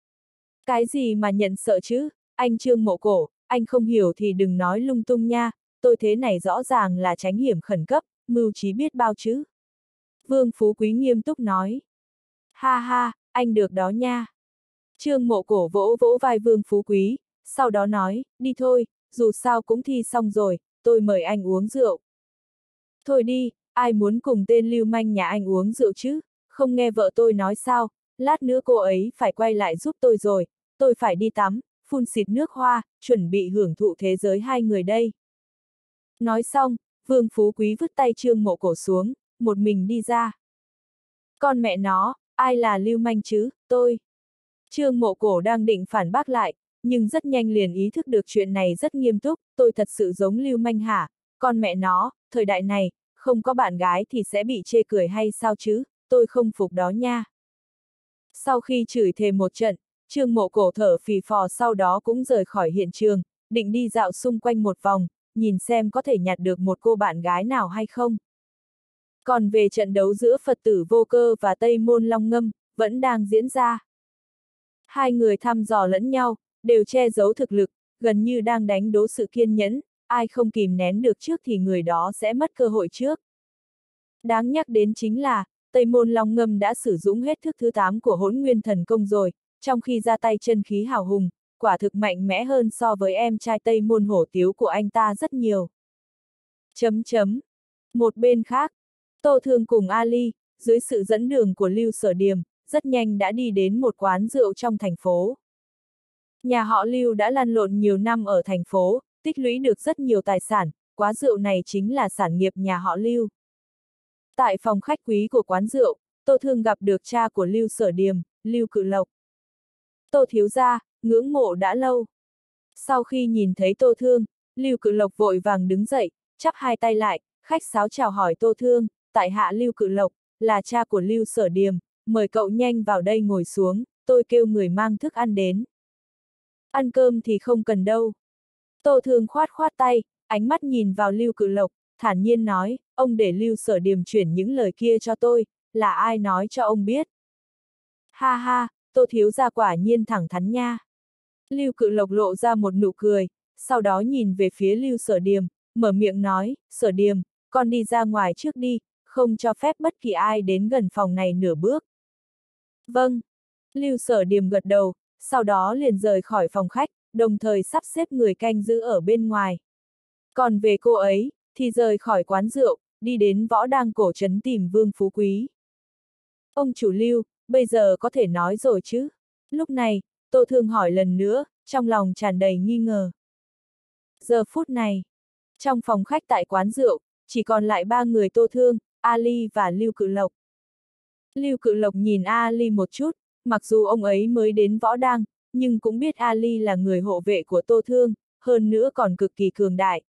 [SPEAKER 1] Cái gì mà nhận sợ chứ? Anh Trương Mộ Cổ, anh không hiểu thì đừng nói lung tung nha, tôi thế này rõ ràng là tránh hiểm khẩn cấp, mưu trí biết bao chứ. Vương Phú Quý nghiêm túc nói. Ha ha, anh được đó nha. Trương Mộ Cổ vỗ vỗ vai Vương Phú Quý, sau đó nói, đi thôi, dù sao cũng thi xong rồi, tôi mời anh uống rượu. Thôi đi, ai muốn cùng tên lưu manh nhà anh uống rượu chứ, không nghe vợ tôi nói sao, lát nữa cô ấy phải quay lại giúp tôi rồi, tôi phải đi tắm, phun xịt nước hoa, chuẩn bị hưởng thụ thế giới hai người đây. Nói xong, Vương Phú Quý vứt tay Trương Mộ Cổ xuống, một mình đi ra. Con mẹ nó, ai là lưu manh chứ, tôi. Trương Mộ Cổ đang định phản bác lại, nhưng rất nhanh liền ý thức được chuyện này rất nghiêm túc, tôi thật sự giống lưu manh hả, con mẹ nó, thời đại này, không có bạn gái thì sẽ bị chê cười hay sao chứ, tôi không phục đó nha. Sau khi chửi thề một trận, Trương Mộ Cổ thở phì phò sau đó cũng rời khỏi hiện trường, định đi dạo xung quanh một vòng, nhìn xem có thể nhặt được một cô bạn gái nào hay không. Còn về trận đấu giữa Phật tử Vô Cơ và Tây Môn Long Ngâm, vẫn đang diễn ra. Hai người thăm dò lẫn nhau, đều che giấu thực lực, gần như đang đánh đố sự kiên nhẫn, ai không kìm nén được trước thì người đó sẽ mất cơ hội trước. Đáng nhắc đến chính là, Tây Môn Long Ngâm đã sử dụng hết thức thứ 8 của Hỗn Nguyên Thần Công rồi, trong khi ra tay chân khí hào hùng, quả thực mạnh mẽ hơn so với em trai Tây Môn Hổ Tiếu của anh ta rất nhiều. Một bên khác, Tô Thương cùng Ali, dưới sự dẫn đường của Lưu Sở Điềm, rất nhanh đã đi đến một quán rượu trong thành phố. Nhà họ Lưu đã lăn lộn nhiều năm ở thành phố, tích lũy được rất nhiều tài sản, quán rượu này chính là sản nghiệp nhà họ Lưu. Tại phòng khách quý của quán rượu, Tô Thương gặp được cha của Lưu Sở Điềm, Lưu Cự Lộc. Tô thiếu gia, ngưỡng mộ đã lâu. Sau khi nhìn thấy Tô Thương, Lưu Cự Lộc vội vàng đứng dậy, chắp hai tay lại, khách sáo chào hỏi Tô Thương, tại hạ Lưu Cự Lộc, là cha của Lưu Sở Điềm, mời cậu nhanh vào đây ngồi xuống, tôi kêu người mang thức ăn đến. Ăn cơm thì không cần đâu. Tô Thương khoát khoát tay, ánh mắt nhìn vào Lưu Cự Lộc, thản nhiên nói, ông để Lưu Sở Điềm chuyển những lời kia cho tôi, là ai nói cho ông biết. Ha ha, Tô thiếu gia quả nhiên thẳng thắn nha. Lưu Cự Lộc lộ ra một nụ cười, sau đó nhìn về phía Lưu Sở Điềm, mở miệng nói, Sở Điềm, con đi ra ngoài trước đi, không cho phép bất kỳ ai đến gần phòng này nửa bước. Vâng. Lưu Sở Điềm gật đầu, sau đó liền rời khỏi phòng khách, đồng thời sắp xếp người canh giữ ở bên ngoài. Còn về cô ấy, thì rời khỏi quán rượu, đi đến Võ Đang cổ trấn tìm Vương Phú Quý. Ông chủ Lưu, bây giờ có thể nói rồi chứ? Lúc này, Tô Thương hỏi lần nữa, trong lòng tràn đầy nghi ngờ. Giờ phút này, trong phòng khách tại quán rượu, chỉ còn lại ba người Tô Thương, Ali và Lưu Cự Lộc. Lưu Cự Lộc nhìn Ali một chút, mặc dù ông ấy mới đến Võ Đang, nhưng cũng biết Ali là người hộ vệ của Tô Thương, hơn nữa còn cực kỳ cường đại.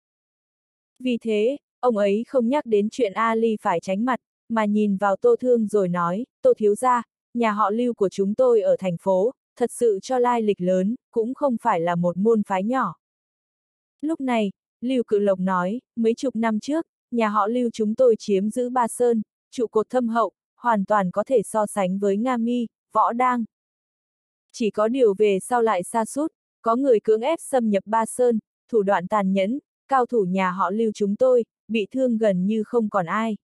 [SPEAKER 1] Vì thế, ông ấy không nhắc đến chuyện Ali phải tránh mặt, mà nhìn vào Tô Thương rồi nói, Tô thiếu gia, nhà họ Lưu của chúng tôi ở thành phố, thật sự cho lai lịch lớn, cũng không phải là một môn phái nhỏ. Lúc này, Lưu Cự Lộc nói, mấy chục năm trước, nhà họ Lưu chúng tôi chiếm giữ Ba Sơn, trụ cột thâm hậu, hoàn toàn có thể so sánh với Nga Mi, Võ Đang. Chỉ có điều về sau lại sa sút, có người cưỡng ép xâm nhập Ba Sơn, thủ đoạn tàn nhẫn, cao thủ nhà họ Lưu chúng tôi, bị thương gần như không còn ai.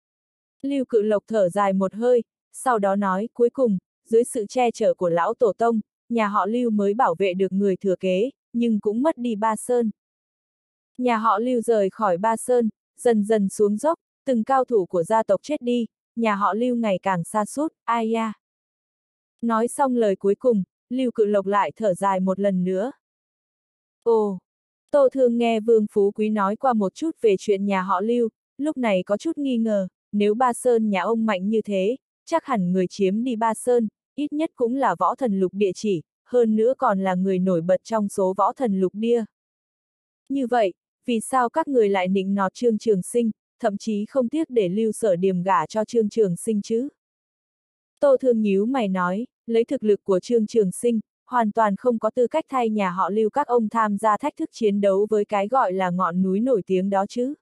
[SPEAKER 1] Lưu Cự Lộc thở dài một hơi, sau đó nói, cuối cùng, dưới sự che chở của lão tổ tông, nhà họ Lưu mới bảo vệ được người thừa kế, nhưng cũng mất đi Ba Sơn. Nhà họ Lưu rời khỏi Ba Sơn, dần dần xuống dốc, từng cao thủ của gia tộc chết đi, nhà họ Lưu ngày càng sa sút, ai ya. Nói xong lời cuối cùng, Lưu Cự Lộc lại thở dài một lần nữa. Ồ, Tô Thương nghe Vương Phú Quý nói qua một chút về chuyện nhà họ Lưu, lúc này có chút nghi ngờ, nếu Ba Sơn nhà ông mạnh như thế, chắc hẳn người chiếm đi Ba Sơn, ít nhất cũng là võ thần lục địa chỉ, hơn nữa còn là người nổi bật trong số võ thần lục địa. Như vậy, vì sao các người lại nịnh nọt Trương Trường Sinh, thậm chí không tiếc để Lưu Sở Điềm gả cho Trương Trường Sinh chứ? Tô Thương nhíu mày nói, lấy thực lực của Trương Trường Sinh, hoàn toàn không có tư cách thay nhà họ Lưu các ông tham gia thách thức chiến đấu với cái gọi là ngọn núi nổi tiếng đó chứ.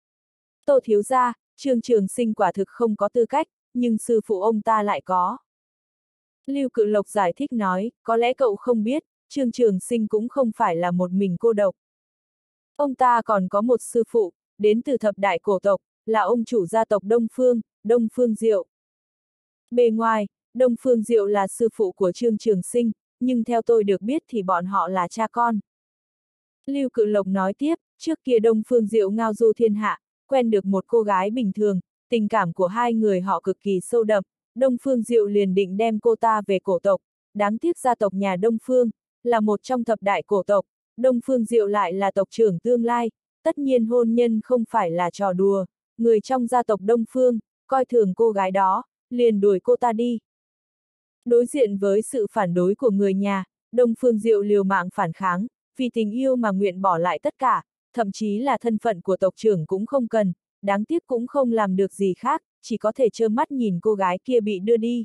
[SPEAKER 1] Tô thiếu gia, Trương Trường Sinh quả thực không có tư cách, nhưng sư phụ ông ta lại có. Lưu Cự Lộc giải thích nói, có lẽ cậu không biết, Trương Trường Sinh cũng không phải là một mình cô độc. Ông ta còn có một sư phụ, đến từ thập đại cổ tộc, là ông chủ gia tộc Đông Phương Diệu. Bề ngoài, Đông Phương Diệu là sư phụ của Trương Trường Sinh, nhưng theo tôi được biết thì bọn họ là cha con. Lưu Cự Lộc nói tiếp, trước kia Đông Phương Diệu ngao du thiên hạ, quen được một cô gái bình thường, tình cảm của hai người họ cực kỳ sâu đậm, Đông Phương Diệu liền định đem cô ta về cổ tộc, đáng tiếc gia tộc nhà Đông Phương, là một trong thập đại cổ tộc, Đông Phương Diệu lại là tộc trưởng tương lai, tất nhiên hôn nhân không phải là trò đùa, người trong gia tộc Đông Phương, coi thường cô gái đó, liền đuổi cô ta đi. Đối diện với sự phản đối của người nhà, Đông Phương Diệu liều mạng phản kháng, vì tình yêu mà nguyện bỏ lại tất cả, thậm chí là thân phận của tộc trưởng cũng không cần, đáng tiếc cũng không làm được gì khác, chỉ có thể trơ mắt nhìn cô gái kia bị đưa đi.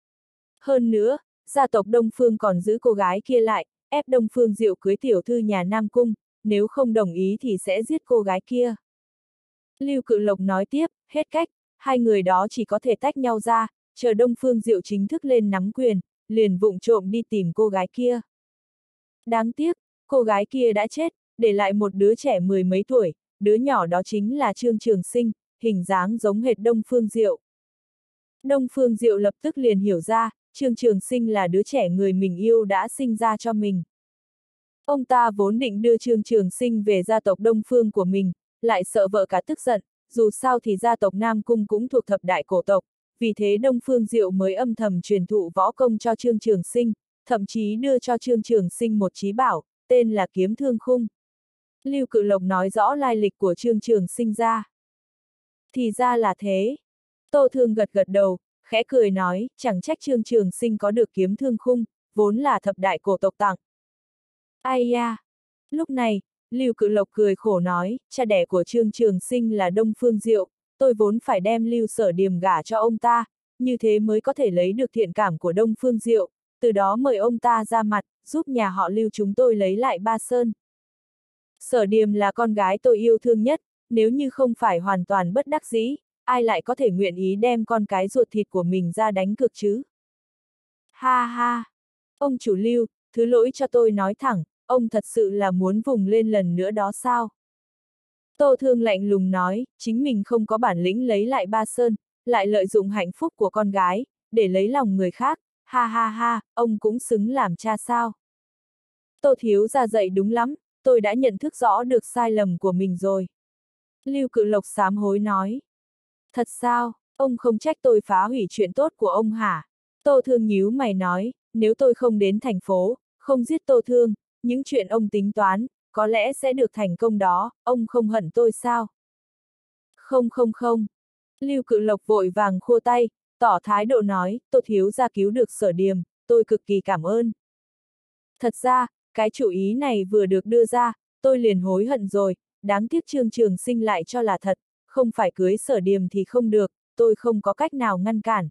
[SPEAKER 1] Hơn nữa, gia tộc Đông Phương còn giữ cô gái kia lại, ép Đông Phương Diệu cưới tiểu thư nhà Nam Cung, nếu không đồng ý thì sẽ giết cô gái kia. Lưu Cự Lộc nói tiếp, hết cách, hai người đó chỉ có thể tách nhau ra, chờ Đông Phương Diệu chính thức lên nắm quyền, liền vụng trộm đi tìm cô gái kia. Đáng tiếc, cô gái kia đã chết, để lại một đứa trẻ mười mấy tuổi, đứa nhỏ đó chính là Trương Trường Sinh, hình dáng giống hệt Đông Phương Diệu. Đông Phương Diệu lập tức liền hiểu ra, Trương Trường Sinh là đứa trẻ người mình yêu đã sinh ra cho mình. Ông ta vốn định đưa Trương Trường Sinh về gia tộc Đông Phương của mình, lại sợ vợ cả tức giận, dù sao thì gia tộc Nam Cung cũng thuộc thập đại cổ tộc, vì thế Đông Phương Diệu mới âm thầm truyền thụ võ công cho Trương Trường Sinh, thậm chí đưa cho Trương Trường Sinh một chí bảo, tên là Kiếm Thương Khung. Lưu Cự Lộc nói rõ lai lịch của Trương Trường Sinh ra. Thì ra là thế. Tô Thương gật gật đầu, khẽ cười nói, chẳng trách Trương Trường Sinh có được Kiếm Thương Khung, vốn là thập đại cổ tộc tặng. Ai ya! Lúc này, Lưu Cự Lộc cười khổ nói, cha đẻ của Trương Trường Sinh là Đông Phương Diệu, tôi vốn phải đem Lưu Sở Điềm gả cho ông ta, như thế mới có thể lấy được thiện cảm của Đông Phương Diệu, từ đó mời ông ta ra mặt, giúp nhà họ Lưu chúng tôi lấy lại Ba Sơn. Sở Điềm là con gái tôi yêu thương nhất, nếu như không phải hoàn toàn bất đắc dĩ, ai lại có thể nguyện ý đem con cái ruột thịt của mình ra đánh cược chứ? Ha ha! Ông chủ Lưu, thứ lỗi cho tôi nói thẳng, ông thật sự là muốn vùng lên lần nữa đó sao? Tô Thương lạnh lùng nói, chính mình không có bản lĩnh lấy lại Ba Sơn, lại lợi dụng hạnh phúc của con gái, để lấy lòng người khác, ha ha ha, ông cũng xứng làm cha sao? Tô thiếu gia dạy đúng lắm, tôi đã nhận thức rõ được sai lầm của mình rồi. Lưu Cự Lộc sám hối nói. Thật sao, ông không trách tôi phá hủy chuyện tốt của ông hả? Tô Thương nhíu mày nói, nếu tôi không đến thành phố, không giết Tô Thương, những chuyện ông tính toán, có lẽ sẽ được thành công đó, ông không hận tôi sao? Không không không. Lưu Cự Lộc vội vàng khua tay, tỏ thái độ nói, Tô thiếu gia cứu được Sở Điềm, tôi cực kỳ cảm ơn. Thật ra, cái chủ ý này vừa được đưa ra, tôi liền hối hận rồi, đáng tiếc Trương Trường Sinh lại cho là thật, không phải cưới Sở Điềm thì không được, tôi không có cách nào ngăn cản.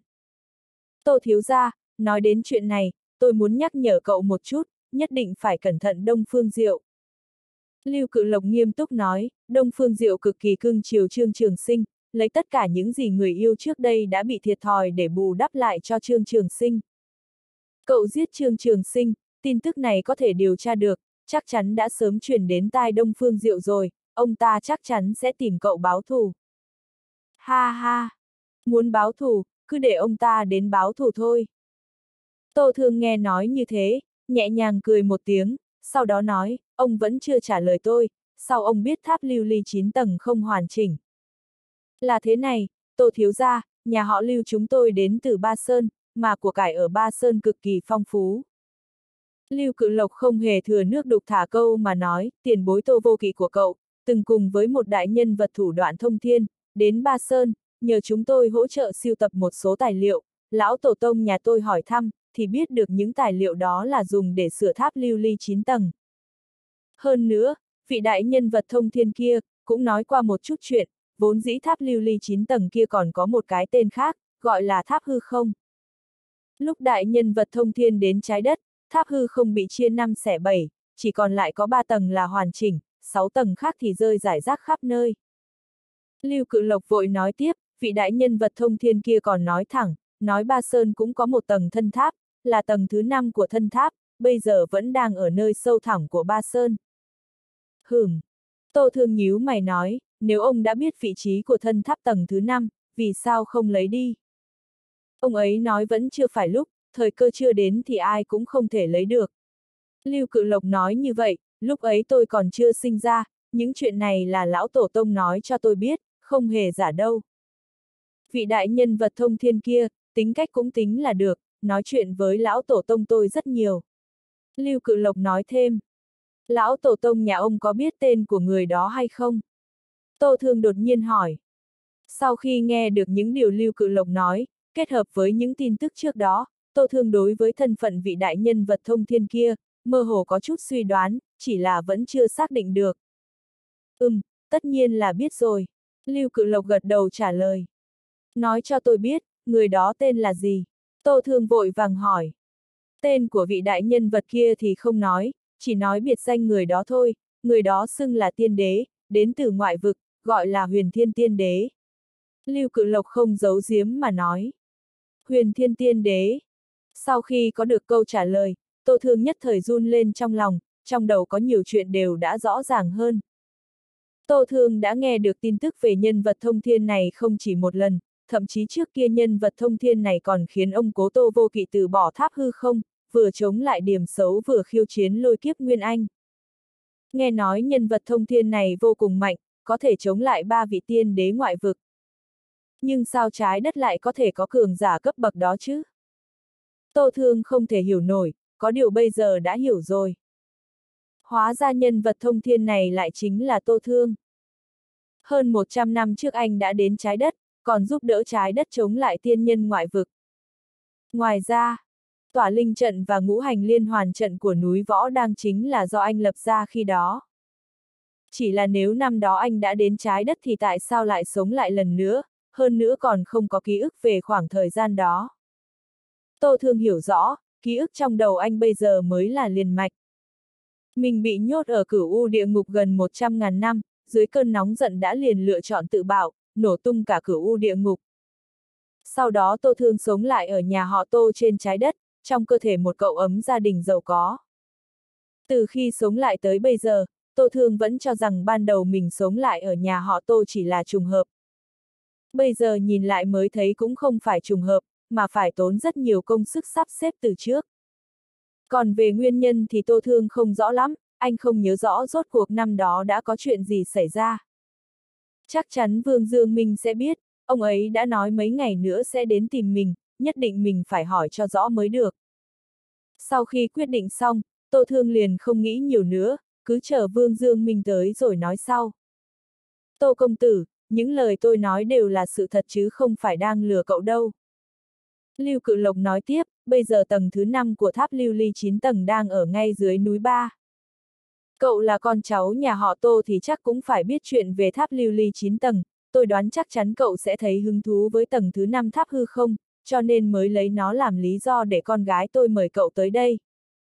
[SPEAKER 1] Tô thiếu gia, nói đến chuyện này, tôi muốn nhắc nhở cậu một chút, nhất định phải cẩn thận Đông Phương Diệu. Lưu Cự Lộc nghiêm túc nói, Đông Phương Diệu cực kỳ cưng chiều Trương Trường Sinh, lấy tất cả những gì người yêu trước đây đã bị thiệt thòi để bù đắp lại cho Trương Trường Sinh. Cậu giết Trương Trường Sinh, tin tức này có thể điều tra được, chắc chắn đã sớm truyền đến tai Đông Phương Diệu rồi, ông ta chắc chắn sẽ tìm cậu báo thù. Ha ha! Muốn báo thù, cứ để ông ta đến báo thù thôi. Tô Thương nghe nói như thế, nhẹ nhàng cười một tiếng, sau đó nói, ông vẫn chưa trả lời tôi, sao ông biết tháp lưu ly 9 tầng không hoàn chỉnh? Là thế này, Tô thiếu gia, nhà họ Lưu chúng tôi đến từ Ba Sơn, mà của cải ở Ba Sơn cực kỳ phong phú. Lưu Cự Lộc không hề thừa nước đục thả câu mà nói, tiền bối Tô Vô Kỵ của cậu, từng cùng với một đại nhân vật thủ đoạn thông thiên, đến Ba Sơn, nhờ chúng tôi hỗ trợ sưu tập một số tài liệu, lão tổ tông nhà tôi hỏi thăm, thì biết được những tài liệu đó là dùng để sửa tháp lưu ly 9 tầng. Hơn nữa, vị đại nhân vật thông thiên kia, cũng nói qua một chút chuyện, vốn dĩ tháp lưu ly 9 tầng kia còn có một cái tên khác, gọi là tháp hư không. Lúc đại nhân vật thông thiên đến trái đất, tháp hư không bị chia 5 xẻ 7, chỉ còn lại có 3 tầng là hoàn chỉnh, 6 tầng khác thì rơi rải rác khắp nơi. Lưu Cự Lộc vội nói tiếp, vị đại nhân vật thông thiên kia còn nói thẳng, nói Ba Sơn cũng có một tầng thân tháp, là tầng thứ 5 của thân tháp, bây giờ vẫn đang ở nơi sâu thẳm của Ba Sơn. Tô Thương nhíu mày nói, nếu ông đã biết vị trí của thân tháp tầng thứ 5, vì sao không lấy đi? Ông ấy nói vẫn chưa phải lúc, thời cơ chưa đến thì ai cũng không thể lấy được. Lưu Cự Lộc nói như vậy, lúc ấy tôi còn chưa sinh ra, những chuyện này là lão tổ tông nói cho tôi biết, không hề giả đâu. Vị đại nhân vật thông thiên kia, tính cách cũng tính là được, nói chuyện với lão tổ tông tôi rất nhiều. Lưu Cự Lộc nói thêm, lão tổ tông nhà ông có biết tên của người đó hay không? Tô Thương đột nhiên hỏi. Sau khi nghe được những điều Lưu Cự Lộc nói, kết hợp với những tin tức trước đó, Tô Thương đối với thân phận vị đại nhân vật thông thiên kia, mơ hồ có chút suy đoán, chỉ là vẫn chưa xác định được. Tất nhiên là biết rồi. Lưu Cự Lộc gật đầu trả lời. Nói cho tôi biết, người đó tên là gì? Tô Thương vội vàng hỏi. Tên của vị đại nhân vật kia thì không nói, chỉ nói biệt danh người đó thôi, người đó xưng là tiên đế, đến từ ngoại vực, gọi là Huyền Thiên Tiên Đế. Lưu Cự Lộc không giấu giếm mà nói. Huyền Thiên Tiên Đế. Sau khi có được câu trả lời, Tô Thương nhất thời run lên trong lòng, trong đầu có nhiều chuyện đều đã rõ ràng hơn. Tô Thương đã nghe được tin tức về nhân vật thông thiên này không chỉ một lần, thậm chí trước kia nhân vật thông thiên này còn khiến ông cố Tô Vô Kỵ từ bỏ tháp hư không, vừa chống lại điểm xấu vừa khiêu chiến lôi kiếp Nguyên Anh. Nghe nói nhân vật thông thiên này vô cùng mạnh, có thể chống lại 3 vị tiên đế ngoại vực. Nhưng sao trái đất lại có thể có cường giả cấp bậc đó chứ? Tô Thương không thể hiểu nổi, có điều bây giờ đã hiểu rồi. Hóa ra nhân vật thông thiên này lại chính là Tô Thương. Hơn 100 năm trước anh đã đến trái đất, còn giúp đỡ trái đất chống lại tiên nhân ngoại vực. Ngoài ra, tỏa linh trận và ngũ hành liên hoàn trận của núi Võ Đang chính là do anh lập ra khi đó. Chỉ là nếu năm đó anh đã đến trái đất thì tại sao lại sống lại lần nữa, hơn nữa còn không có ký ức về khoảng thời gian đó. Tô Thương hiểu rõ, ký ức trong đầu anh bây giờ mới là liền mạch. Mình bị nhốt ở Cửu U địa ngục gần 100.000 năm, dưới cơn nóng giận đã liền lựa chọn tự bạo, nổ tung cả Cửu U địa ngục. Sau đó Tô Thương sống lại ở nhà họ Tô trên trái đất, trong cơ thể một cậu ấm gia đình giàu có. Từ khi sống lại tới bây giờ, Tô Thương vẫn cho rằng ban đầu mình sống lại ở nhà họ Tô chỉ là trùng hợp. Bây giờ nhìn lại mới thấy cũng không phải trùng hợp, mà phải tốn rất nhiều công sức sắp xếp từ trước. Còn về nguyên nhân thì Tô Thương không rõ lắm, anh không nhớ rõ rốt cuộc năm đó đã có chuyện gì xảy ra. Chắc chắn Vương Dương Minh sẽ biết, ông ấy đã nói mấy ngày nữa sẽ đến tìm mình, nhất định mình phải hỏi cho rõ mới được. Sau khi quyết định xong, Tô Thương liền không nghĩ nhiều nữa, cứ chờ Vương Dương Minh tới rồi nói sau. Tô công tử, những lời tôi nói đều là sự thật chứ không phải đang lừa cậu đâu. Lưu Cự Lộc nói tiếp, bây giờ tầng thứ 5 của tháp lưu ly 9 tầng đang ở ngay dưới núi Ba. Cậu là con cháu nhà họ Tô thì chắc cũng phải biết chuyện về tháp lưu ly 9 tầng, tôi đoán chắc chắn cậu sẽ thấy hứng thú với tầng thứ 5 tháp hư không, cho nên mới lấy nó làm lý do để con gái tôi mời cậu tới đây.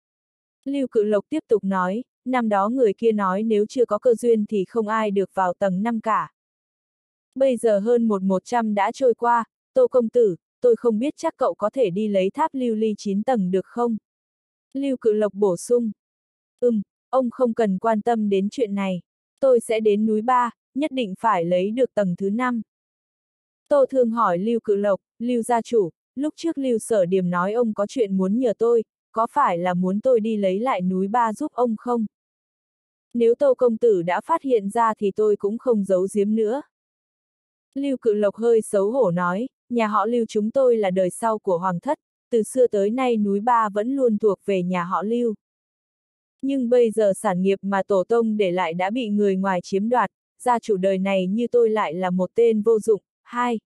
[SPEAKER 1] Lưu Cự Lộc tiếp tục nói, năm đó người kia nói nếu chưa có cơ duyên thì không ai được vào tầng 5 cả. Bây giờ hơn 100 đã trôi qua, Tô công tử, tôi không biết chắc cậu có thể đi lấy tháp lưu ly 9 tầng được không? Lưu Cự Lộc bổ sung. Ông không cần quan tâm đến chuyện này. Tôi sẽ đến núi Ba, nhất định phải lấy được tầng thứ 5. Tô Thương hỏi Lưu Cự Lộc, Lưu gia chủ, lúc trước Lưu Sở Điềm nói ông có chuyện muốn nhờ tôi, có phải là muốn tôi đi lấy lại núi Ba giúp ông không? Nếu Tô công tử đã phát hiện ra thì tôi cũng không giấu giếm nữa. Lưu Cự Lộc hơi xấu hổ nói, nhà họ Lưu chúng tôi là đời sau của Hoàng thất, từ xưa tới nay núi Ba vẫn luôn thuộc về nhà họ Lưu. Nhưng bây giờ sản nghiệp mà tổ tông để lại đã bị người ngoài chiếm đoạt, gia chủ đời này như tôi lại là một tên vô dụng. 2.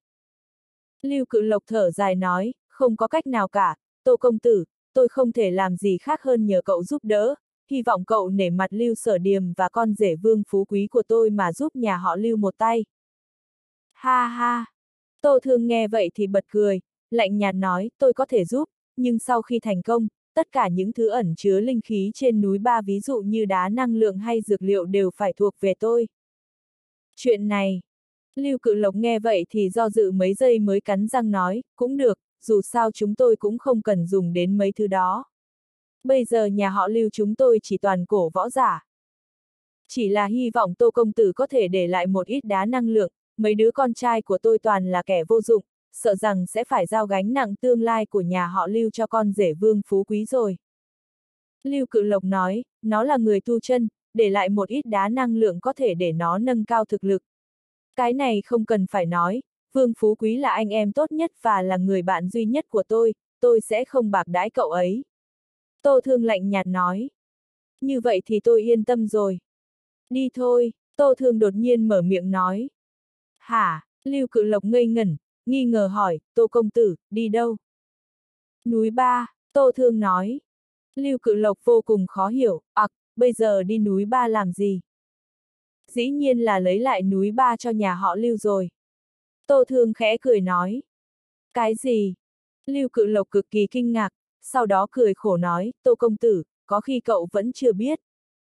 [SPEAKER 1] Lưu Cự Lộc thở dài nói, không có cách nào cả, Tô công tử, tôi không thể làm gì khác hơn nhờ cậu giúp đỡ, hy vọng cậu nể mặt Lưu Sở Điềm và con rể Vương Phú Quý của tôi mà giúp nhà họ Lưu một tay. Ha ha! Tô Thương nghe vậy thì bật cười, lạnh nhạt nói, tôi có thể giúp, nhưng sau khi thành công, tất cả những thứ ẩn chứa linh khí trên núi Ba ví dụ như đá năng lượng hay dược liệu đều phải thuộc về tôi. Chuyện này, Lưu Cự Lộc nghe vậy thì do dự mấy giây mới cắn răng nói, cũng được, dù sao chúng tôi cũng không cần dùng đến mấy thứ đó. Bây giờ nhà họ Lưu chúng tôi chỉ toàn cổ võ giả. Chỉ là hy vọng Tô công tử có thể để lại một ít đá năng lượng, mấy đứa con trai của tôi toàn là kẻ vô dụng, sợ rằng sẽ phải giao gánh nặng tương lai của nhà họ Lưu cho con rể Vương Phú Quý rồi. Lưu Cự Lộc nói, nó là người tu chân, để lại một ít đá năng lượng có thể để nó nâng cao thực lực. Cái này không cần phải nói, Vương Phú Quý là anh em tốt nhất và là người bạn duy nhất của tôi sẽ không bạc đãi cậu ấy. Tô Thương lạnh nhạt nói. Như vậy thì tôi yên tâm rồi. Đi thôi, Tô Thương đột nhiên mở miệng nói. Hả? Lưu Cự Lộc ngây ngẩn, nghi ngờ hỏi, Tô công tử, đi đâu? Núi Ba, Tô Thương nói. Lưu Cự Lộc vô cùng khó hiểu, bây giờ đi núi Ba làm gì? Dĩ nhiên là lấy lại núi Ba cho nhà họ Lưu rồi. Tô Thương khẽ cười nói. Cái gì? Lưu Cự Lộc cực kỳ kinh ngạc, sau đó cười khổ nói, Tô công tử, có khi cậu vẫn chưa biết.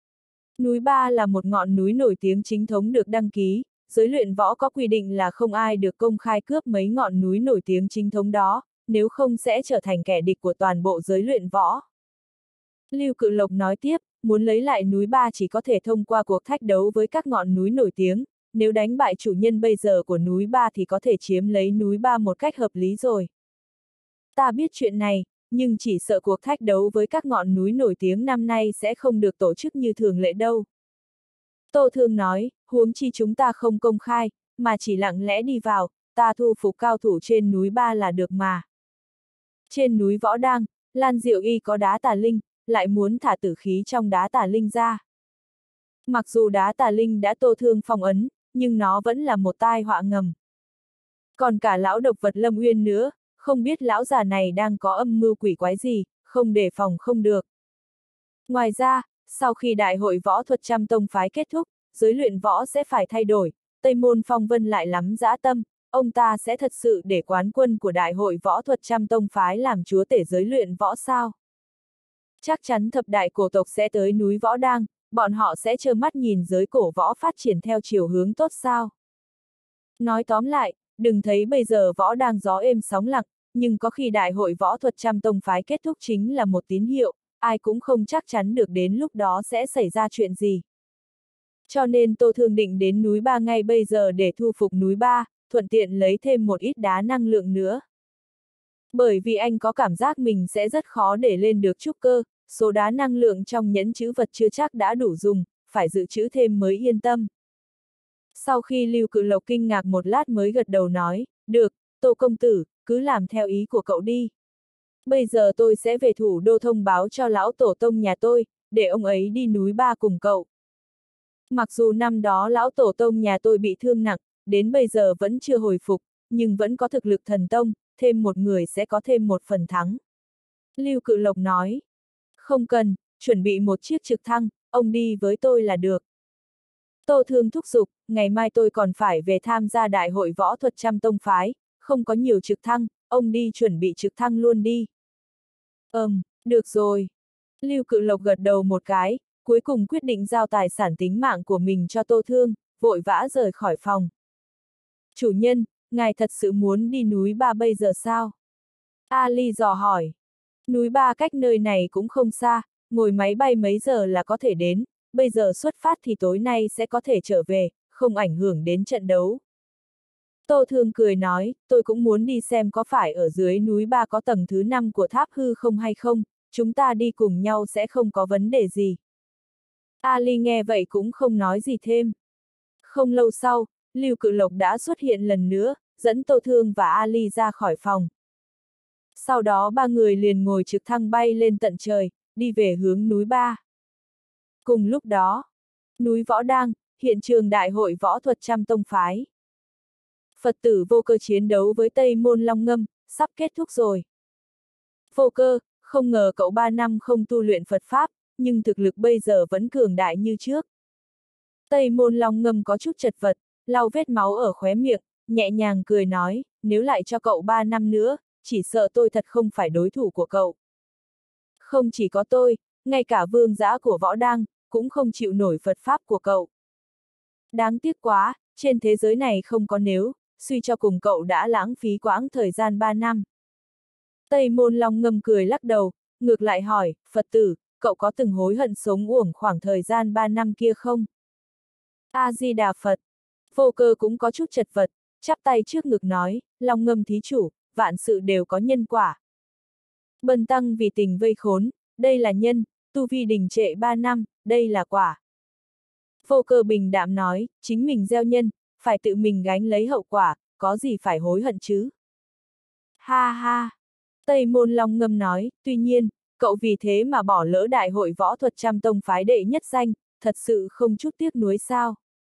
[SPEAKER 1] Núi Ba là một ngọn núi nổi tiếng chính thống được đăng ký, giới luyện võ có quy định là không ai được công khai cướp mấy ngọn núi nổi tiếng chính thống đó, nếu không sẽ trở thành kẻ địch của toàn bộ giới luyện võ. Lưu Cự Lộc nói tiếp, muốn lấy lại núi Ba chỉ có thể thông qua cuộc thách đấu với các ngọn núi nổi tiếng, nếu đánh bại chủ nhân bây giờ của núi Ba thì có thể chiếm lấy núi Ba một cách hợp lý rồi. Ta biết chuyện này, nhưng chỉ sợ cuộc thách đấu với các ngọn núi nổi tiếng năm nay sẽ không được tổ chức như thường lệ đâu. Tô Thương nói, huống chi chúng ta không công khai, mà chỉ lặng lẽ đi vào, ta thu phục cao thủ trên núi Ba là được mà. Trên núi Võ Đang, Lan Diệu Y có đá tà linh, lại muốn thả tử khí trong đá tà linh ra. Mặc dù đá tà linh đã Tô Thương phong ấn, nhưng nó vẫn là một tai họa ngầm. Còn cả lão độc vật Lâm Uyên nữa, không biết lão già này đang có âm mưu quỷ quái gì, không đề phòng không được. Ngoài ra, sau khi đại hội võ thuật trăm tông phái kết thúc, giới luyện võ sẽ phải thay đổi, Tây Môn Phong Vân lại lắm dã tâm, ông ta sẽ thật sự để quán quân của đại hội võ thuật trăm tông phái làm chúa tể giới luyện võ sao? Chắc chắn thập đại cổ tộc sẽ tới núi Võ Đang, bọn họ sẽ trơ mắt nhìn giới cổ võ phát triển theo chiều hướng tốt sao? Nói tóm lại, đừng thấy bây giờ võ đang gió êm sóng lặng, nhưng có khi đại hội võ thuật trăm tông phái kết thúc chính là một tín hiệu, ai cũng không chắc chắn được đến lúc đó sẽ xảy ra chuyện gì. Cho nên Tô Thương định đến núi Ba ngay bây giờ để thu phục núi Ba, thuận tiện lấy thêm một ít đá năng lượng nữa. Bởi vì anh có cảm giác mình sẽ rất khó để lên được trúc cơ, số đá năng lượng trong nhẫn trữ vật chưa chắc đã đủ dùng, phải dự trữ thêm mới yên tâm. Sau khi Lưu Cự Lộc kinh ngạc một lát mới gật đầu nói, được, Tô công tử, cứ làm theo ý của cậu đi. Bây giờ tôi sẽ về thủ đô thông báo cho lão tổ tông nhà tôi, để ông ấy đi núi Ba cùng cậu. Mặc dù năm đó lão tổ tông nhà tôi bị thương nặng, đến bây giờ vẫn chưa hồi phục, nhưng vẫn có thực lực thần tông, thêm một người sẽ có thêm một phần thắng. Lưu Cự Lộc nói, không cần, chuẩn bị một chiếc trực thăng, ông đi với tôi là được. Tô Thương thúc giục, ngày mai tôi còn phải về tham gia đại hội võ thuật trăm tông phái, không có nhiều trực thăng, ông đi chuẩn bị trực thăng luôn đi. Được rồi. Lưu Cự Lộc gật đầu một cái, cuối cùng quyết định giao tài sản tính mạng của mình cho Tô Thương, vội vã rời khỏi phòng. Chủ nhân, ngài thật sự muốn đi núi Ba bây giờ sao? Ali dò hỏi. Núi Ba cách nơi này cũng không xa, ngồi máy bay mấy giờ là có thể đến, bây giờ xuất phát thì tối nay sẽ có thể trở về, không ảnh hưởng đến trận đấu. Tô Thương cười nói, tôi cũng muốn đi xem có phải ở dưới núi Ba có tầng thứ 5 của tháp hư không hay không, chúng ta đi cùng nhau sẽ không có vấn đề gì. Ali nghe vậy cũng không nói gì thêm. Không lâu sau, Lưu Cự Lộc đã xuất hiện lần nữa, dẫn Tô Thương và Ali ra khỏi phòng. Sau đó ba người liền ngồi trực thăng bay lên tận trời, đi về hướng núi Ba. Cùng lúc đó, núi Võ Đang, hiện trường đại hội võ thuật trăm tông phái. Phật tử Vô Cơ chiến đấu với Tây Môn Long Ngâm, sắp kết thúc rồi. Vô Cơ, không ngờ cậu 3 năm không tu luyện Phật Pháp, nhưng thực lực bây giờ vẫn cường đại như trước. Tây Môn Long Ngâm có chút chật vật, lau vết máu ở khóe miệng, nhẹ nhàng cười nói, nếu lại cho cậu 3 năm nữa, chỉ sợ tôi thật không phải đối thủ của cậu. Không chỉ có tôi, ngay cả vương giã của Võ Đang, cũng không chịu nổi Phật Pháp của cậu. Đáng tiếc quá, trên thế giới này không có nếu, suy cho cùng cậu đã lãng phí quãng thời gian 3 năm. Tây Môn Long Ngâm cười lắc đầu, ngược lại hỏi, Phật tử, cậu có từng hối hận sống uổng khoảng thời gian 3 năm kia không? A-di-đà Phật. Vô Cơ cũng có chút chật vật, chắp tay trước ngực nói, Long Ngâm thí chủ, vạn sự đều có nhân quả. Bần tăng vì tình vây khốn, đây là nhân, tu vi đình trệ 3 năm, đây là quả. Vô Cơ bình đạm nói, chính mình gieo nhân, phải tự mình gánh lấy hậu quả, có gì phải hối hận chứ? Ha ha! Tây Môn Long Ngâm nói, tuy nhiên, cậu vì thế mà bỏ lỡ đại hội võ thuật trăm tông phái đệ nhất danh, thật sự không chút tiếc nuối sao?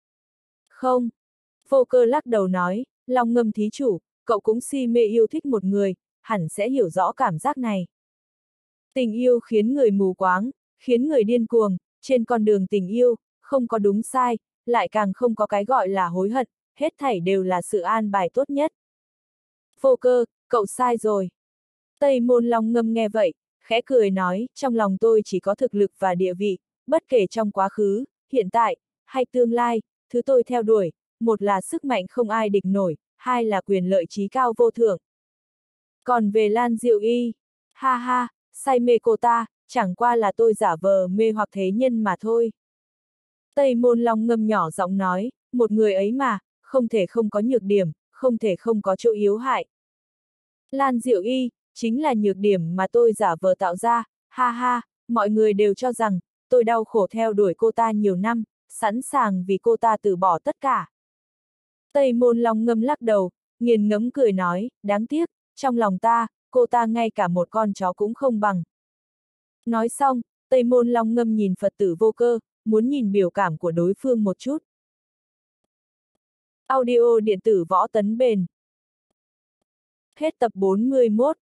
[SPEAKER 1] Không. Vô Cơ lắc đầu nói, Long Ngâm thí chủ, cậu cũng si mê yêu thích một người, hẳn sẽ hiểu rõ cảm giác này. Tình yêu khiến người mù quáng, khiến người điên cuồng, trên con đường tình yêu, không có đúng sai, lại càng không có cái gọi là hối hận, hết thảy đều là sự an bài tốt nhất. Vô Cơ, cậu sai rồi. Tây Môn Long Ngâm nghe vậy, khẽ cười nói, trong lòng tôi chỉ có thực lực và địa vị, bất kể trong quá khứ, hiện tại, hay tương lai, thứ tôi theo đuổi, một là sức mạnh không ai địch nổi, hai là quyền lợi trí cao vô thượng. Còn về Lan Diệu Y, ha ha, say mê cô ta, chẳng qua là tôi giả vờ mê hoặc thế nhân mà thôi. Tây Môn Long Ngâm nhỏ giọng nói, một người ấy mà, không thể không có nhược điểm, không thể không có chỗ yếu hại. Lan Diệu Y, chính là nhược điểm mà tôi giả vờ tạo ra, ha ha, mọi người đều cho rằng, tôi đau khổ theo đuổi cô ta nhiều năm, sẵn sàng vì cô ta từ bỏ tất cả. Tây Môn Long Ngâm lắc đầu, nghiền ngẫm cười nói, đáng tiếc, trong lòng ta, cô ta ngay cả một con chó cũng không bằng. Nói xong, Tây Môn Long Ngâm nhìn Phật tử Vô Cơ, muốn nhìn biểu cảm của đối phương một chút. Audio điện tử Võ Tấn Bền. Hết tập 41.